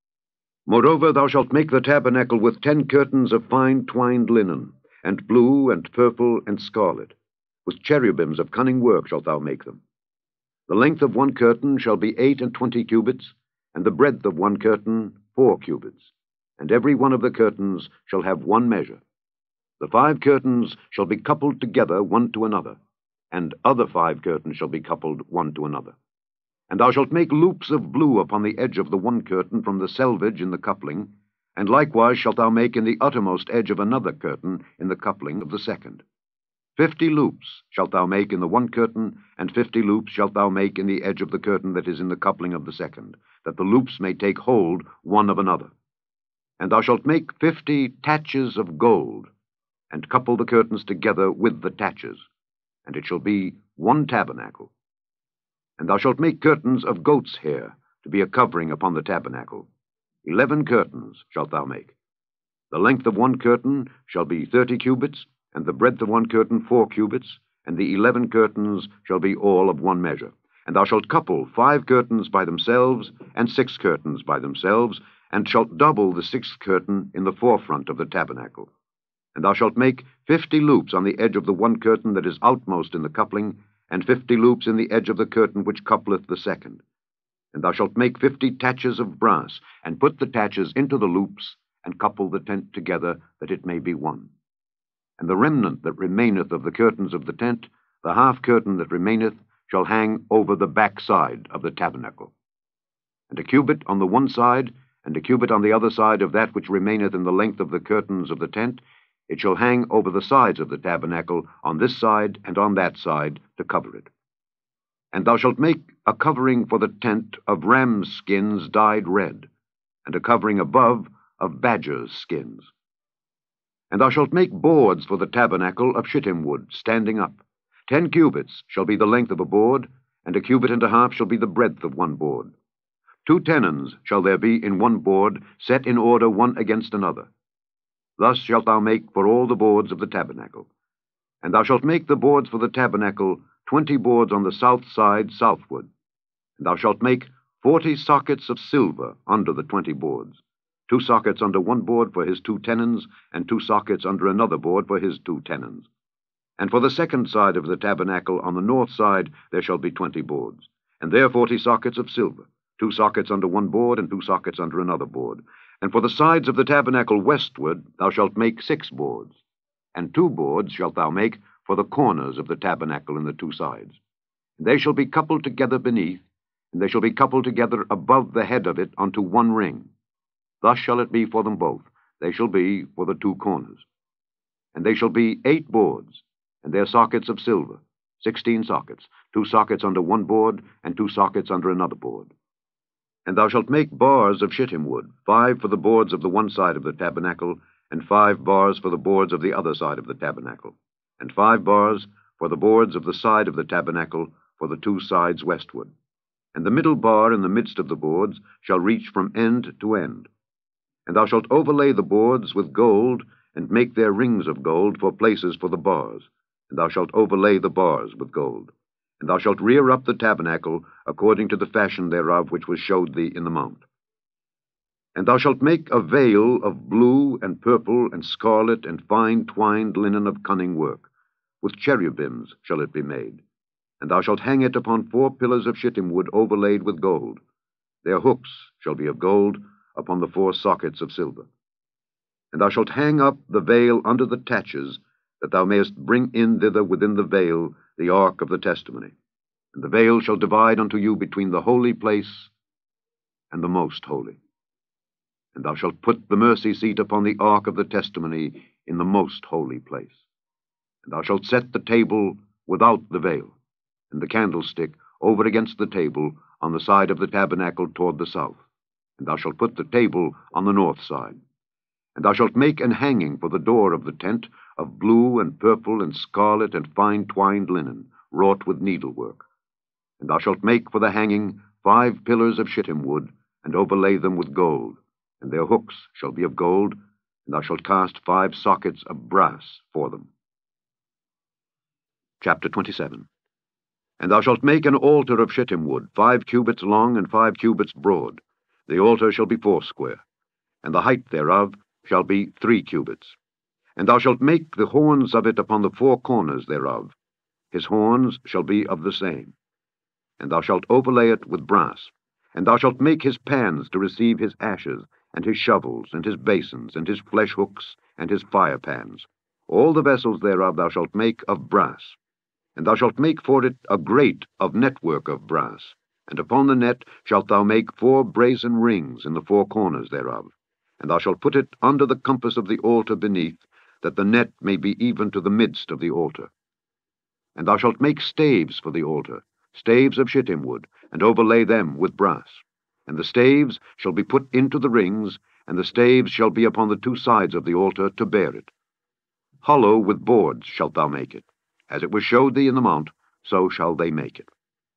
Moreover, thou shalt make the tabernacle with ten curtains of fine twined linen, and blue, and purple, and scarlet. With cherubims of cunning work shalt thou make them. The length of one curtain shall be eight and twenty cubits, and the breadth of one curtain four cubits. And every one of the curtains shall have one measure. The five curtains shall be coupled together one to another, and other five curtains shall be coupled one to another. And thou shalt make loops of blue upon the edge of the one curtain from the selvage in the coupling, and likewise shalt thou make in the uttermost edge of another curtain in the coupling of the second. Fifty loops shalt thou make in the one curtain, and fifty loops shalt thou make in the edge of the curtain that is in the coupling of the second, that the loops may take hold one of another. And thou shalt make fifty taches of gold, and couple the curtains together with the taches, and it shall be one tabernacle. And thou shalt make curtains of goat's hair, to be a covering upon the tabernacle. Eleven curtains shalt thou make. The length of one curtain shall be thirty cubits, and the breadth of one curtain four cubits, and the eleven curtains shall be all of one measure. And thou shalt couple five curtains by themselves, and six curtains by themselves, and shalt double the sixth curtain in the forefront of the tabernacle. And thou shalt make fifty loops on the edge of the one curtain that is outmost in the coupling, and fifty loops in the edge of the curtain which coupleth the second. And thou shalt make fifty taches of brass, and put the taches into the loops, and couple the tent together, that it may be one. And the remnant that remaineth of the curtains of the tent, the half curtain that remaineth, shall hang over the back side of the tabernacle. And a cubit on the one side, and a cubit on the other side of that which remaineth in the length of the curtains of the tent, it shall hang over the sides of the tabernacle, on this side and on that side, to cover it. And thou shalt make a covering for the tent of rams' skins dyed red, and a covering above of badgers' skins. And thou shalt make boards for the tabernacle of shittim wood, standing up. Ten cubits shall be the length of a board, and a cubit and a half shall be the breadth of one board. Two tenons shall there be in one board, set in order one against another. Thus shalt thou make for all the boards of the tabernacle. And thou shalt make the boards for the tabernacle twenty boards on the south side southward. And thou shalt make forty sockets of silver under the twenty boards, two sockets under one board for his two tenons, and two sockets under another board for his two tenons. And for the second side of the tabernacle on the north side there shall be twenty boards, and there forty sockets of silver, two sockets under one board, and two sockets under another board. And for the sides of the tabernacle westward thou shalt make six boards, and two boards shalt thou make for the corners of the tabernacle in the two sides. And they shall be coupled together beneath, and they shall be coupled together above the head of it unto one ring. Thus shall it be for them both. They shall be for the two corners. And they shall be eight boards, and their sockets of silver, sixteen sockets, two sockets under one board, and two sockets under another board. And thou shalt make bars of shittim wood, five for the boards of the one side of the tabernacle, and five bars for the boards of the other side of the tabernacle, and five bars for the boards of the side of the tabernacle for the two sides westward. And the middle bar in the midst of the boards shall reach from end to end. And thou shalt overlay the boards with gold, and make their rings of gold for places for the bars. And thou shalt overlay the bars with gold. And thou shalt rear up the tabernacle according to the fashion thereof which was showed thee in the mount. And thou shalt make a veil of blue and purple and scarlet and fine twined linen of cunning work. With cherubims shall it be made. And thou shalt hang it upon four pillars of shittim wood overlaid with gold. Their hooks shall be of gold upon the four sockets of silver. And thou shalt hang up the veil under the taches, that thou mayest bring in thither within the veil the ark of the testimony. And the veil shall divide unto you between the holy place and the most holy. And thou shalt put the mercy seat upon the ark of the testimony in the most holy place. And thou shalt set the table without the veil, and the candlestick over against the table on the side of the tabernacle toward the south. And thou shalt put the table on the north side. And thou shalt make an hanging for the door of the tent of blue and purple and scarlet and fine twined linen, wrought with needlework. And thou shalt make for the hanging five pillars of shittim wood, and overlay them with gold, and their hooks shall be of gold, and thou shalt cast five sockets of brass for them. Chapter twenty-seven. And thou shalt make an altar of shittim wood, five cubits long and five cubits broad. The altar shall be foursquare, and the height thereof shall be three cubits. And thou shalt make the horns of it upon the four corners thereof. His horns shall be of the same. And thou shalt overlay it with brass. And thou shalt make his pans to receive his ashes, and his shovels, and his basins, and his flesh hooks, and his fire pans. All the vessels thereof thou shalt make of brass. And thou shalt make for it a grate of network of brass. And upon the net shalt thou make four brazen rings in the four corners thereof. And thou shalt put it under the compass of the altar beneath, that the net may be even to the midst of the altar. And thou shalt make staves for the altar, staves of shittim wood, and overlay them with brass. And the staves shall be put into the rings, and the staves shall be upon the two sides of the altar to bear it. Hollow with boards shalt thou make it. As it was showed thee in the mount, so shall they make it.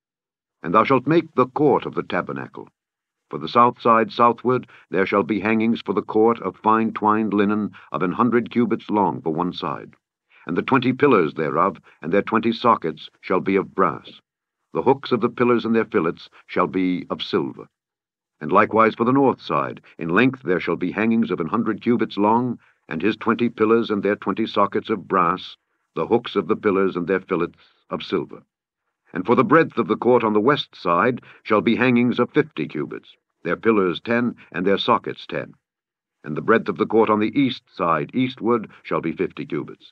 And thou shalt make the court of the tabernacle. For the south side southward there shall be hangings for the court of fine twined linen of an hundred cubits long for one side. And the twenty pillars thereof, and their twenty sockets, shall be of brass. The hooks of the pillars and their fillets shall be of silver. And likewise for the north side, in length there shall be hangings of an hundred cubits long, and his twenty pillars and their twenty sockets of brass, the hooks of the pillars and their fillets of silver. And for the breadth of the court on the west side shall be hangings of fifty cubits, their pillars ten, and their sockets ten. And the breadth of the court on the east side eastward shall be fifty cubits.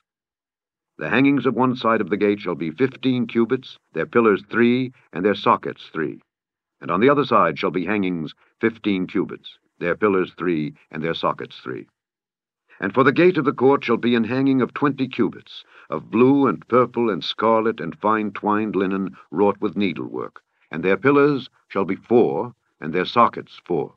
The hangings of one side of the gate shall be fifteen cubits, their pillars three, and their sockets three. And on the other side shall be hangings fifteen cubits, their pillars three, and their sockets three. And for the gate of the court shall be an hanging of twenty cubits, of blue and purple and scarlet and fine twined linen wrought with needlework. And their pillars shall be four, and their sockets four.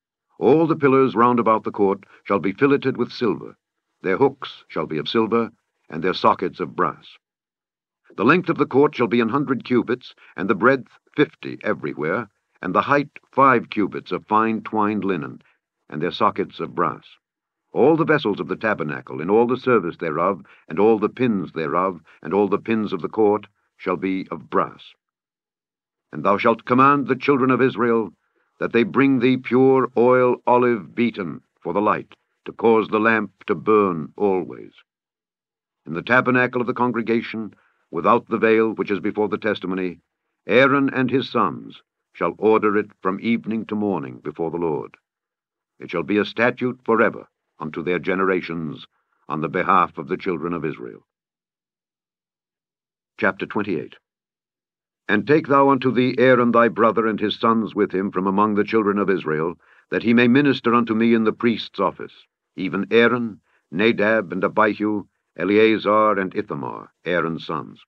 All the pillars round about the court shall be filleted with silver. Their hooks shall be of silver, and their sockets of brass. The length of the court shall be an hundred cubits, and the breadth fifty everywhere, and the height five cubits of fine twined linen, and their sockets of brass. All the vessels of the tabernacle, in all the service thereof, and all the pins thereof, and all the pins of the court, shall be of brass. And thou shalt command the children of Israel that they bring thee pure oil olive beaten for the light, to cause the lamp to burn always. In the tabernacle of the congregation, without the veil which is before the testimony, Aaron and his sons shall order it from evening to morning before the Lord. It shall be a statute forever unto their generations on the behalf of the children of Israel. Chapter twenty-eight. And take thou unto thee Aaron thy brother and his sons with him from among the children of Israel, that he may minister unto me in the priest's office, even Aaron, Nadab, and Abihu, Eleazar, and Ithamar, Aaron's sons.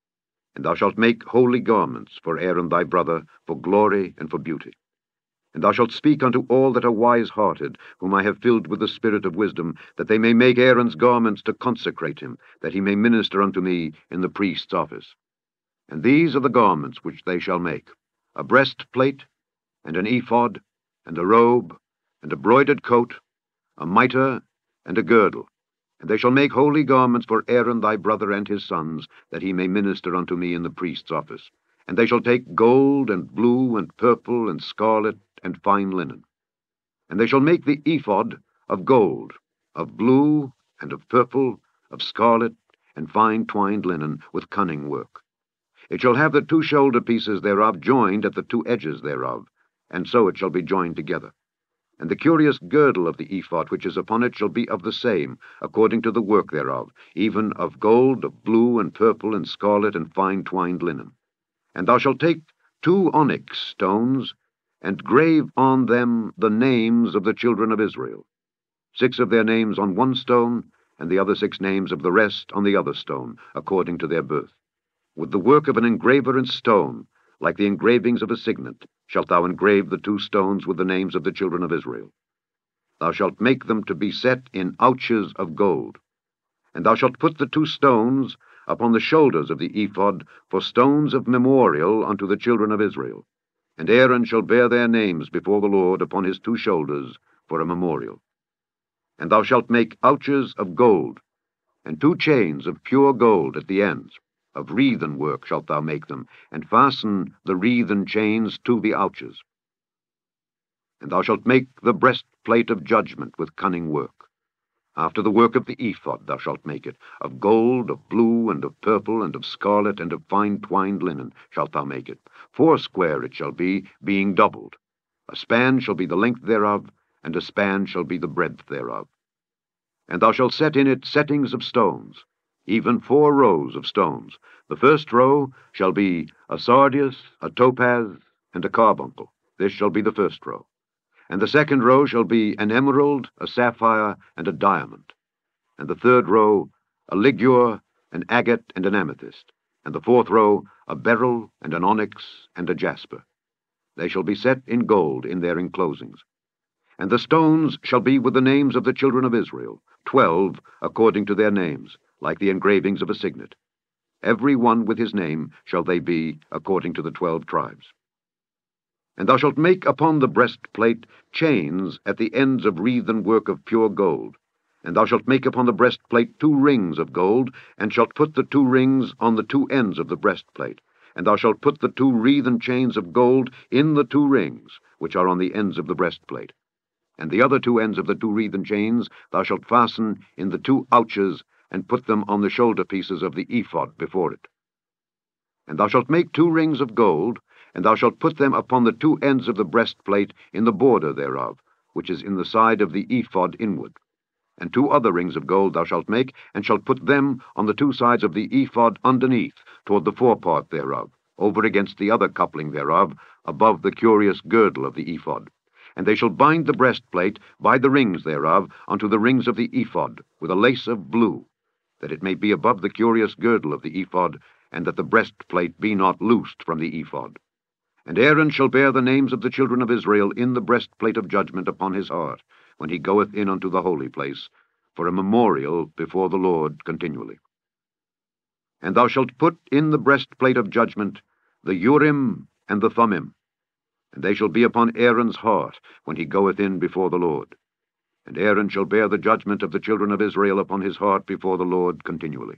And thou shalt make holy garments for Aaron thy brother, for glory and for beauty. And thou shalt speak unto all that are wise-hearted, whom I have filled with the spirit of wisdom, that they may make Aaron's garments to consecrate him, that he may minister unto me in the priest's office. And these are the garments which they shall make: a breastplate, and an ephod, and a robe, and a broidered coat, a mitre, and a girdle. And they shall make holy garments for Aaron thy brother and his sons, that he may minister unto me in the priest's office. And they shall take gold, and blue, and purple, and scarlet, and fine linen. And they shall make the ephod of gold, of blue, and of purple, of scarlet, and fine twined linen, with cunning work. It shall have the two shoulder pieces thereof joined at the two edges thereof, and so it shall be joined together. And the curious girdle of the ephod which is upon it shall be of the same, according to the work thereof, even of gold, of blue, and purple, and scarlet, and fine twined linen. And thou shalt take two onyx stones, and grave on them the names of the children of Israel, six of their names on one stone, and the other six names of the rest on the other stone, according to their birth. With the work of an engraver in stone, like the engravings of a signet, shalt thou engrave the two stones with the names of the children of Israel. Thou shalt make them to be set in ouches of gold. And thou shalt put the two stones upon the shoulders of the ephod for stones of memorial unto the children of Israel. And Aaron shall bear their names before the Lord upon his two shoulders for a memorial. And thou shalt make ouches of gold, and two chains of pure gold at the ends. Of wreathen work shalt thou make them, and fasten the wreathen chains to the ouches. And thou shalt make the breastplate of judgment with cunning work. After the work of the ephod thou shalt make it. Of gold, of blue, and of purple, and of scarlet, and of fine twined linen shalt thou make it. Foursquare it shall be, being doubled. A span shall be the length thereof, and a span shall be the breadth thereof. And thou shalt set in it settings of stones, even four rows of stones. The first row shall be a sardius, a topaz, and a carbuncle. This shall be the first row. And the second row shall be an emerald, a sapphire, and a diamond. And the third row a ligure, an agate, and an amethyst. And the fourth row a beryl, and an onyx, and a jasper. They shall be set in gold in their enclosings. And the stones shall be with the names of the children of Israel, twelve according to their names, like the engravings of a signet. Every one with his name shall they be, according to the twelve tribes. And thou shalt make upon the breastplate chains at the ends of wreathen work of pure gold. And thou shalt make upon the breastplate two rings of gold, and shalt put the two rings on the two ends of the breastplate. And thou shalt put the two wreathen chains of gold in the two rings, which are on the ends of the breastplate. And the other two ends of the two wreathen chains thou shalt fasten in the two ouches, and put them on the shoulder pieces of the ephod before it. And thou shalt make two rings of gold, and thou shalt put them upon the two ends of the breastplate in the border thereof, which is in the side of the ephod inward. And two other rings of gold thou shalt make, and shalt put them on the two sides of the ephod underneath, toward the forepart thereof, over against the other coupling thereof, above the curious girdle of the ephod. And they shall bind the breastplate by the rings thereof unto the rings of the ephod, with a lace of blue, that it may be above the curious girdle of the ephod, and that the breastplate be not loosed from the ephod. And Aaron shall bear the names of the children of Israel in the breastplate of judgment upon his heart, when he goeth in unto the holy place, for a memorial before the Lord continually. And thou shalt put in the breastplate of judgment the Urim and the Thummim. And they shall be upon Aaron's heart when he goeth in before the Lord. And Aaron shall bear the judgment of the children of Israel upon his heart before the Lord continually.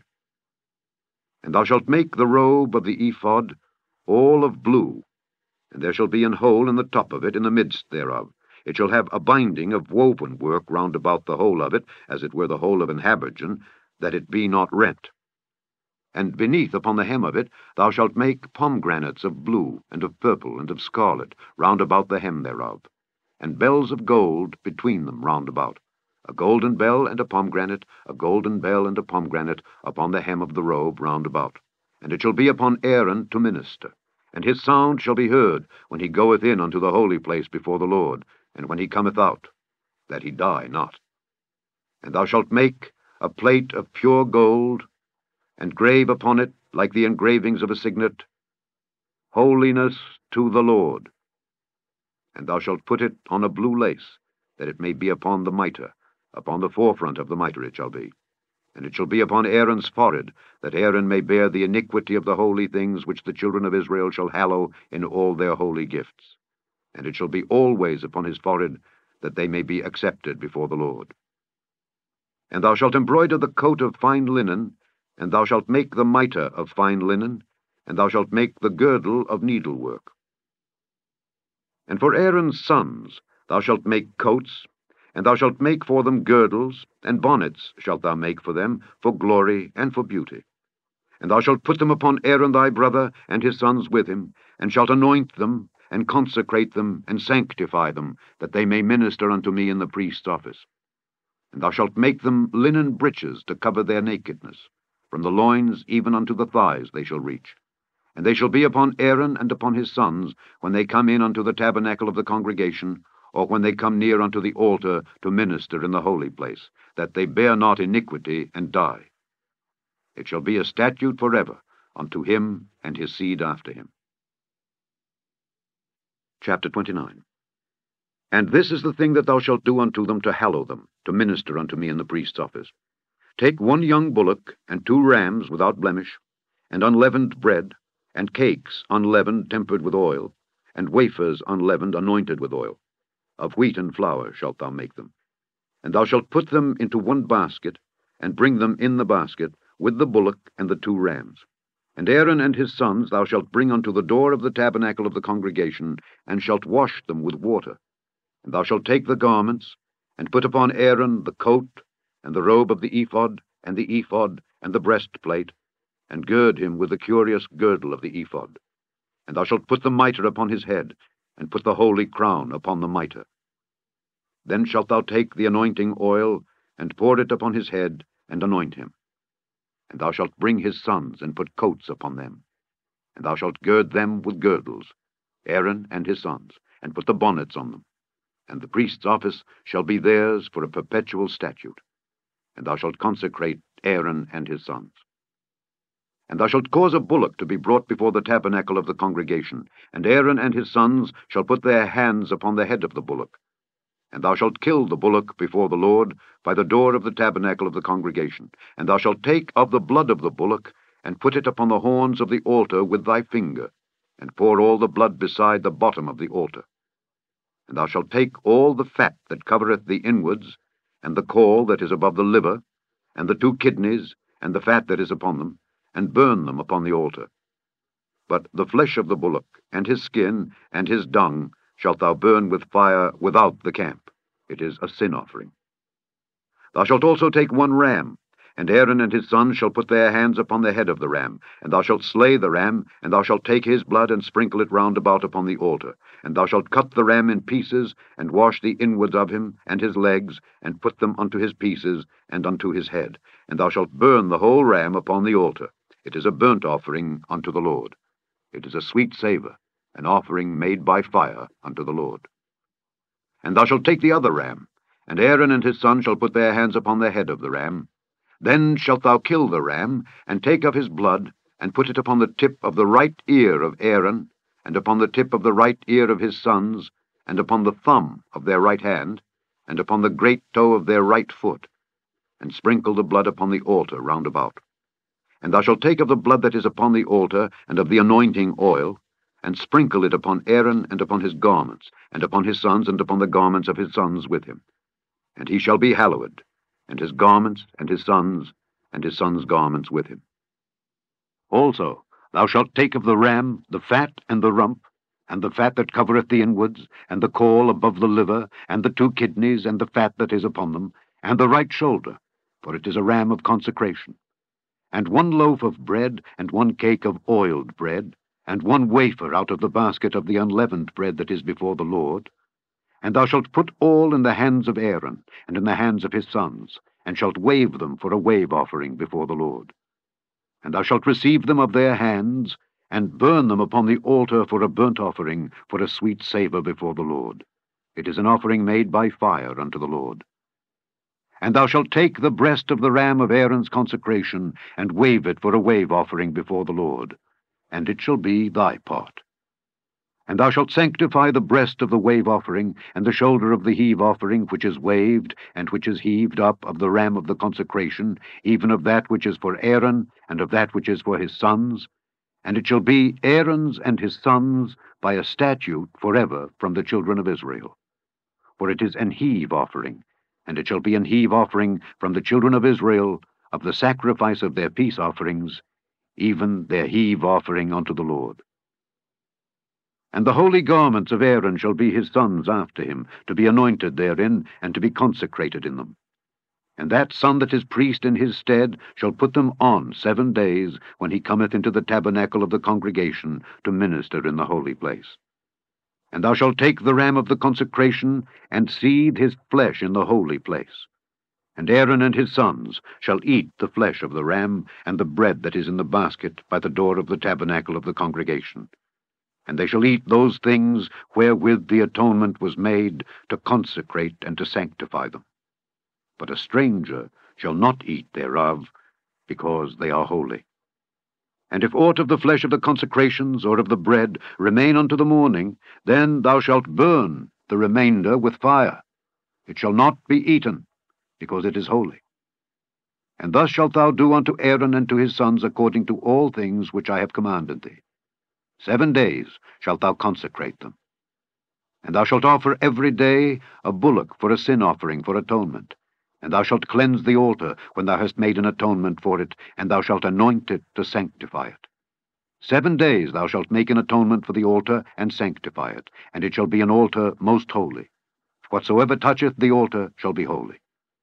And thou shalt make the robe of the ephod all of blue, and there shall be an hole in the top of it in the midst thereof. It shall have a binding of woven work round about the whole of it, as it were the whole of an habergeon, that it be not rent. And beneath upon the hem of it thou shalt make pomegranates of blue, and of purple, and of scarlet, round about the hem thereof, and bells of gold between them round about, a golden bell and a pomegranate, a golden bell and a pomegranate, upon the hem of the robe round about. And it shall be upon Aaron to minister, and his sound shall be heard when he goeth in unto the holy place before the Lord, and when he cometh out, that he die not. And thou shalt make a plate of pure gold, and grave upon it, like the engravings of a signet, Holiness to the Lord. And thou shalt put it on a blue lace, that it may be upon the mitre, upon the forefront of the mitre it shall be. And it shall be upon Aaron's forehead, that Aaron may bear the iniquity of the holy things which the children of Israel shall hallow in all their holy gifts. And it shall be always upon his forehead, that they may be accepted before the Lord. And thou shalt embroider the coat of fine linen, and thou shalt make the mitre of fine linen, and thou shalt make the girdle of needlework. And for Aaron's sons thou shalt make coats, and thou shalt make for them girdles, and bonnets shalt thou make for them, for glory and for beauty. And thou shalt put them upon Aaron thy brother, and his sons with him, and shalt anoint them, and consecrate them, and sanctify them, that they may minister unto me in the priest's office. And thou shalt make them linen breeches to cover their nakedness. From the loins even unto the thighs they shall reach. And they shall be upon Aaron and upon his sons, when they come in unto the tabernacle of the congregation, or when they come near unto the altar to minister in the holy place, that they bear not iniquity and die. It shall be a statute forever unto him and his seed after him. Chapter twenty-nine. And this is the thing that thou shalt do unto them to hallow them, to minister unto me in the priest's office. Take one young bullock, and two rams without blemish, and unleavened bread, and cakes unleavened tempered with oil, and wafers unleavened anointed with oil. Of wheat and flour shalt thou make them. And thou shalt put them into one basket, and bring them in the basket, with the bullock and the two rams. And Aaron and his sons thou shalt bring unto the door of the tabernacle of the congregation, and shalt wash them with water. And thou shalt take the garments, and put upon Aaron the coat, and the robe of the ephod, and the ephod, and the breastplate, and gird him with the curious girdle of the ephod. And thou shalt put the mitre upon his head, and put the holy crown upon the mitre. Then shalt thou take the anointing oil, and pour it upon his head, and anoint him. And thou shalt bring his sons, and put coats upon them. And thou shalt gird them with girdles, Aaron and his sons, and put the bonnets on them. And the priest's office shall be theirs for a perpetual statute. And thou shalt consecrate Aaron and his sons. And thou shalt cause a bullock to be brought before the tabernacle of the congregation, and Aaron and his sons shall put their hands upon the head of the bullock. And thou shalt kill the bullock before the Lord by the door of the tabernacle of the congregation. And thou shalt take of the blood of the bullock, and put it upon the horns of the altar with thy finger, and pour all the blood beside the bottom of the altar. And thou shalt take all the fat that covereth the inwards, and the caul that is above the liver, and the two kidneys, and the fat that is upon them, and burn them upon the altar. But the flesh of the bullock, and his skin, and his dung, shalt thou burn with fire without the camp. It is a sin offering. Thou shalt also take one ram, and Aaron and his sons shall put their hands upon the head of the ram. And thou shalt slay the ram, and thou shalt take his blood, and sprinkle it round about upon the altar. And thou shalt cut the ram in pieces, and wash the inwards of him, and his legs, and put them unto his pieces, and unto his head. And thou shalt burn the whole ram upon the altar. It is a burnt offering unto the Lord. It is a sweet savour, an offering made by fire unto the Lord. And thou shalt take the other ram, and Aaron and his sons shall put their hands upon the head of the ram. Then shalt thou kill the ram, and take of his blood, and put it upon the tip of the right ear of Aaron, and upon the tip of the right ear of his sons, and upon the thumb of their right hand, and upon the great toe of their right foot, and sprinkle the blood upon the altar round about. And thou shalt take of the blood that is upon the altar, and of the anointing oil, and sprinkle it upon Aaron and upon his garments, and upon his sons, and upon the garments of his sons with him. And he shall be hallowed, and his garments, and his sons, and his sons' garments with him. Also thou shalt take of the ram the fat and the rump, and the fat that covereth the inwards, and the caul above the liver, and the two kidneys, and the fat that is upon them, and the right shoulder, for it is a ram of consecration. And one loaf of bread, and one cake of oiled bread, and one wafer out of the basket of the unleavened bread that is before the Lord. And thou shalt put all in the hands of Aaron, and in the hands of his sons, and shalt wave them for a wave offering before the Lord. And thou shalt receive them of their hands, and burn them upon the altar for a burnt offering, for a sweet savour before the Lord. It is an offering made by fire unto the Lord. And thou shalt take the breast of the ram of Aaron's consecration, and wave it for a wave offering before the Lord, and it shall be thy part. And thou shalt sanctify the breast of the wave offering, and the shoulder of the heave offering, which is waved, and which is heaved up of the ram of the consecration, even of that which is for Aaron, and of that which is for his sons. And it shall be Aaron's and his sons by a statute forever from the children of Israel. For it is an heave offering, and it shall be an heave offering from the children of Israel of the sacrifice of their peace offerings, even their heave offering unto the Lord. And the holy garments of Aaron shall be his sons after him, to be anointed therein, and to be consecrated in them. And that son that is priest in his stead shall put them on seven days, when he cometh into the tabernacle of the congregation to minister in the holy place. And thou shalt take the ram of the consecration, and seethe his flesh in the holy place. And Aaron and his sons shall eat the flesh of the ram, and the bread that is in the basket by the door of the tabernacle of the congregation. And they shall eat those things wherewith the atonement was made, to consecrate and to sanctify them. But a stranger shall not eat thereof, because they are holy. And if aught of the flesh of the consecrations or of the bread remain unto the morning, then thou shalt burn the remainder with fire. It shall not be eaten, because it is holy. And thus shalt thou do unto Aaron and to his sons according to all things which I have commanded thee. Seven days shalt thou consecrate them. And thou shalt offer every day a bullock for a sin offering for atonement. And thou shalt cleanse the altar when thou hast made an atonement for it, and thou shalt anoint it to sanctify it. Seven days thou shalt make an atonement for the altar, and sanctify it, and it shall be an altar most holy. Whatsoever toucheth the altar shall be holy.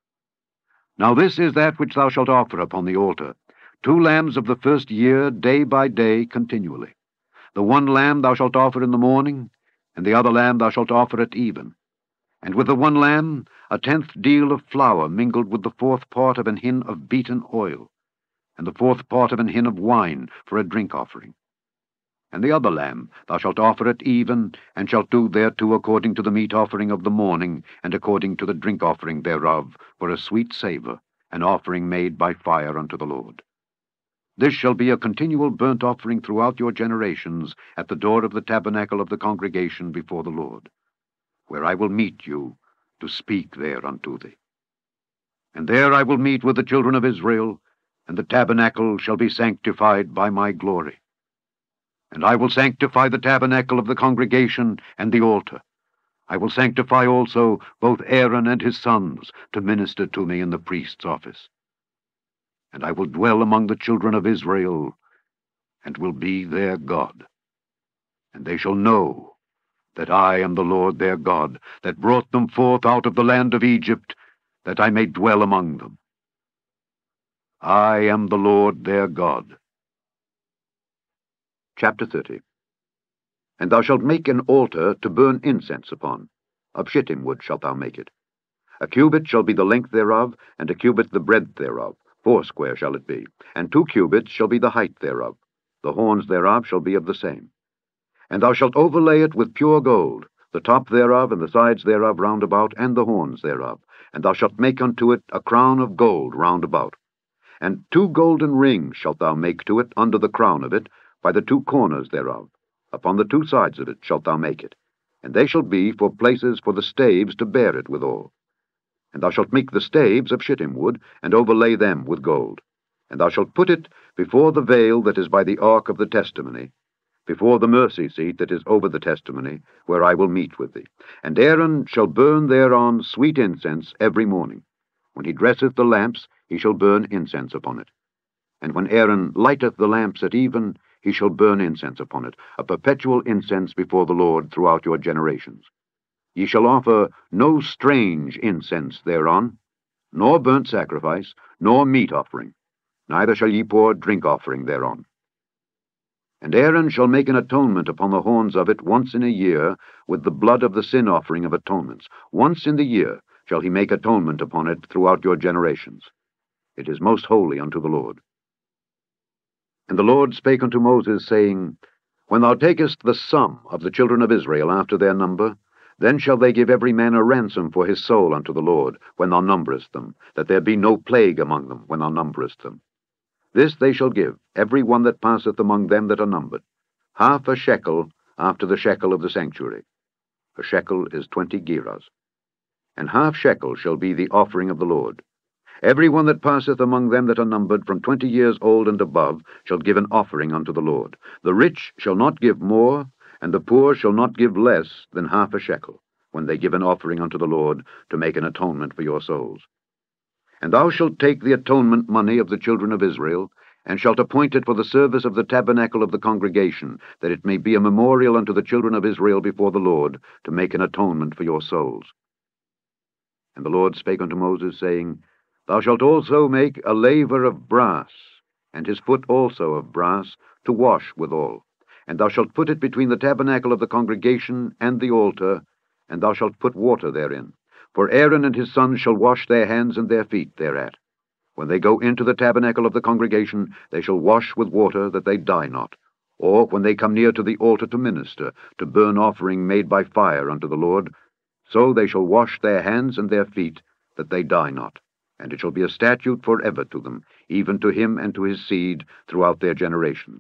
Now this is that which thou shalt offer upon the altar, two lambs of the first year, day by day, continually. The one lamb thou shalt offer in the morning, and the other lamb thou shalt offer at even. And with the one lamb a tenth deal of flour mingled with the fourth part of an hin of beaten oil, and the fourth part of an hin of wine for a drink offering. And the other lamb thou shalt offer at even, and shalt do thereto according to the meat offering of the morning, and according to the drink offering thereof, for a sweet savour, an offering made by fire unto the Lord. This shall be a continual burnt offering throughout your generations at the door of the tabernacle of the congregation before the Lord, where I will meet you to speak there unto thee. And there I will meet with the children of Israel, and the tabernacle shall be sanctified by my glory. And I will sanctify the tabernacle of the congregation and the altar. I will sanctify also both Aaron and his sons to minister to me in the priest's office. And I will dwell among the children of Israel, and will be their God. And they shall know that I am the Lord their God, that brought them forth out of the land of Egypt, that I may dwell among them. I am the Lord their God. Chapter thirty. And thou shalt make an altar to burn incense upon. Of shittim wood shalt thou make it. A cubit shall be the length thereof, and a cubit the breadth thereof. Foursquare shall it be, and two cubits shall be the height thereof. The horns thereof shall be of the same. And thou shalt overlay it with pure gold, the top thereof, and the sides thereof round about, and the horns thereof. And thou shalt make unto it a crown of gold round about. And two golden rings shalt thou make to it under the crown of it, by the two corners thereof. Upon the two sides of it shalt thou make it. And they shall be for places for the staves to bear it withal. And thou shalt make the staves of shittim wood, and overlay them with gold. And thou shalt put it before the veil that is by the ark of the testimony, before the mercy seat that is over the testimony, where I will meet with thee. And Aaron shall burn thereon sweet incense every morning. When he dresseth the lamps, he shall burn incense upon it. And when Aaron lighteth the lamps at even, he shall burn incense upon it, a perpetual incense before the Lord throughout your generations. Ye shall offer no strange incense thereon, nor burnt sacrifice, nor meat offering, neither shall ye pour drink offering thereon. And Aaron shall make an atonement upon the horns of it once in a year with the blood of the sin offering of atonements. Once in the year shall he make atonement upon it throughout your generations. It is most holy unto the Lord. And the Lord spake unto Moses, saying, When thou takest the sum of the children of Israel after their number, then shall they give every man a ransom for his soul unto the Lord, when thou numberest them, that there be no plague among them when thou numberest them. This they shall give, every one that passeth among them that are numbered, half a shekel after the shekel of the sanctuary. A shekel is twenty gerahs. And half shekel shall be the offering of the Lord. Every one that passeth among them that are numbered from twenty years old and above shall give an offering unto the Lord. The rich shall not give more, and the poor shall not give less than half a shekel, when they give an offering unto the Lord to make an atonement for your souls. And thou shalt take the atonement money of the children of Israel, and shalt appoint it for the service of the tabernacle of the congregation, that it may be a memorial unto the children of Israel before the Lord, to make an atonement for your souls. And the Lord spake unto Moses, saying, Thou shalt also make a laver of brass, and his foot also of brass, to wash withal. And thou shalt put it between the tabernacle of the congregation and the altar, and thou shalt put water therein. For Aaron and his sons shall wash their hands and their feet thereat. When they go into the tabernacle of the congregation, they shall wash with water, that they die not. Or when they come near to the altar to minister, to burn offering made by fire unto the Lord, so they shall wash their hands and their feet, that they die not. And it shall be a statute forever to them, even to him and to his seed throughout their generations.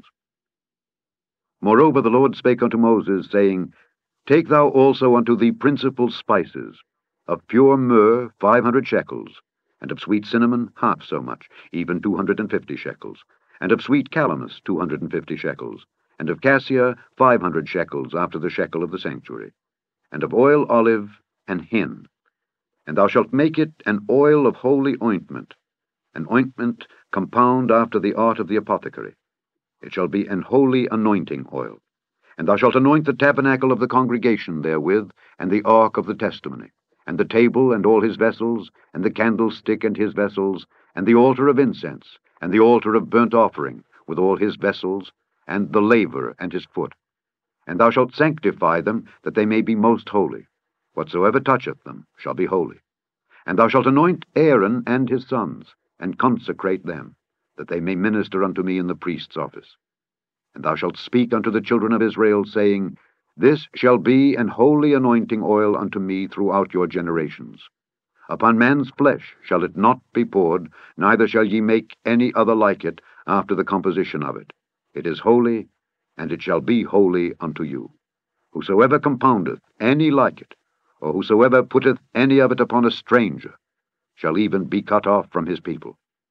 Moreover the Lord spake unto Moses, saying, Take thou also unto thee principal spices, of pure myrrh five hundred shekels, and of sweet cinnamon half so much, even two hundred and fifty shekels, and of sweet calamus two hundred and fifty shekels, and of cassia five hundred shekels after the shekel of the sanctuary, and of oil olive and hin. And thou shalt make it an oil of holy ointment, an ointment compound after the art of the apothecary. It shall be an holy anointing oil. And thou shalt anoint the tabernacle of the congregation therewith, and the ark of the testimony, and the table and all his vessels, and the candlestick and his vessels, and the altar of incense, and the altar of burnt offering, with all his vessels, and the laver and his foot. And thou shalt sanctify them, that they may be most holy. Whatsoever toucheth them shall be holy. And thou shalt anoint Aaron and his sons, and consecrate them, that they may minister unto me in the priest's office. And thou shalt speak unto the children of Israel, saying, This shall be an holy anointing oil unto me throughout your generations. Upon man's flesh shall it not be poured, neither shall ye make any other like it after the composition of it. It is holy, and it shall be holy unto you. Whosoever compoundeth any like it, or whosoever putteth any of it upon a stranger, shall even be cut off from his people.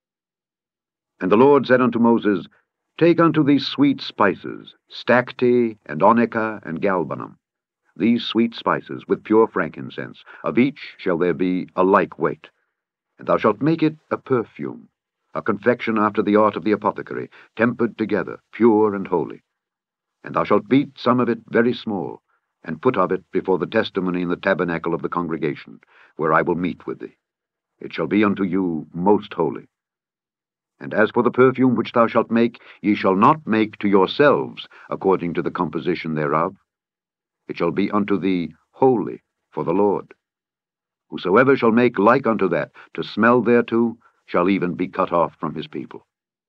And the Lord said unto Moses, Take unto thee sweet spices, stacte, and onycha, and galbanum, these sweet spices with pure frankincense. Of each shall there be a like weight. And thou shalt make it a perfume, a confection after the art of the apothecary, tempered together, pure and holy. And thou shalt beat some of it very small, and put of it before the testimony in the tabernacle of the congregation, where I will meet with thee. It shall be unto you most holy. And as for the perfume which thou shalt make, ye shall not make to yourselves according to the composition thereof. It shall be unto thee holy for the Lord. Whosoever shall make like unto that, to smell thereto, shall even be cut off from his people.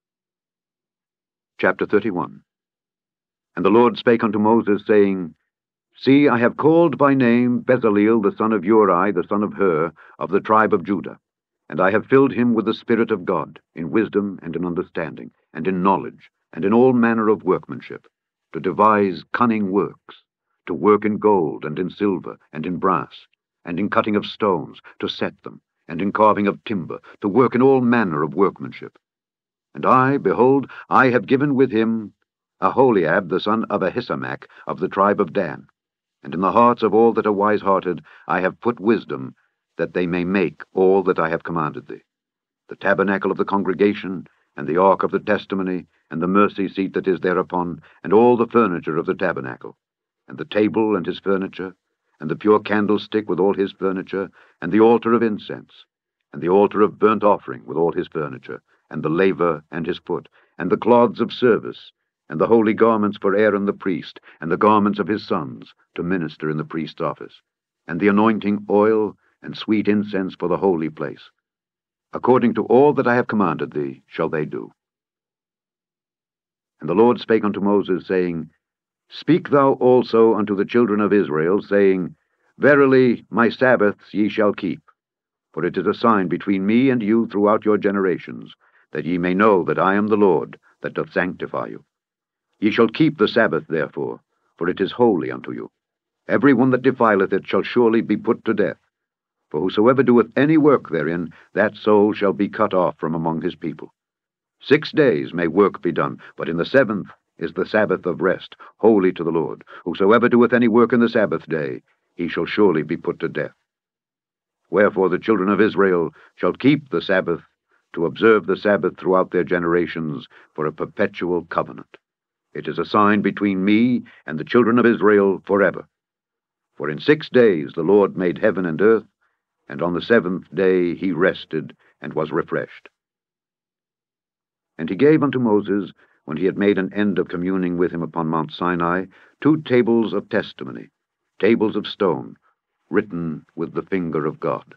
Chapter thirty-one. And the Lord spake unto Moses, saying, See, I have called by name Bezaleel the son of Uri, the son of Hur, of the tribe of Judah. And I have filled him with the Spirit of God, in wisdom and in understanding, and in knowledge, and in all manner of workmanship, to devise cunning works, to work in gold, and in silver, and in brass, and in cutting of stones, to set them, and in carving of timber, to work in all manner of workmanship. And I, behold, I have given with him Aholiab the son of Ahisamach of the tribe of Dan. And in the hearts of all that are wise-hearted I have put wisdom, that they may make all that I have commanded thee. The tabernacle of the congregation, and the ark of the testimony, and the mercy seat that is thereupon, and all the furniture of the tabernacle, and the table and his furniture, and the pure candlestick with all his furniture, and the altar of incense, and the altar of burnt offering with all his furniture, and the laver and his foot, and the cloths of service, and the holy garments for Aaron the priest, and the garments of his sons, to minister in the priest's office, and the anointing oil, and sweet incense for the holy place. According to all that I have commanded thee shall they do. And the Lord spake unto Moses, saying, Speak thou also unto the children of Israel, saying, Verily my Sabbaths ye shall keep, for it is a sign between me and you throughout your generations, that ye may know that I am the Lord that doth sanctify you. Ye shall keep the Sabbath therefore, for it is holy unto you. Every one that defileth it shall surely be put to death. For whosoever doeth any work therein, that soul shall be cut off from among his people. Six days may work be done, but in the seventh is the Sabbath of rest, holy to the Lord. Whosoever doeth any work in the Sabbath day, he shall surely be put to death. Wherefore the children of Israel shall keep the Sabbath, to observe the Sabbath throughout their generations, for a perpetual covenant. It is a sign between me and the children of Israel forever. For in six days the Lord made heaven and earth, and on the seventh day he rested and was refreshed. And he gave unto Moses, when he had made an end of communing with him upon Mount Sinai, two tables of testimony, tables of stone, written with the finger of God.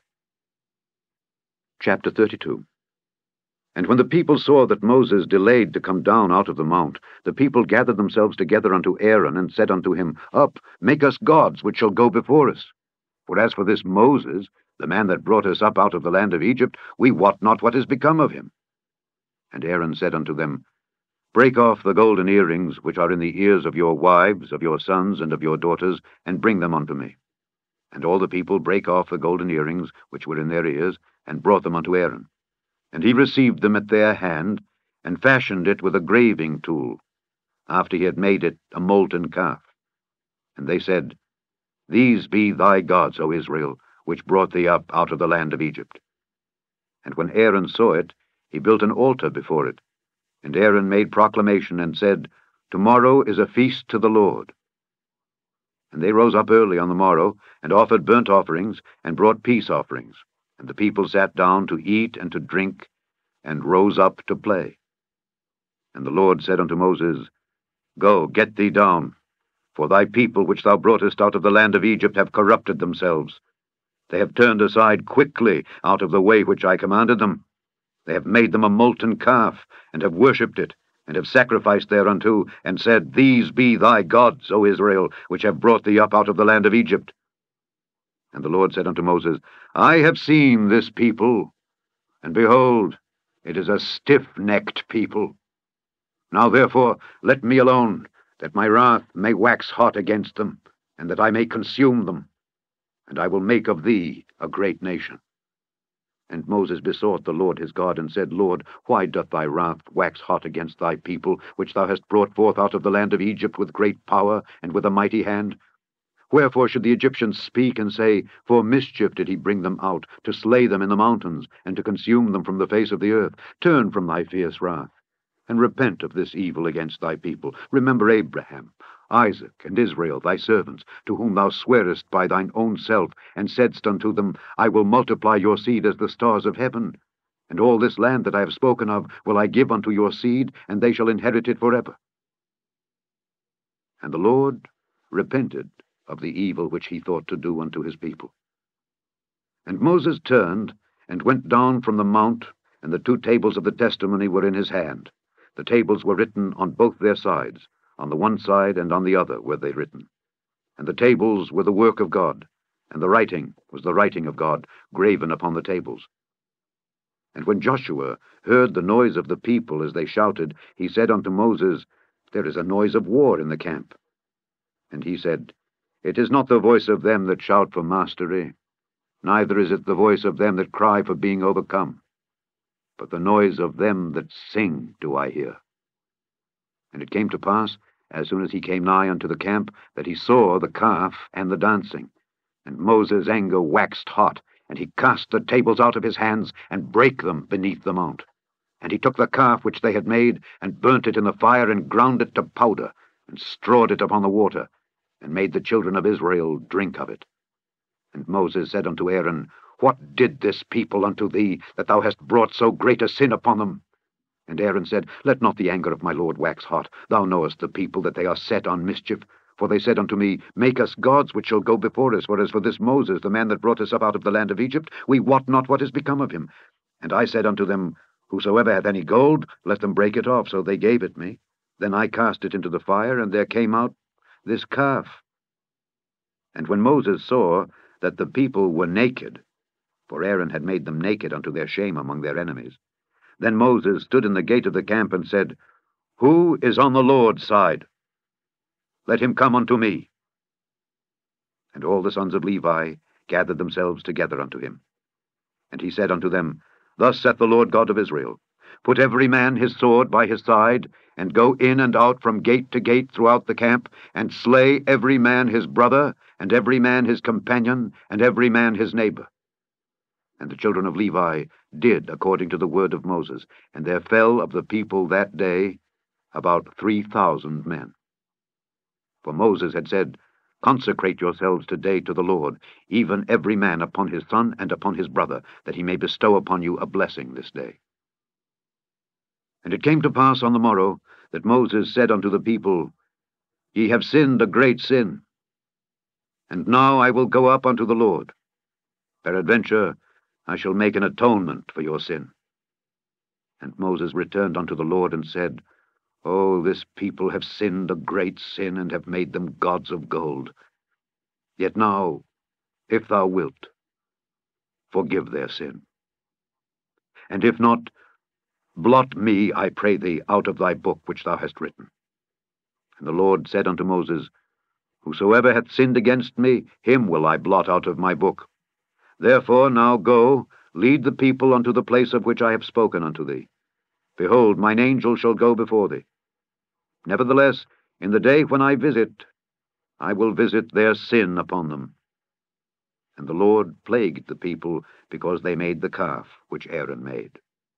Chapter thirty-two. And when the people saw that Moses delayed to come down out of the mount, the people gathered themselves together unto Aaron, and said unto him, Up, make us gods which shall go before us. For as for this Moses, the man that brought us up out of the land of Egypt, we wot not what is become of him. And Aaron said unto them, Break off the golden earrings which are in the ears of your wives, of your sons, and of your daughters, and bring them unto me. And all the people brake off the golden earrings which were in their ears, and brought them unto Aaron. And he received them at their hand, and fashioned it with a graving tool, after he had made it a molten calf. And they said, These be thy gods, O Israel, which brought thee up out of the land of Egypt. And when Aaron saw it, he built an altar before it. And Aaron made proclamation, and said, Tomorrow is a feast to the Lord. And they rose up early on the morrow, and offered burnt offerings, and brought peace offerings. And the people sat down to eat and to drink, and rose up to play. And the Lord said unto Moses, Go, get thee down, for thy people which thou broughtest out of the land of Egypt have corrupted themselves. They have turned aside quickly out of the way which I commanded them. They have made them a molten calf, and have worshipped it, and have sacrificed thereunto, and said, These be thy gods, O Israel, which have brought thee up out of the land of Egypt. And the Lord said unto Moses, I have seen this people, and behold, it is a stiff-necked people. Now therefore let me alone, that my wrath may wax hot against them, and that I may consume them, and I will make of thee a great nation. And Moses besought the Lord his God, and said, Lord, why doth thy wrath wax hot against thy people, which thou hast brought forth out of the land of Egypt with great power and with a mighty hand? Wherefore should the Egyptians speak and say, For mischief did he bring them out, to slay them in the mountains, and to consume them from the face of the earth? Turn from thy fierce wrath, and repent of this evil against thy people. Remember Abraham, Isaac, and Israel, thy servants, to whom thou swarest by thine own self, and saidst unto them, I will multiply your seed as the stars of heaven. And all this land that I have spoken of will I give unto your seed, and they shall inherit it forever. And the Lord repented of the evil which he thought to do unto his people. And Moses turned, and went down from the mount, and the two tables of the testimony were in his hand. The tables were written on both their sides, on the one side and on the other were they written. And the tables were the work of God, and the writing was the writing of God, graven upon the tables. And when Joshua heard the noise of the people as they shouted, he said unto Moses, There is a noise of war in the camp. And he said, It is not the voice of them that shout for mastery, neither is it the voice of them that cry for being overcome, but the noise of them that sing do I hear. And it came to pass, as soon as he came nigh unto the camp, that he saw the calf and the dancing. And Moses' anger waxed hot, and he cast the tables out of his hands, and brake them beneath the mount. And he took the calf which they had made, and burnt it in the fire, and ground it to powder, and strawed it upon the water, and made the children of Israel drink of it. And Moses said unto Aaron, What did this people unto thee, that thou hast brought so great a sin upon them? And Aaron said, Let not the anger of my lord wax hot. Thou knowest the people, that they are set on mischief. For they said unto me, Make us gods which shall go before us. For as for this Moses, the man that brought us up out of the land of Egypt, we wot not what is become of him. And I said unto them, Whosoever hath any gold, let them break it off. So they gave it me. Then I cast it into the fire, and there came out this calf. And when Moses saw that the people were naked, for Aaron had made them naked unto their shame among their enemies, then Moses stood in the gate of the camp, and said, Who is on the Lord's side? Let him come unto me. And all the sons of Levi gathered themselves together unto him. And he said unto them, Thus saith the Lord God of Israel, Put every man his sword by his side, and go in and out from gate to gate throughout the camp, and slay every man his brother, and every man his companion, and every man his neighbor. And the children of Levi did according to the word of Moses, and there fell of the people that day about three thousand men. For Moses had said, Consecrate yourselves today to the Lord, even every man upon his son and upon his brother, that he may bestow upon you a blessing this day. And it came to pass on the morrow, that Moses said unto the people, Ye have sinned a great sin, and now I will go up unto the Lord. Peradventure I shall make an atonement for your sin. And Moses returned unto the Lord, and said, O, this people have sinned a great sin, and have made them gods of gold. Yet now, if thou wilt, forgive their sin. And if not, blot me, I pray thee, out of thy book which thou hast written. And the Lord said unto Moses, Whosoever hath sinned against me, him will I blot out of my book. Therefore now go, lead the people unto the place of which I have spoken unto thee. Behold, mine angel shall go before thee. Nevertheless, in the day when I visit, I will visit their sin upon them. And the Lord plagued the people, because they made the calf which Aaron made.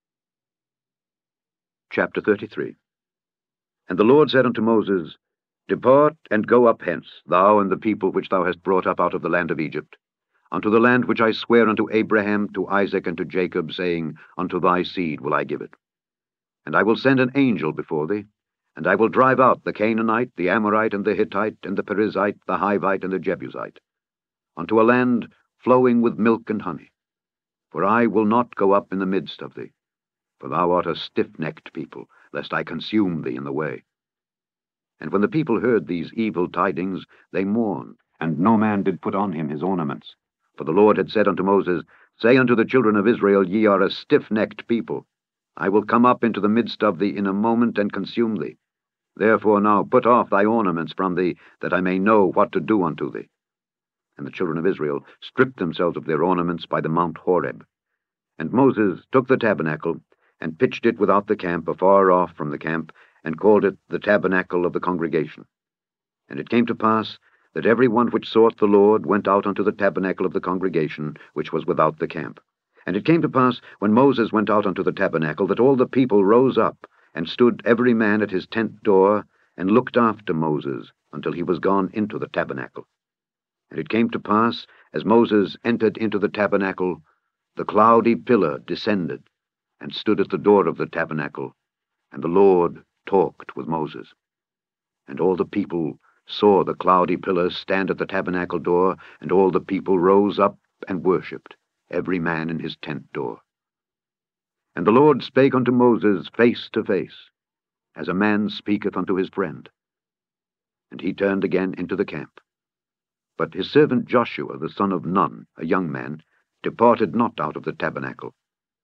Chapter thirty-three. And the Lord said unto Moses, Depart, and go up hence, thou and the people which thou hast brought up out of the land of Egypt, unto the land which I swear unto Abraham, to Isaac, and to Jacob, saying, Unto thy seed will I give it. And I will send an angel before thee, and I will drive out the Canaanite, the Amorite, and the Hittite, and the Perizzite, the Hivite, and the Jebusite, unto a land flowing with milk and honey. For I will not go up in the midst of thee, for thou art a stiff-necked people, lest I consume thee in the way. And when the people heard these evil tidings, they mourned, and no man did put on him his ornaments. For the Lord had said unto Moses, Say unto the children of Israel, Ye are a stiff-necked people. I will come up into the midst of thee in a moment, and consume thee. Therefore now put off thy ornaments from thee, that I may know what to do unto thee. And the children of Israel stripped themselves of their ornaments by the Mount Horeb. And Moses took the tabernacle, and pitched it without the camp, afar off from the camp, and called it the tabernacle of the congregation. And it came to pass, that every one which sought the Lord went out unto the tabernacle of the congregation, which was without the camp. And it came to pass, when Moses went out unto the tabernacle, that all the people rose up, and stood every man at his tent door, and looked after Moses, until he was gone into the tabernacle. And it came to pass, as Moses entered into the tabernacle, the cloudy pillar descended, and stood at the door of the tabernacle, and the Lord talked with Moses. And all the people saw the cloudy pillar stand at the tabernacle door, and all the people rose up and worshipped, every man in his tent door. And the Lord spake unto Moses face to face, as a man speaketh unto his friend. And he turned again into the camp. But his servant Joshua, the son of Nun, a young man, departed not out of the tabernacle.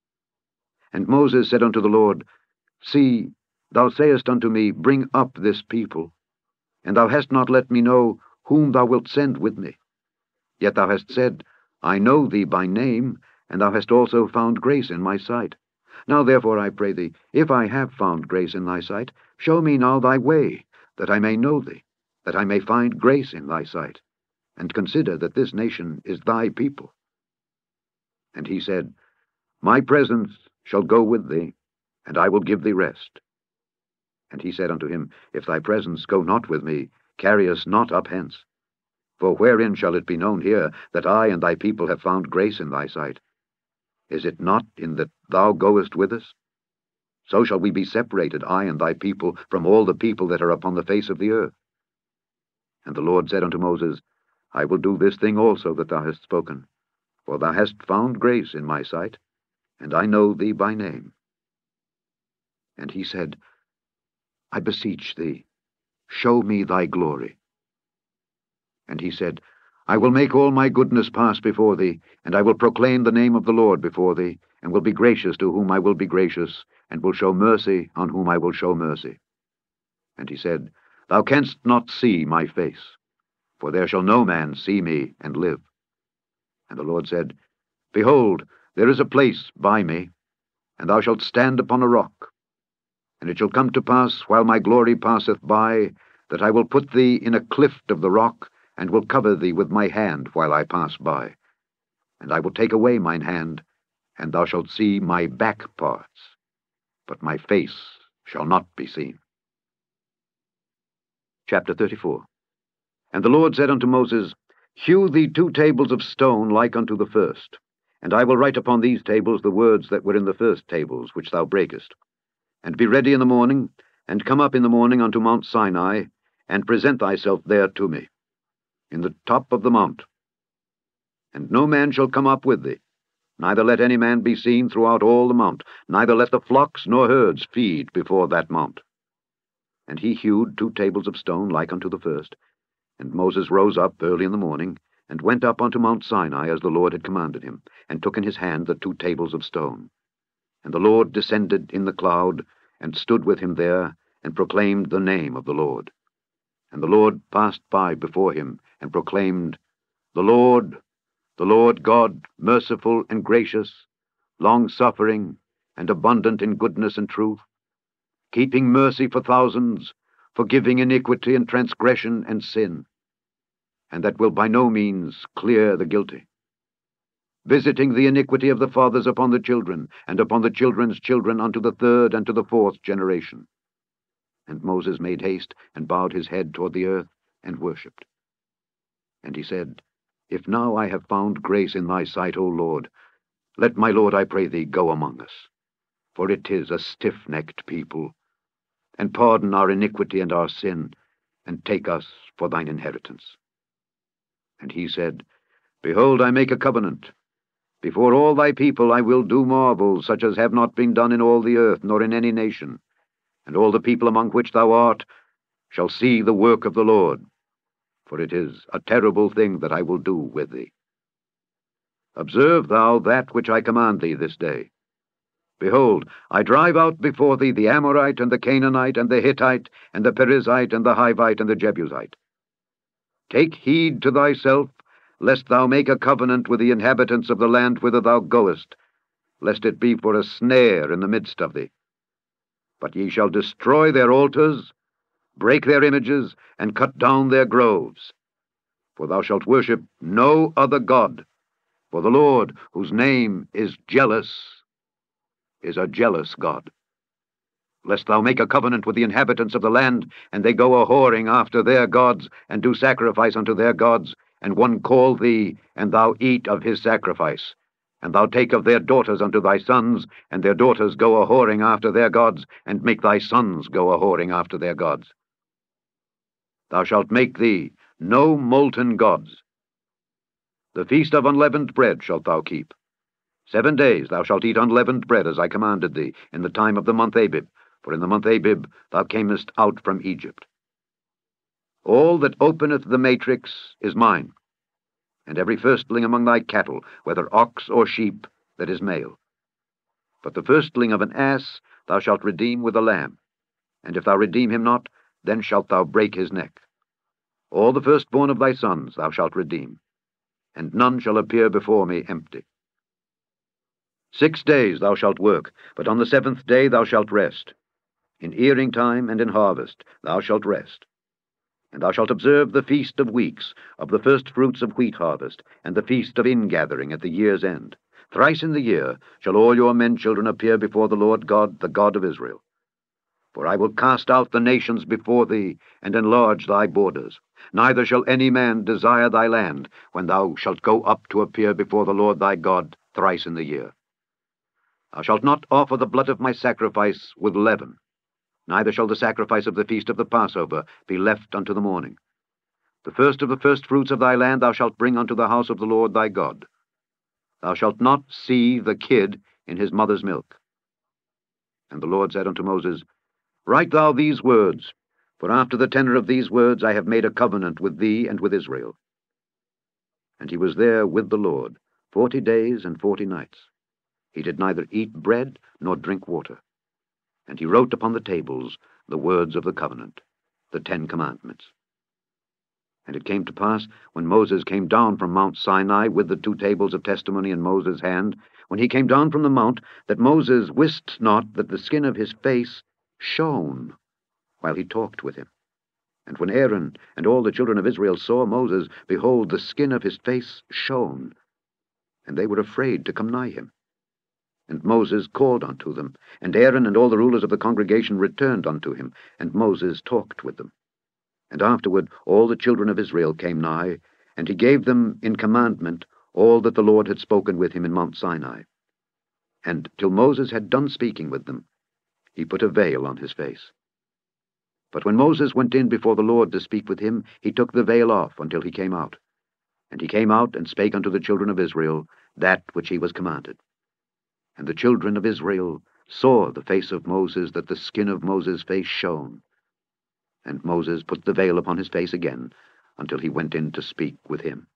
And Moses said unto the Lord, See, thou sayest unto me, Bring up this people, and thou hast not let me know whom thou wilt send with me. Yet thou hast said, I know thee by name, and thou hast also found grace in my sight. Now therefore I pray thee, if I have found grace in thy sight, Show me now thy way, that I may know thee, that I may find grace in thy sight, and consider that this nation is thy people. And he said, My presence shall go with thee, and I will give thee rest. And he said unto him, If thy presence go not with me, carry us not up hence. For wherein shall it be known here that I and thy people have found grace in thy sight? Is it not in that thou goest with us? So shall we be separated, I and thy people, from all the people that are upon the face of the earth. And the Lord said unto Moses, I will do this thing also that thou hast spoken, for thou hast found grace in my sight, and I know thee by name. And he said, I beseech thee, show me thy glory. And he said, I will make all my goodness pass before thee, and I will proclaim the name of the Lord before thee, and will be gracious to whom I will be gracious, and will show mercy on whom I will show mercy. And he said, Thou canst not see my face, for there shall no man see me and live. And the Lord said, Behold, there is a place by me, and thou shalt stand upon a rock. And it shall come to pass, while my glory passeth by, that I will put thee in a clift of the rock, and will cover thee with my hand while I pass by. And I will take away mine hand, and thou shalt see my back parts, but my face shall not be seen. Chapter thirty-four. And the Lord said unto Moses, Hew thee two tables of stone like unto the first, and I will write upon these tables the words that were in the first tables, which thou breakest. And be ready in the morning, and come up in the morning unto Mount Sinai, and present thyself there to me, in the top of the mount. And no man shall come up with thee, neither let any man be seen throughout all the mount, neither let the flocks nor herds feed before that mount. And he hewed two tables of stone like unto the first. And Moses rose up early in the morning, and went up unto Mount Sinai, as the Lord had commanded him, and took in his hand the two tables of stone. And the Lord descended in the cloud, and stood with him there, and proclaimed the name of the Lord. And the Lord passed by before him, and proclaimed, The Lord, the Lord God, merciful and gracious, long-suffering, and abundant in goodness and truth, keeping mercy for thousands, forgiving iniquity and transgression and sin, and that will by no means clear the guilty, visiting the iniquity of the fathers upon the children, and upon the children's children unto the third and to the fourth generation. And Moses made haste, and bowed his head toward the earth, and worshipped. And he said, If now I have found grace in thy sight, O Lord, let my Lord, I pray thee, go among us, for it is a stiff-necked people, and pardon our iniquity and our sin, and take us for thine inheritance. And he said, Behold, I make a covenant. Before all thy people I will do marvels, such as have not been done in all the earth, nor in any nation. And all the people among which thou art shall see the work of the Lord, for it is a terrible thing that I will do with thee. Observe thou that which I command thee this day. Behold, I drive out before thee the Amorite, and the Canaanite, and the Hittite, and the Perizzite, and the Hivite, and the Jebusite. Take heed to thyself, lest thou make a covenant with the inhabitants of the land whither thou goest, lest it be for a snare in the midst of thee. But ye shall destroy their altars, break their images, and cut down their groves. For thou shalt worship no other God, for the Lord, whose name is jealous, is a jealous God. Lest thou make a covenant with the inhabitants of the land, and they go a-whoring after their gods, and do sacrifice unto their gods, and one call thee, and thou eat of his sacrifice. And thou take of their daughters unto thy sons, and their daughters go a-whoring after their gods, and make thy sons go a-whoring after their gods. Thou shalt make thee no molten gods. The feast of unleavened bread shalt thou keep. Seven days thou shalt eat unleavened bread, as I commanded thee, in the time of the month Abib, for in the month Abib thou camest out from Egypt. All that openeth the matrix is mine, and every firstling among thy cattle, whether ox or sheep, that is male. But the firstling of an ass thou shalt redeem with a lamb, and if thou redeem him not, then shalt thou break his neck. All the firstborn of thy sons thou shalt redeem, and none shall appear before me empty. Six days thou shalt work, but on the seventh day thou shalt rest. In earing time and in harvest thou shalt rest. And thou shalt observe the feast of weeks, of the first fruits of wheat harvest, and the feast of ingathering at the year's end. Thrice in the year shall all your men children appear before the Lord God, the God of Israel. For I will cast out the nations before thee, and enlarge thy borders. Neither shall any man desire thy land, when thou shalt go up to appear before the Lord thy God thrice in the year. Thou shalt not offer the blood of my sacrifice with leaven, neither shall the sacrifice of the feast of the Passover be left unto the morning. The first of the firstfruits of thy land thou shalt bring unto the house of the Lord thy God. Thou shalt not see the kid in his mother's milk. And the Lord said unto Moses, Write thou these words, for after the tenor of these words I have made a covenant with thee and with Israel. And he was there with the Lord forty days and forty nights. He did neither eat bread nor drink water. And he wrote upon the tables the words of the covenant, the Ten Commandments. And it came to pass, when Moses came down from Mount Sinai with the two tables of testimony in Moses' hand, when he came down from the mount, that Moses wist not that the skin of his face shone while he talked with him. And when Aaron and all the children of Israel saw Moses, behold, the skin of his face shone, and they were afraid to come nigh him. And Moses called unto them, and Aaron and all the rulers of the congregation returned unto him, and Moses talked with them. And afterward all the children of Israel came nigh, and he gave them in commandment all that the Lord had spoken with him in Mount Sinai. And till Moses had done speaking with them, he put a veil on his face. But when Moses went in before the Lord to speak with him, he took the veil off until he came out. And he came out and spake unto the children of Israel that which he was commanded. And the children of Israel saw the face of Moses, that the skin of Moses' face shone. And Moses put the veil upon his face again, until he went in to speak with him.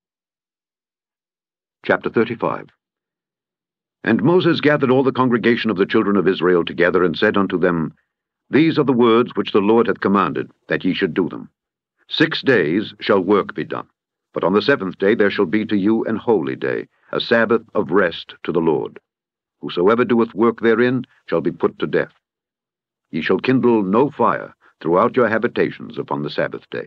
Chapter thirty-five. And Moses gathered all the congregation of the children of Israel together, and said unto them, These are the words which the Lord hath commanded, that ye should do them. Six days shall work be done, but on the seventh day there shall be to you an holy day, a Sabbath of rest to the Lord. Whosoever doeth work therein shall be put to death. Ye shall kindle no fire throughout your habitations upon the Sabbath day.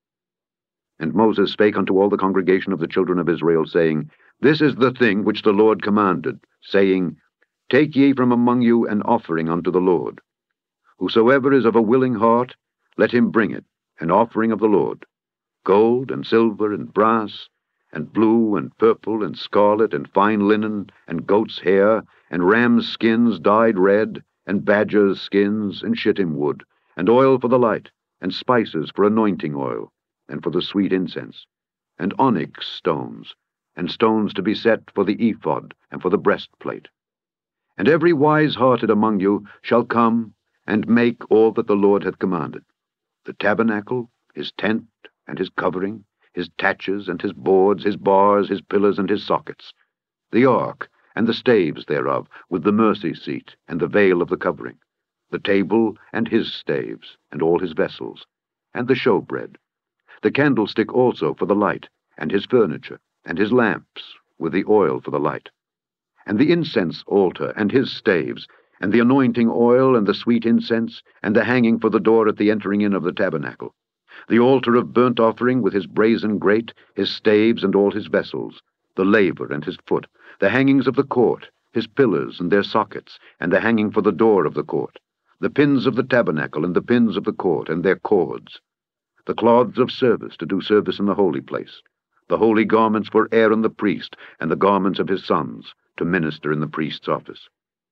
And Moses spake unto all the congregation of the children of Israel, saying, This is the thing which the Lord commanded, saying, Take ye from among you an offering unto the Lord. Whosoever is of a willing heart, let him bring it, an offering of the Lord, gold and silver and brass, and blue and purple and scarlet and fine linen, and goat's hair, and ram's skins dyed red, and badger's skins, and shittim wood, and oil for the light, and spices for anointing oil, and for the sweet incense, and onyx stones, and stones to be set for the ephod, and for the breastplate. And every wise-hearted among you shall come and make all that the Lord hath commanded, the tabernacle, his tent, and his covering, his taches, and his boards, his bars, his pillars, and his sockets, the ark, and the staves thereof, with the mercy seat, and the veil of the covering, the table, and his staves, and all his vessels, and the showbread, the candlestick also for the light, and his furniture, and his lamps, with the oil for the light, and the incense altar, and his staves, and the anointing oil, and the sweet incense, and the hanging for the door at the entering in of the tabernacle, the altar of burnt offering with his brazen grate, his staves, and all his vessels, the laver and his foot, the hangings of the court, his pillars and their sockets, and the hanging for the door of the court, the pins of the tabernacle, and the pins of the court, and their cords, the cloths of service to do service in the holy place, the holy garments for Aaron the priest, and the garments of his sons, to minister in the priest's office.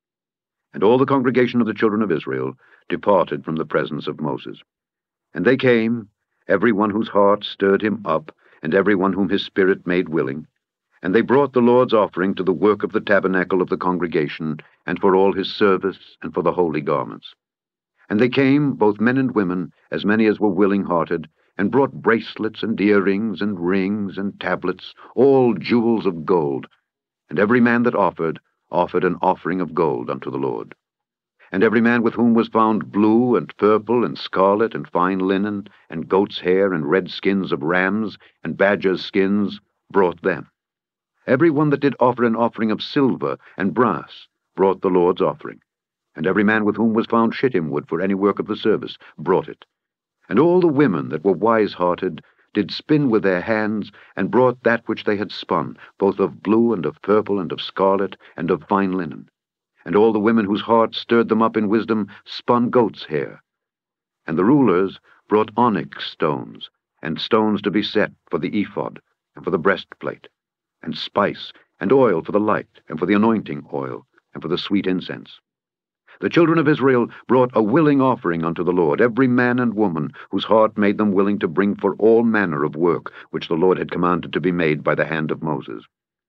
And all the congregation of the children of Israel departed from the presence of Moses. And they came, every one whose heart stirred him up, and every one whom his spirit made willing, and they brought the Lord's offering to the work of the tabernacle of the congregation, and for all his service, and for the holy garments. And they came, both men and women, as many as were willing-hearted, and brought bracelets, and earrings, and rings, and tablets, all jewels of gold. And every man that offered, offered an offering of gold unto the Lord. And every man with whom was found blue, and purple, and scarlet, and fine linen, and goat's hair, and red skins of rams, and badgers' skins, brought them. Every one that did offer an offering of silver and brass brought the Lord's offering. And every man with whom was found shittim wood for any work of the service brought it. And all the women that were wise-hearted did spin with their hands, and brought that which they had spun, both of blue, and of purple, and of scarlet, and of fine linen. And all the women whose hearts stirred them up in wisdom spun goat's hair. And the rulers brought onyx stones, and stones to be set for the ephod, and for the breastplate, and spice, and oil for the light, and for the anointing oil, and for the sweet incense. The children of Israel brought a willing offering unto the Lord, every man and woman, whose heart made them willing to bring for all manner of work, which the Lord had commanded to be made by the hand of Moses.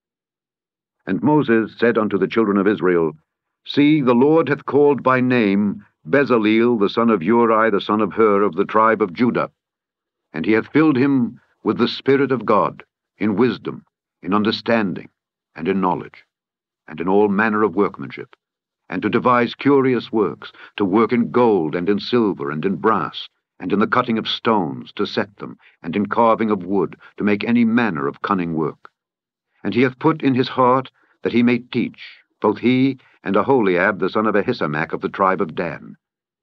And Moses said unto the children of Israel, See, the Lord hath called by name Bezaleel, the son of Uri, the son of Hur, of the tribe of Judah. And he hath filled him with the Spirit of God, in wisdom, in understanding, and in knowledge, and in all manner of workmanship, and to devise curious works, to work in gold, and in silver, and in brass, and in the cutting of stones, to set them, and in carving of wood, to make any manner of cunning work. And he hath put in his heart that he may teach, both he and Aholiab the son of Ahisamach of the tribe of Dan.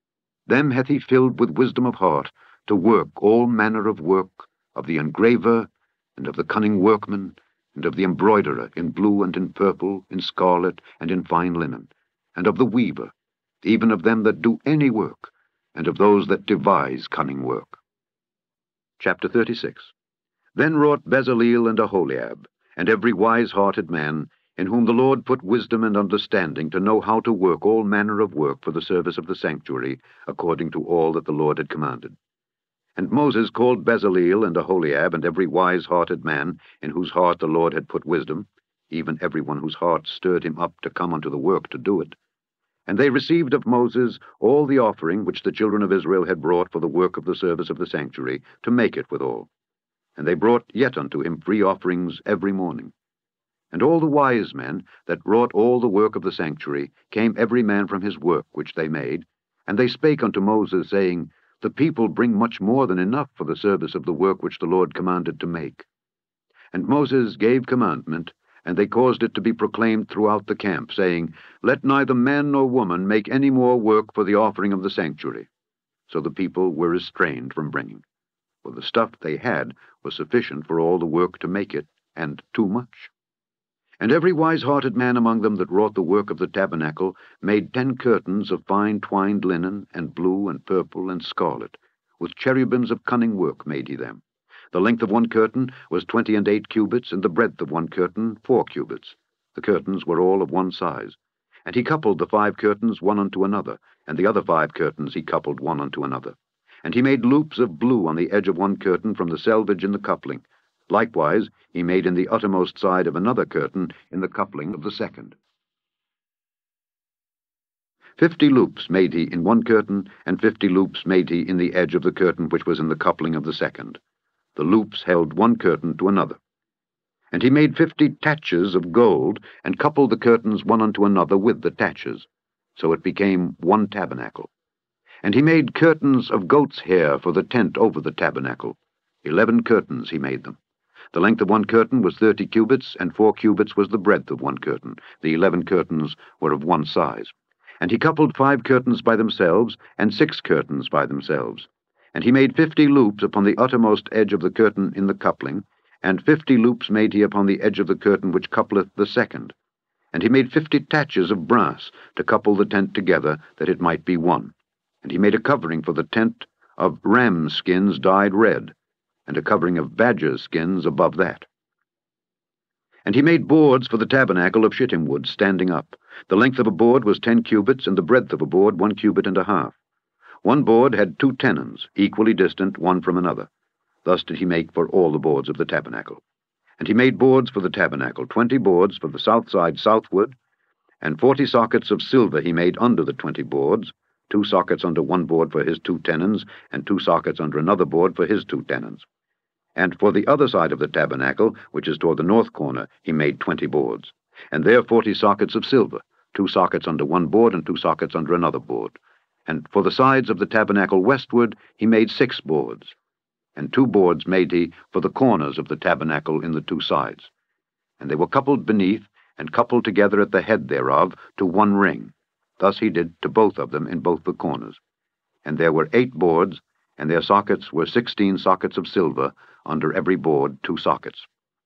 Them hath he filled with wisdom of heart, to work all manner of work, of the engraver, and of the cunning workman, and of the embroiderer, in blue, and in purple, in scarlet, and in fine linen, and of the weaver, even of them that do any work, and of those that devise cunning work. Chapter thirty-six. Then wrought Bezaleel and Aholiab, and every wise-hearted man, in whom the Lord put wisdom and understanding to know how to work all manner of work for the service of the sanctuary, according to all that the Lord had commanded. And Moses called Bezaleel and Aholiab, and every wise-hearted man, in whose heart the Lord had put wisdom, even every one whose heart stirred him up to come unto the work to do it. And they received of Moses all the offering which the children of Israel had brought for the work of the service of the sanctuary, to make it withal. And they brought yet unto him free offerings every morning. And all the wise men that wrought all the work of the sanctuary came every man from his work which they made, and they spake unto Moses, saying, The people bring much more than enough for the service of the work which the Lord commanded to make. And Moses gave commandment, and they caused it to be proclaimed throughout the camp, saying, Let neither man nor woman make any more work for the offering of the sanctuary. So the people were restrained from bringing, for the stuff they had was sufficient for all the work to make it, and too much. And every wise-hearted man among them that wrought the work of the tabernacle made ten curtains of fine twined linen, and blue, and purple, and scarlet. With cherubims of cunning work made he them. The length of one curtain was twenty and eight cubits, and the breadth of one curtain four cubits. The curtains were all of one size. And he coupled the five curtains one unto another, and the other five curtains he coupled one unto another. And he made loops of blue on the edge of one curtain from the selvage in the coupling. Likewise he made in the uttermost side of another curtain in the coupling of the second. Fifty loops made he in one curtain, and fifty loops made he in the edge of the curtain which was in the coupling of the second. The loops held one curtain to another. And he made fifty taches of gold, and coupled the curtains one unto another with the taches. So it became one tabernacle. And he made curtains of goat's hair for the tent over the tabernacle. Eleven curtains he made them. The length of one curtain was thirty cubits, and four cubits was the breadth of one curtain. The eleven curtains were of one size. And he coupled five curtains by themselves, and six curtains by themselves. And he made fifty loops upon the uttermost edge of the curtain in the coupling, and fifty loops made he upon the edge of the curtain which coupleth the second. And he made fifty taches of brass to couple the tent together, that it might be one. And he made a covering for the tent of ram skins dyed red, and a covering of badger skins above that. And he made boards for the tabernacle of shittim wood, standing up. The length of a board was ten cubits, and the breadth of a board one cubit and a half. One board had two tenons, equally distant one from another. Thus did he make for all the boards of the tabernacle. And he made boards for the tabernacle, twenty boards for the south side southward, and forty sockets of silver he made under the twenty boards, two sockets under one board for his two tenons, and two sockets under another board for his two tenons. And for the other side of the tabernacle, which is toward the north corner, he made twenty boards. And there forty sockets of silver, two sockets under one board and two sockets under another board. And for the sides of the tabernacle westward he made six boards. And two boards made he for the corners of the tabernacle in the two sides. And they were coupled beneath, and coupled together at the head thereof, to one ring. Thus he did to both of them in both the corners. And there were eight boards, and their sockets were sixteen sockets of silver, under every board two sockets.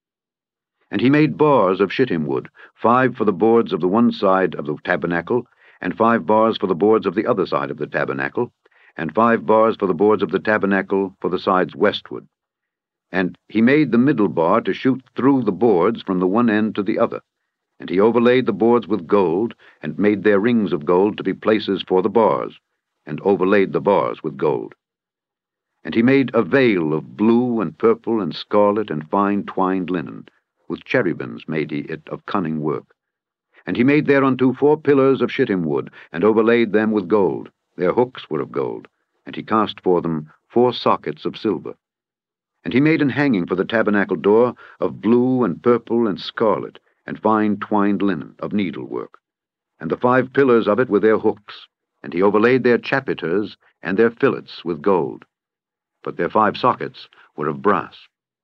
And he made bars of shittim wood, five for the boards of the one side of the tabernacle, and five bars for the boards of the other side of the tabernacle, and five bars for the boards of the tabernacle for the sides westward. And he made the middle bar to shoot through the boards from the one end to the other. And he overlaid the boards with gold, and made their rings of gold to be places for the bars, and overlaid the bars with gold. And he made a veil of blue and purple and scarlet and fine twined linen. With cherubims made he it of cunning work. And he made thereunto four pillars of shittim wood, and overlaid them with gold. Their hooks were of gold, and he cast for them four sockets of silver. And he made an hanging for the tabernacle door of blue and purple and scarlet, and fine twined linen of needlework. And the five pillars of it were their hooks, and he overlaid their chapiters and their fillets with gold. But their five sockets were of brass.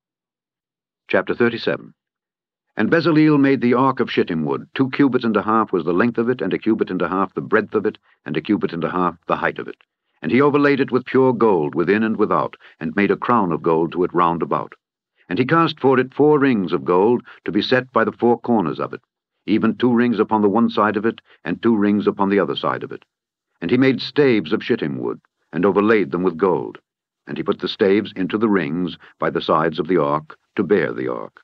Chapter thirty-seven. And Bezaleel made the ark of shittim wood. Two cubits and a half was the length of it, and a cubit and a half the breadth of it, and a cubit and a half the height of it. And he overlaid it with pure gold within and without, and made a crown of gold to it round about. And he cast for it four rings of gold to be set by the four corners of it, even two rings upon the one side of it, and two rings upon the other side of it. And he made staves of shittim wood, and overlaid them with gold. And he put the staves into the rings by the sides of the ark, to bear the ark.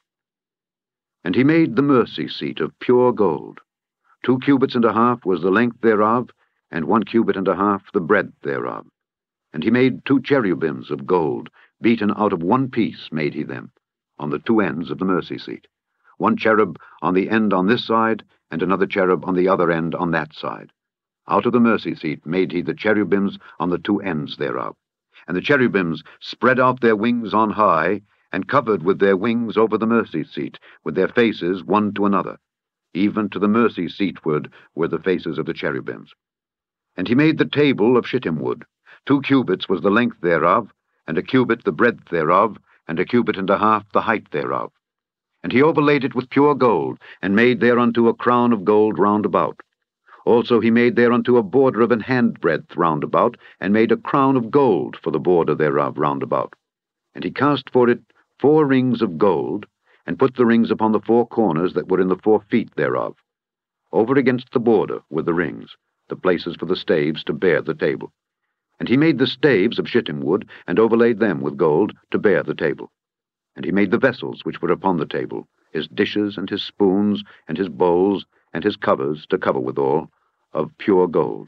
And he made the mercy seat of pure gold. Two cubits and a half was the length thereof, and one cubit and a half the breadth thereof. And he made two cherubims of gold, beaten out of one piece made he them, on the two ends of the mercy seat. One cherub on the end on this side, and another cherub on the other end on that side. Out of the mercy seat made he the cherubims on the two ends thereof. And the cherubims spread out their wings on high, and covered with their wings over the mercy seat, with their faces one to another. Even to the mercy seatward were the faces of the cherubims. And he made the table of shittim wood. Two cubits was the length thereof, and a cubit the breadth thereof, and a cubit and a half the height thereof. And he overlaid it with pure gold, and made thereunto a crown of gold round about. Also he made thereunto a border of an handbreadth round about, and made a crown of gold for the border thereof round about. And he cast for it four rings of gold, and put the rings upon the four corners that were in the four feet thereof. Over against the border were the rings, the places for the staves to bear the table. And he made the staves of shittim wood, and overlaid them with gold to bear the table. And he made the vessels which were upon the table, his dishes and his spoons, and his bowls, and his covers to cover withal, of pure gold.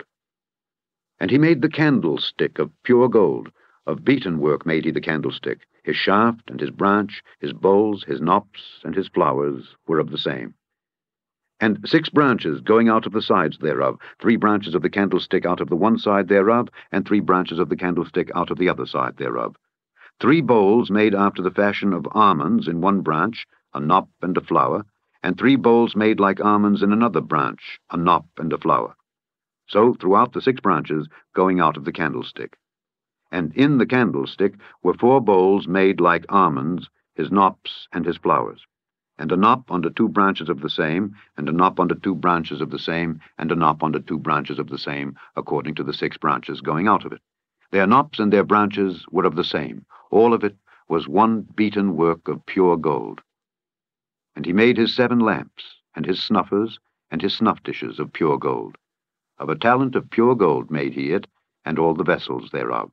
And he made the candlestick of pure gold. Of beaten work made he the candlestick. His shaft and his branch, his bowls, his knops, and his flowers were of the same. And six branches going out of the sides thereof, three branches of the candlestick out of the one side thereof, and three branches of the candlestick out of the other side thereof. Three bowls made after the fashion of almonds in one branch, a knop and a flower, and three bowls made like almonds in another branch, a knop and a flower. So throughout the six branches going out of the candlestick. And in the candlestick were four bowls made like almonds, his knops and his flowers, and a knop under two branches of the same, and a knop under two branches of the same, and a knop under two branches of the same, according to the six branches going out of it. Their knops and their branches were of the same. All of it was one beaten work of pure gold. And he made his seven lamps, and his snuffers, and his snuff dishes of pure gold. Of a talent of pure gold made he it, and all the vessels thereof.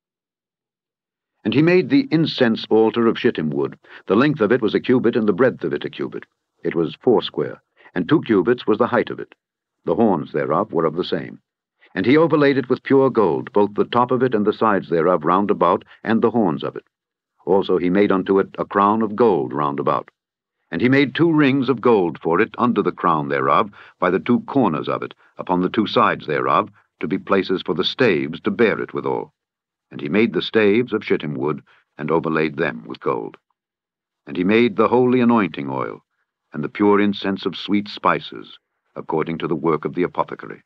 And he made the incense altar of shittim wood. The length of it was a cubit, and the breadth of it a cubit. It was foursquare, and two cubits was the height of it. The horns thereof were of the same. And he overlaid it with pure gold, both the top of it and the sides thereof round about, and the horns of it. Also he made unto it a crown of gold round about. And he made two rings of gold for it under the crown thereof, by the two corners of it, upon the two sides thereof, to be places for the staves to bear it withal. And he made the staves of shittim wood, and overlaid them with gold. And he made the holy anointing oil, and the pure incense of sweet spices, according to the work of the apothecary.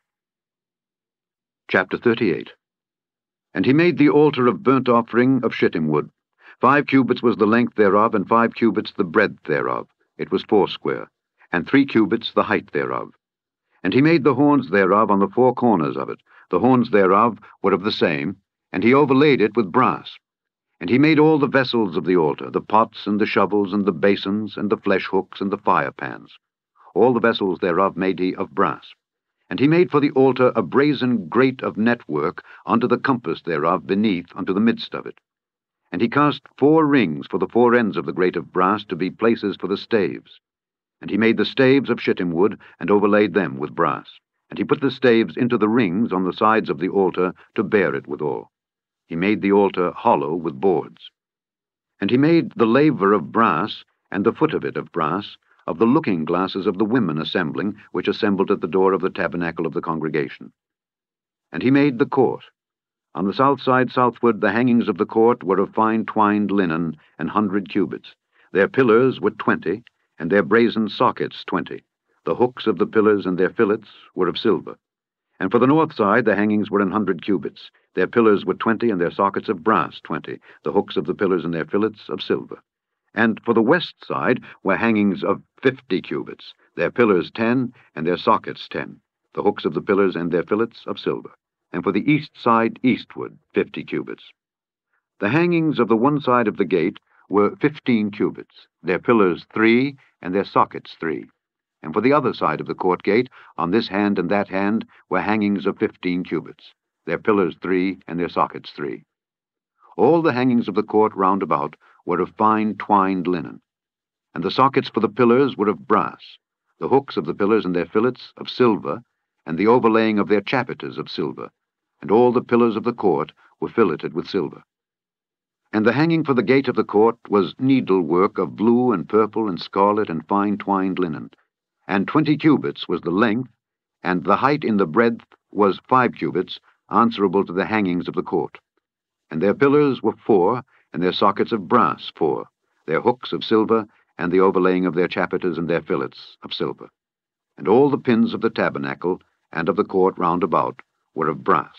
Chapter thirty-eight. And he made the altar of burnt offering of shittim wood. Five cubits was the length thereof, and five cubits the breadth thereof. It was foursquare, and three cubits the height thereof. And he made the horns thereof on the four corners of it. The horns thereof were of the same, and he overlaid it with brass. And he made all the vessels of the altar, the pots and the shovels and the basins and the flesh hooks and the fire pans. All the vessels thereof made he of brass. And he made for the altar a brazen grate of network unto the compass thereof beneath unto the midst of it. And he cast four rings for the four ends of the grate of brass to be places for the staves. And he made the staves of shittim wood, and overlaid them with brass. And he put the staves into the rings on the sides of the altar to bear it withal. He made the altar hollow with boards. And he made the laver of brass, and the foot of it of brass, of the looking glasses of the women assembling, which assembled at the door of the tabernacle of the congregation. And he made the court. On the south side southward the hangings of the court were of fine twined linen, an hundred cubits. Their pillars were twenty, and their brazen sockets twenty. The hooks of the pillars and their fillets were of silver. And for the north side the hangings were an hundred cubits. Their pillars were twenty, and their sockets of brass twenty. The hooks of the pillars and their fillets of silver. And for the west side were hangings of fifty cubits. Their pillars ten, and their sockets ten. The hooks of the pillars and their fillets of silver. And for the east side eastward fifty cubits. The hangings of the one side of the gate were fifteen cubits. Their pillars three, and their sockets three. And for the other side of the court gate, on this hand and that hand, were hangings of fifteen cubits. Their pillars three, and their sockets three. All the hangings of the court round about were of fine twined linen. And the sockets for the pillars were of brass, the hooks of the pillars and their fillets of silver, and the overlaying of their chapiters of silver. And all the pillars of the court were filleted with silver. And the hanging for the gate of the court was needlework of blue and purple and scarlet and fine twined linen. And twenty cubits was the length, and the height in the breadth was five cubits, answerable to the hangings of the court. And their pillars were four, and their sockets of brass four, their hooks of silver, and the overlaying of their chapiters and their fillets of silver. And all the pins of the tabernacle and of the court round about were of brass.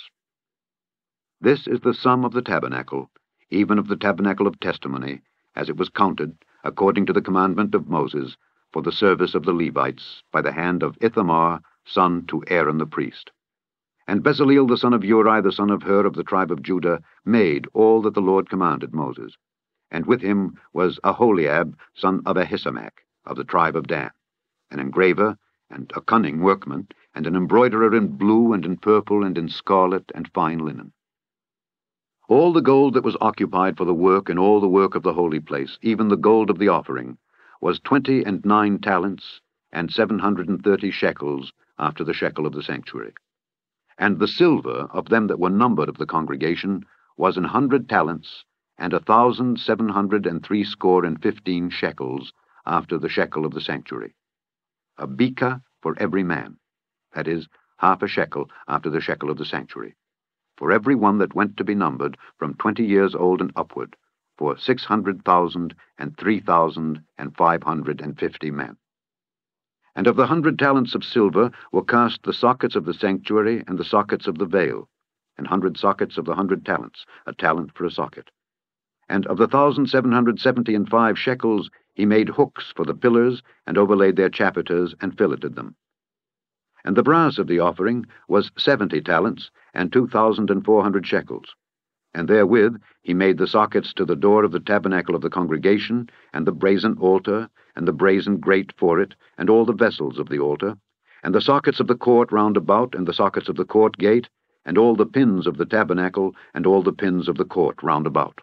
This is the sum of the tabernacle, even of the tabernacle of testimony, as it was counted, according to the commandment of Moses, for the service of the Levites, by the hand of Ithamar, son to Aaron the priest. And Bezaleel the son of Uri, the son of Hur of the tribe of Judah, made all that the Lord commanded Moses. And with him was Aholiab, son of Ahisamach, of the tribe of Dan, an engraver, and a cunning workman, and an embroiderer in blue, and in purple, and in scarlet, and fine linen. All the gold that was occupied for the work, and all the work of the holy place, even the gold of the offering, was twenty and nine talents, and seven hundred and thirty shekels, after the shekel of the sanctuary. And the silver of them that were numbered of the congregation was an hundred talents, and a thousand seven hundred and threescore and fifteen shekels, after the shekel of the sanctuary. A beka for every man, that is, half a shekel after the shekel of the sanctuary, for every one that went to be numbered from twenty years old and upward, for six hundred thousand and three thousand and five hundred and fifty men. And of the hundred talents of silver were cast the sockets of the sanctuary and the sockets of the veil, an hundred sockets of the hundred talents, a talent for a socket. And of the thousand seven hundred seventy and five shekels he made hooks for the pillars, and overlaid their chapiters, and filleted them. And the brass of the offering was seventy talents, and two thousand and four hundred shekels. And therewith he made the sockets to the door of the tabernacle of the congregation, and the brazen altar, and the brazen grate for it, and all the vessels of the altar, and the sockets of the court round about, and the sockets of the court gate, and all the pins of the tabernacle, and all the pins of the court round about.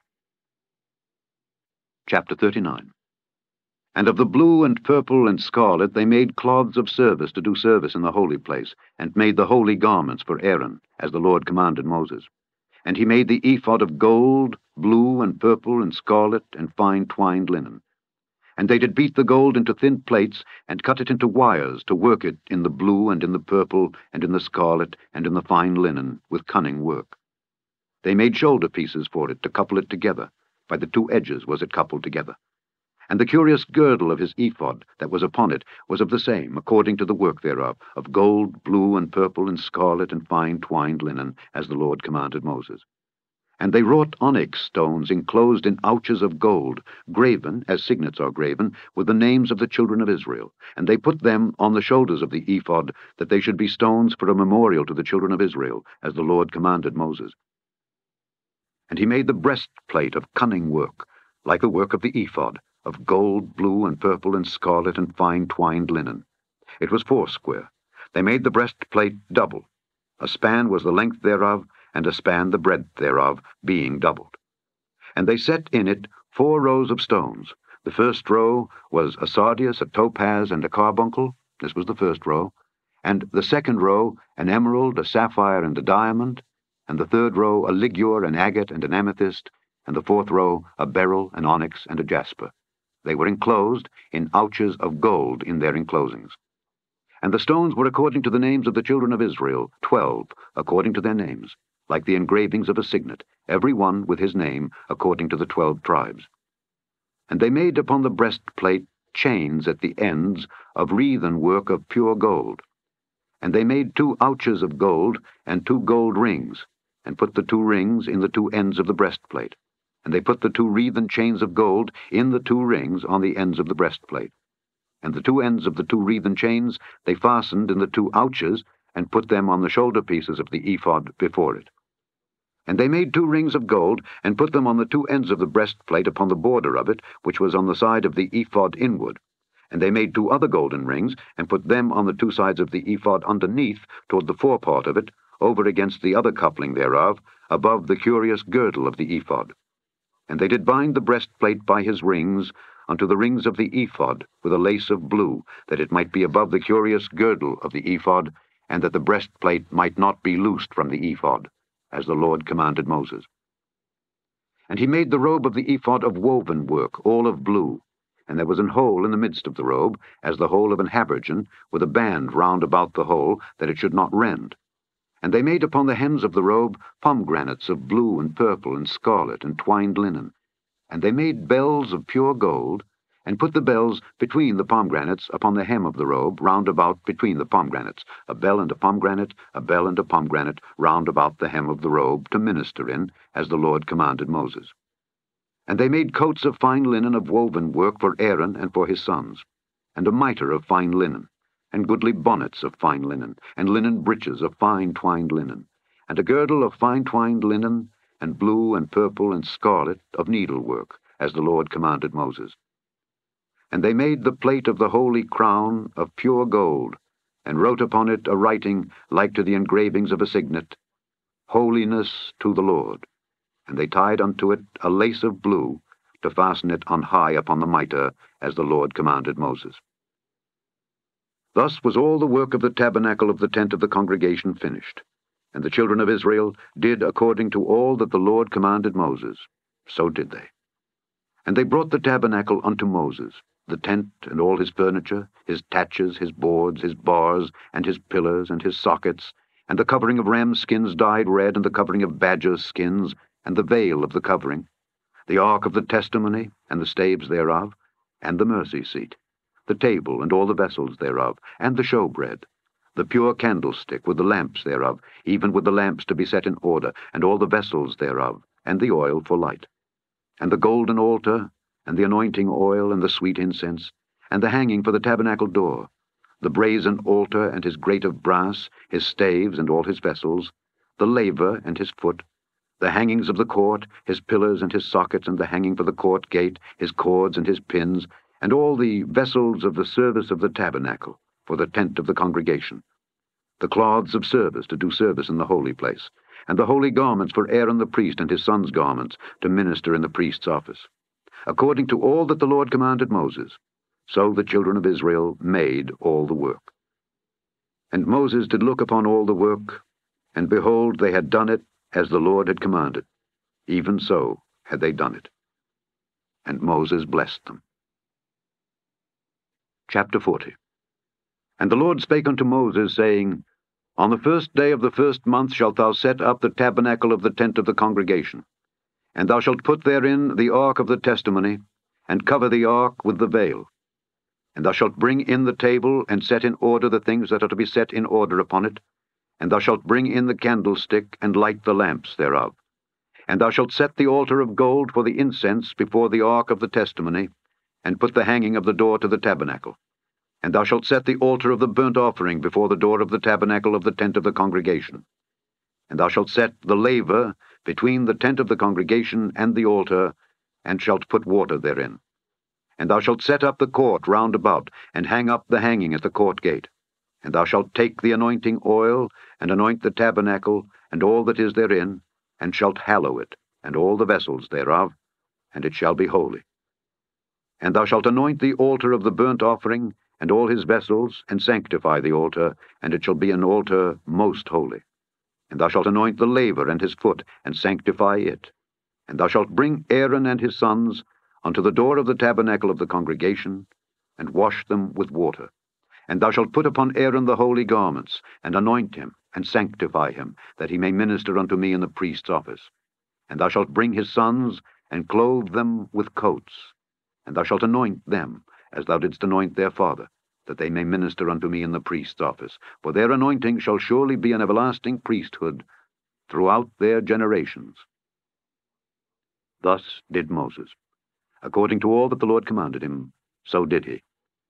Chapter thirty-nine. And of the blue and purple and scarlet they made cloths of service to do service in the holy place, and made the holy garments for Aaron, as the Lord commanded Moses. And he made the ephod of gold, blue and purple and scarlet, and fine twined linen. And they did beat the gold into thin plates, and cut it into wires, to work it in the blue, and in the purple, and in the scarlet, and in the fine linen, with cunning work. They made shoulder pieces for it, to couple it together. By the two edges was it coupled together. And the curious girdle of his ephod that was upon it was of the same, according to the work thereof, of gold, blue, and purple, and scarlet, and fine twined linen, as the Lord commanded Moses. And they wrought onyx stones enclosed in ouches of gold, graven, as signets are graven, with the names of the children of Israel. And they put them on the shoulders of the ephod, that they should be stones for a memorial to the children of Israel, as the Lord commanded Moses. And he made the breastplate of cunning work, like the work of the ephod, of gold, blue, and purple, and scarlet, and fine twined linen. It was foursquare. They made the breastplate double. A span was the length thereof, and a span the breadth thereof, being doubled. And they set in it four rows of stones. The first row was a sardius, a topaz, and a carbuncle. This was the first row. And the second row, an emerald, a sapphire, and a diamond. And the third row, a ligure, an agate, and an amethyst. And the fourth row, a beryl, an onyx, and a jasper. They were enclosed in ouches of gold in their enclosings. And the stones were according to the names of the children of Israel, twelve, according to their names, like the engravings of a signet, every one with his name, according to the twelve tribes. And they made upon the breastplate chains at the ends of wreathen work of pure gold. And they made two ouches of gold, and two gold rings, and put the two rings in the two ends of the breastplate. And they put the two wreathen chains of gold in the two rings on the ends of the breastplate. And the two ends of the two wreathen chains they fastened in the two ouches, and put them on the shoulder pieces of the ephod before it. And they made two rings of gold, and put them on the two ends of the breastplate upon the border of it, which was on the side of the ephod inward. And they made two other golden rings, and put them on the two sides of the ephod underneath, toward the forepart of it, over against the other coupling thereof, above the curious girdle of the ephod. And they did bind the breastplate by his rings unto the rings of the ephod with a lace of blue, that it might be above the curious girdle of the ephod, and that the breastplate might not be loosed from the ephod, as the Lord commanded Moses. And he made the robe of the ephod of woven work, all of blue, and there was an hole in the midst of the robe, as the hole of an habergeon, with a band round about the hole, that it should not rend. And they made upon the hems of the robe pomegranates of blue and purple and scarlet and twined linen. And they made bells of pure gold, and put the bells between the pomegranates upon the hem of the robe, round about between the pomegranates, a bell and a pomegranate, a bell and a pomegranate, round about the hem of the robe, to minister in, as the Lord commanded Moses. And they made coats of fine linen of woven work for Aaron and for his sons, and a mitre of fine linen, and goodly bonnets of fine linen, and linen breeches of fine twined linen, and a girdle of fine twined linen, and blue and purple and scarlet of needlework, as the Lord commanded Moses. And they made the plate of the holy crown of pure gold, and wrote upon it a writing like to the engravings of a signet, Holiness to the Lord. And they tied unto it a lace of blue, to fasten it on high upon the mitre, as the Lord commanded Moses. Thus was all the work of the tabernacle of the tent of the congregation finished. And the children of Israel did according to all that the Lord commanded Moses. So did they. And they brought the tabernacle unto Moses, the tent and all his furniture, his taches, his boards, his bars, and his pillars, and his sockets, and the covering of ram skins dyed red, and the covering of badger skins, and the veil of the covering, the ark of the testimony, and the staves thereof, and the mercy seat, the table and all the vessels thereof, and the showbread, the pure candlestick with the lamps thereof, even with the lamps to be set in order, and all the vessels thereof, and the oil for light, and the golden altar, and the anointing oil, and the sweet incense, and the hanging for the tabernacle door, the brazen altar and his grate of brass, his staves and all his vessels, the laver and his foot, the hangings of the court, his pillars and his sockets, and the hanging for the court gate, his cords and his pins, and all the vessels of the service of the tabernacle, for the tent of the congregation, the cloths of service to do service in the holy place, and the holy garments for Aaron the priest and his sons' garments to minister in the priest's office. According to all that the Lord commanded Moses, so the children of Israel made all the work. And Moses did look upon all the work, and behold, they had done it as the Lord had commanded. Even so had they done it. And Moses blessed them. Chapter forty. And the Lord spake unto Moses, saying, On the first day of the first month shalt thou set up the tabernacle of the tent of the congregation. And thou shalt put therein the ark of the testimony, and cover the ark with the veil. And thou shalt bring in the table, and set in order the things that are to be set in order upon it. And thou shalt bring in the candlestick, and light the lamps thereof. And thou shalt set the altar of gold for the incense before the ark of the testimony, and put the hanging of the door to the tabernacle. And thou shalt set the altar of the burnt offering before the door of the tabernacle of the tent of the congregation. And thou shalt set the laver between the tent of the congregation and the altar, and shalt put water therein. And thou shalt set up the court round about, and hang up the hanging at the court gate. And thou shalt take the anointing oil, and anoint the tabernacle, and all that is therein, and shalt hallow it, and all the vessels thereof, and it shall be holy. And thou shalt anoint the altar of the burnt offering, and all his vessels, and sanctify the altar, and it shall be an altar most holy. And thou shalt anoint the laver and his foot, and sanctify it. And thou shalt bring Aaron and his sons unto the door of the tabernacle of the congregation, and wash them with water. And thou shalt put upon Aaron the holy garments, and anoint him, and sanctify him, that he may minister unto me in the priest's office. And thou shalt bring his sons, and clothe them with coats. And thou shalt anoint them, as thou didst anoint their father, that they may minister unto me in the priest's office. For their anointing shall surely be an everlasting priesthood throughout their generations. Thus did Moses. According to all that the Lord commanded him, so did he.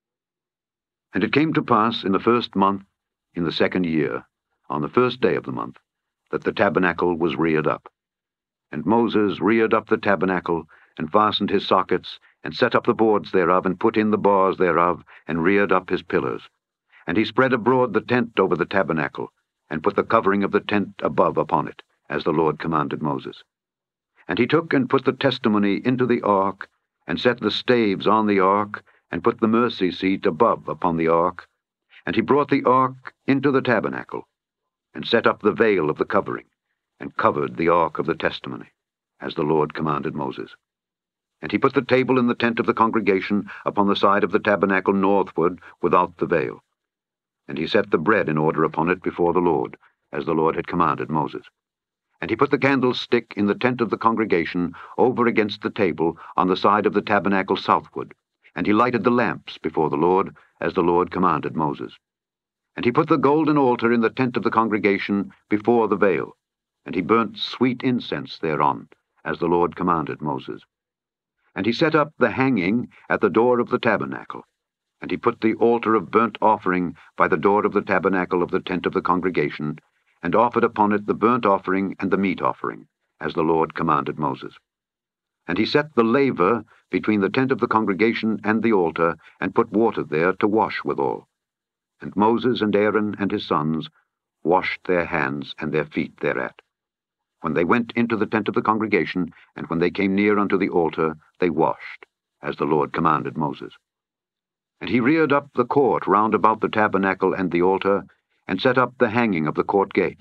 And it came to pass in the first month, in the second year, on the first day of the month, that the tabernacle was reared up. And Moses reared up the tabernacle, and fastened his sockets, and set up the boards thereof, and put in the bars thereof, and reared up his pillars. And he spread abroad the tent over the tabernacle, and put the covering of the tent above upon it, as the Lord commanded Moses. And he took and put the testimony into the ark, and set the staves on the ark, and put the mercy seat above upon the ark. And he brought the ark into the tabernacle, and set up the veil of the covering, and covered the ark of the testimony, as the Lord commanded Moses. And he put the table in the tent of the congregation upon the side of the tabernacle northward, without the veil. And he set the bread in order upon it before the Lord, as the Lord had commanded Moses. And he put the candlestick in the tent of the congregation over against the table on the side of the tabernacle southward. And he lighted the lamps before the Lord, as the Lord commanded Moses. And he put the golden altar in the tent of the congregation before the veil. And he burnt sweet incense thereon, as the Lord commanded Moses. And he set up the hanging at the door of the tabernacle. And he put the altar of burnt offering by the door of the tabernacle of the tent of the congregation, and offered upon it the burnt offering and the meat offering, as the Lord commanded Moses. And he set the laver between the tent of the congregation and the altar, and put water there to wash withal. And Moses and Aaron and his sons washed their hands and their feet thereat. When they went into the tent of the congregation, and when they came near unto the altar, they washed, as the Lord commanded Moses. And he reared up the court round about the tabernacle and the altar, and set up the hanging of the court gate.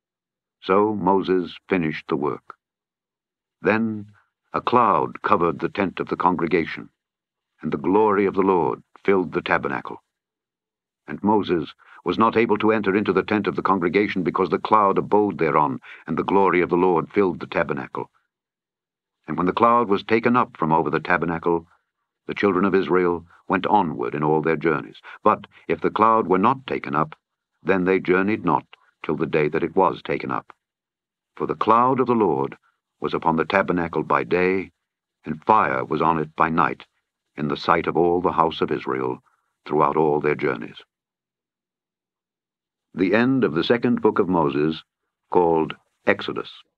So Moses finished the work. Then a cloud covered the tent of the congregation, and the glory of the Lord filled the tabernacle. And Moses was not able to enter into the tent of the congregation, because the cloud abode thereon, and the glory of the Lord filled the tabernacle. And when the cloud was taken up from over the tabernacle, the children of Israel went onward in all their journeys. But if the cloud were not taken up, then they journeyed not till the day that it was taken up. For the cloud of the Lord was upon the tabernacle by day, and fire was on it by night, in the sight of all the house of Israel, throughout all their journeys. The end of the second book of Moses, called Exodus.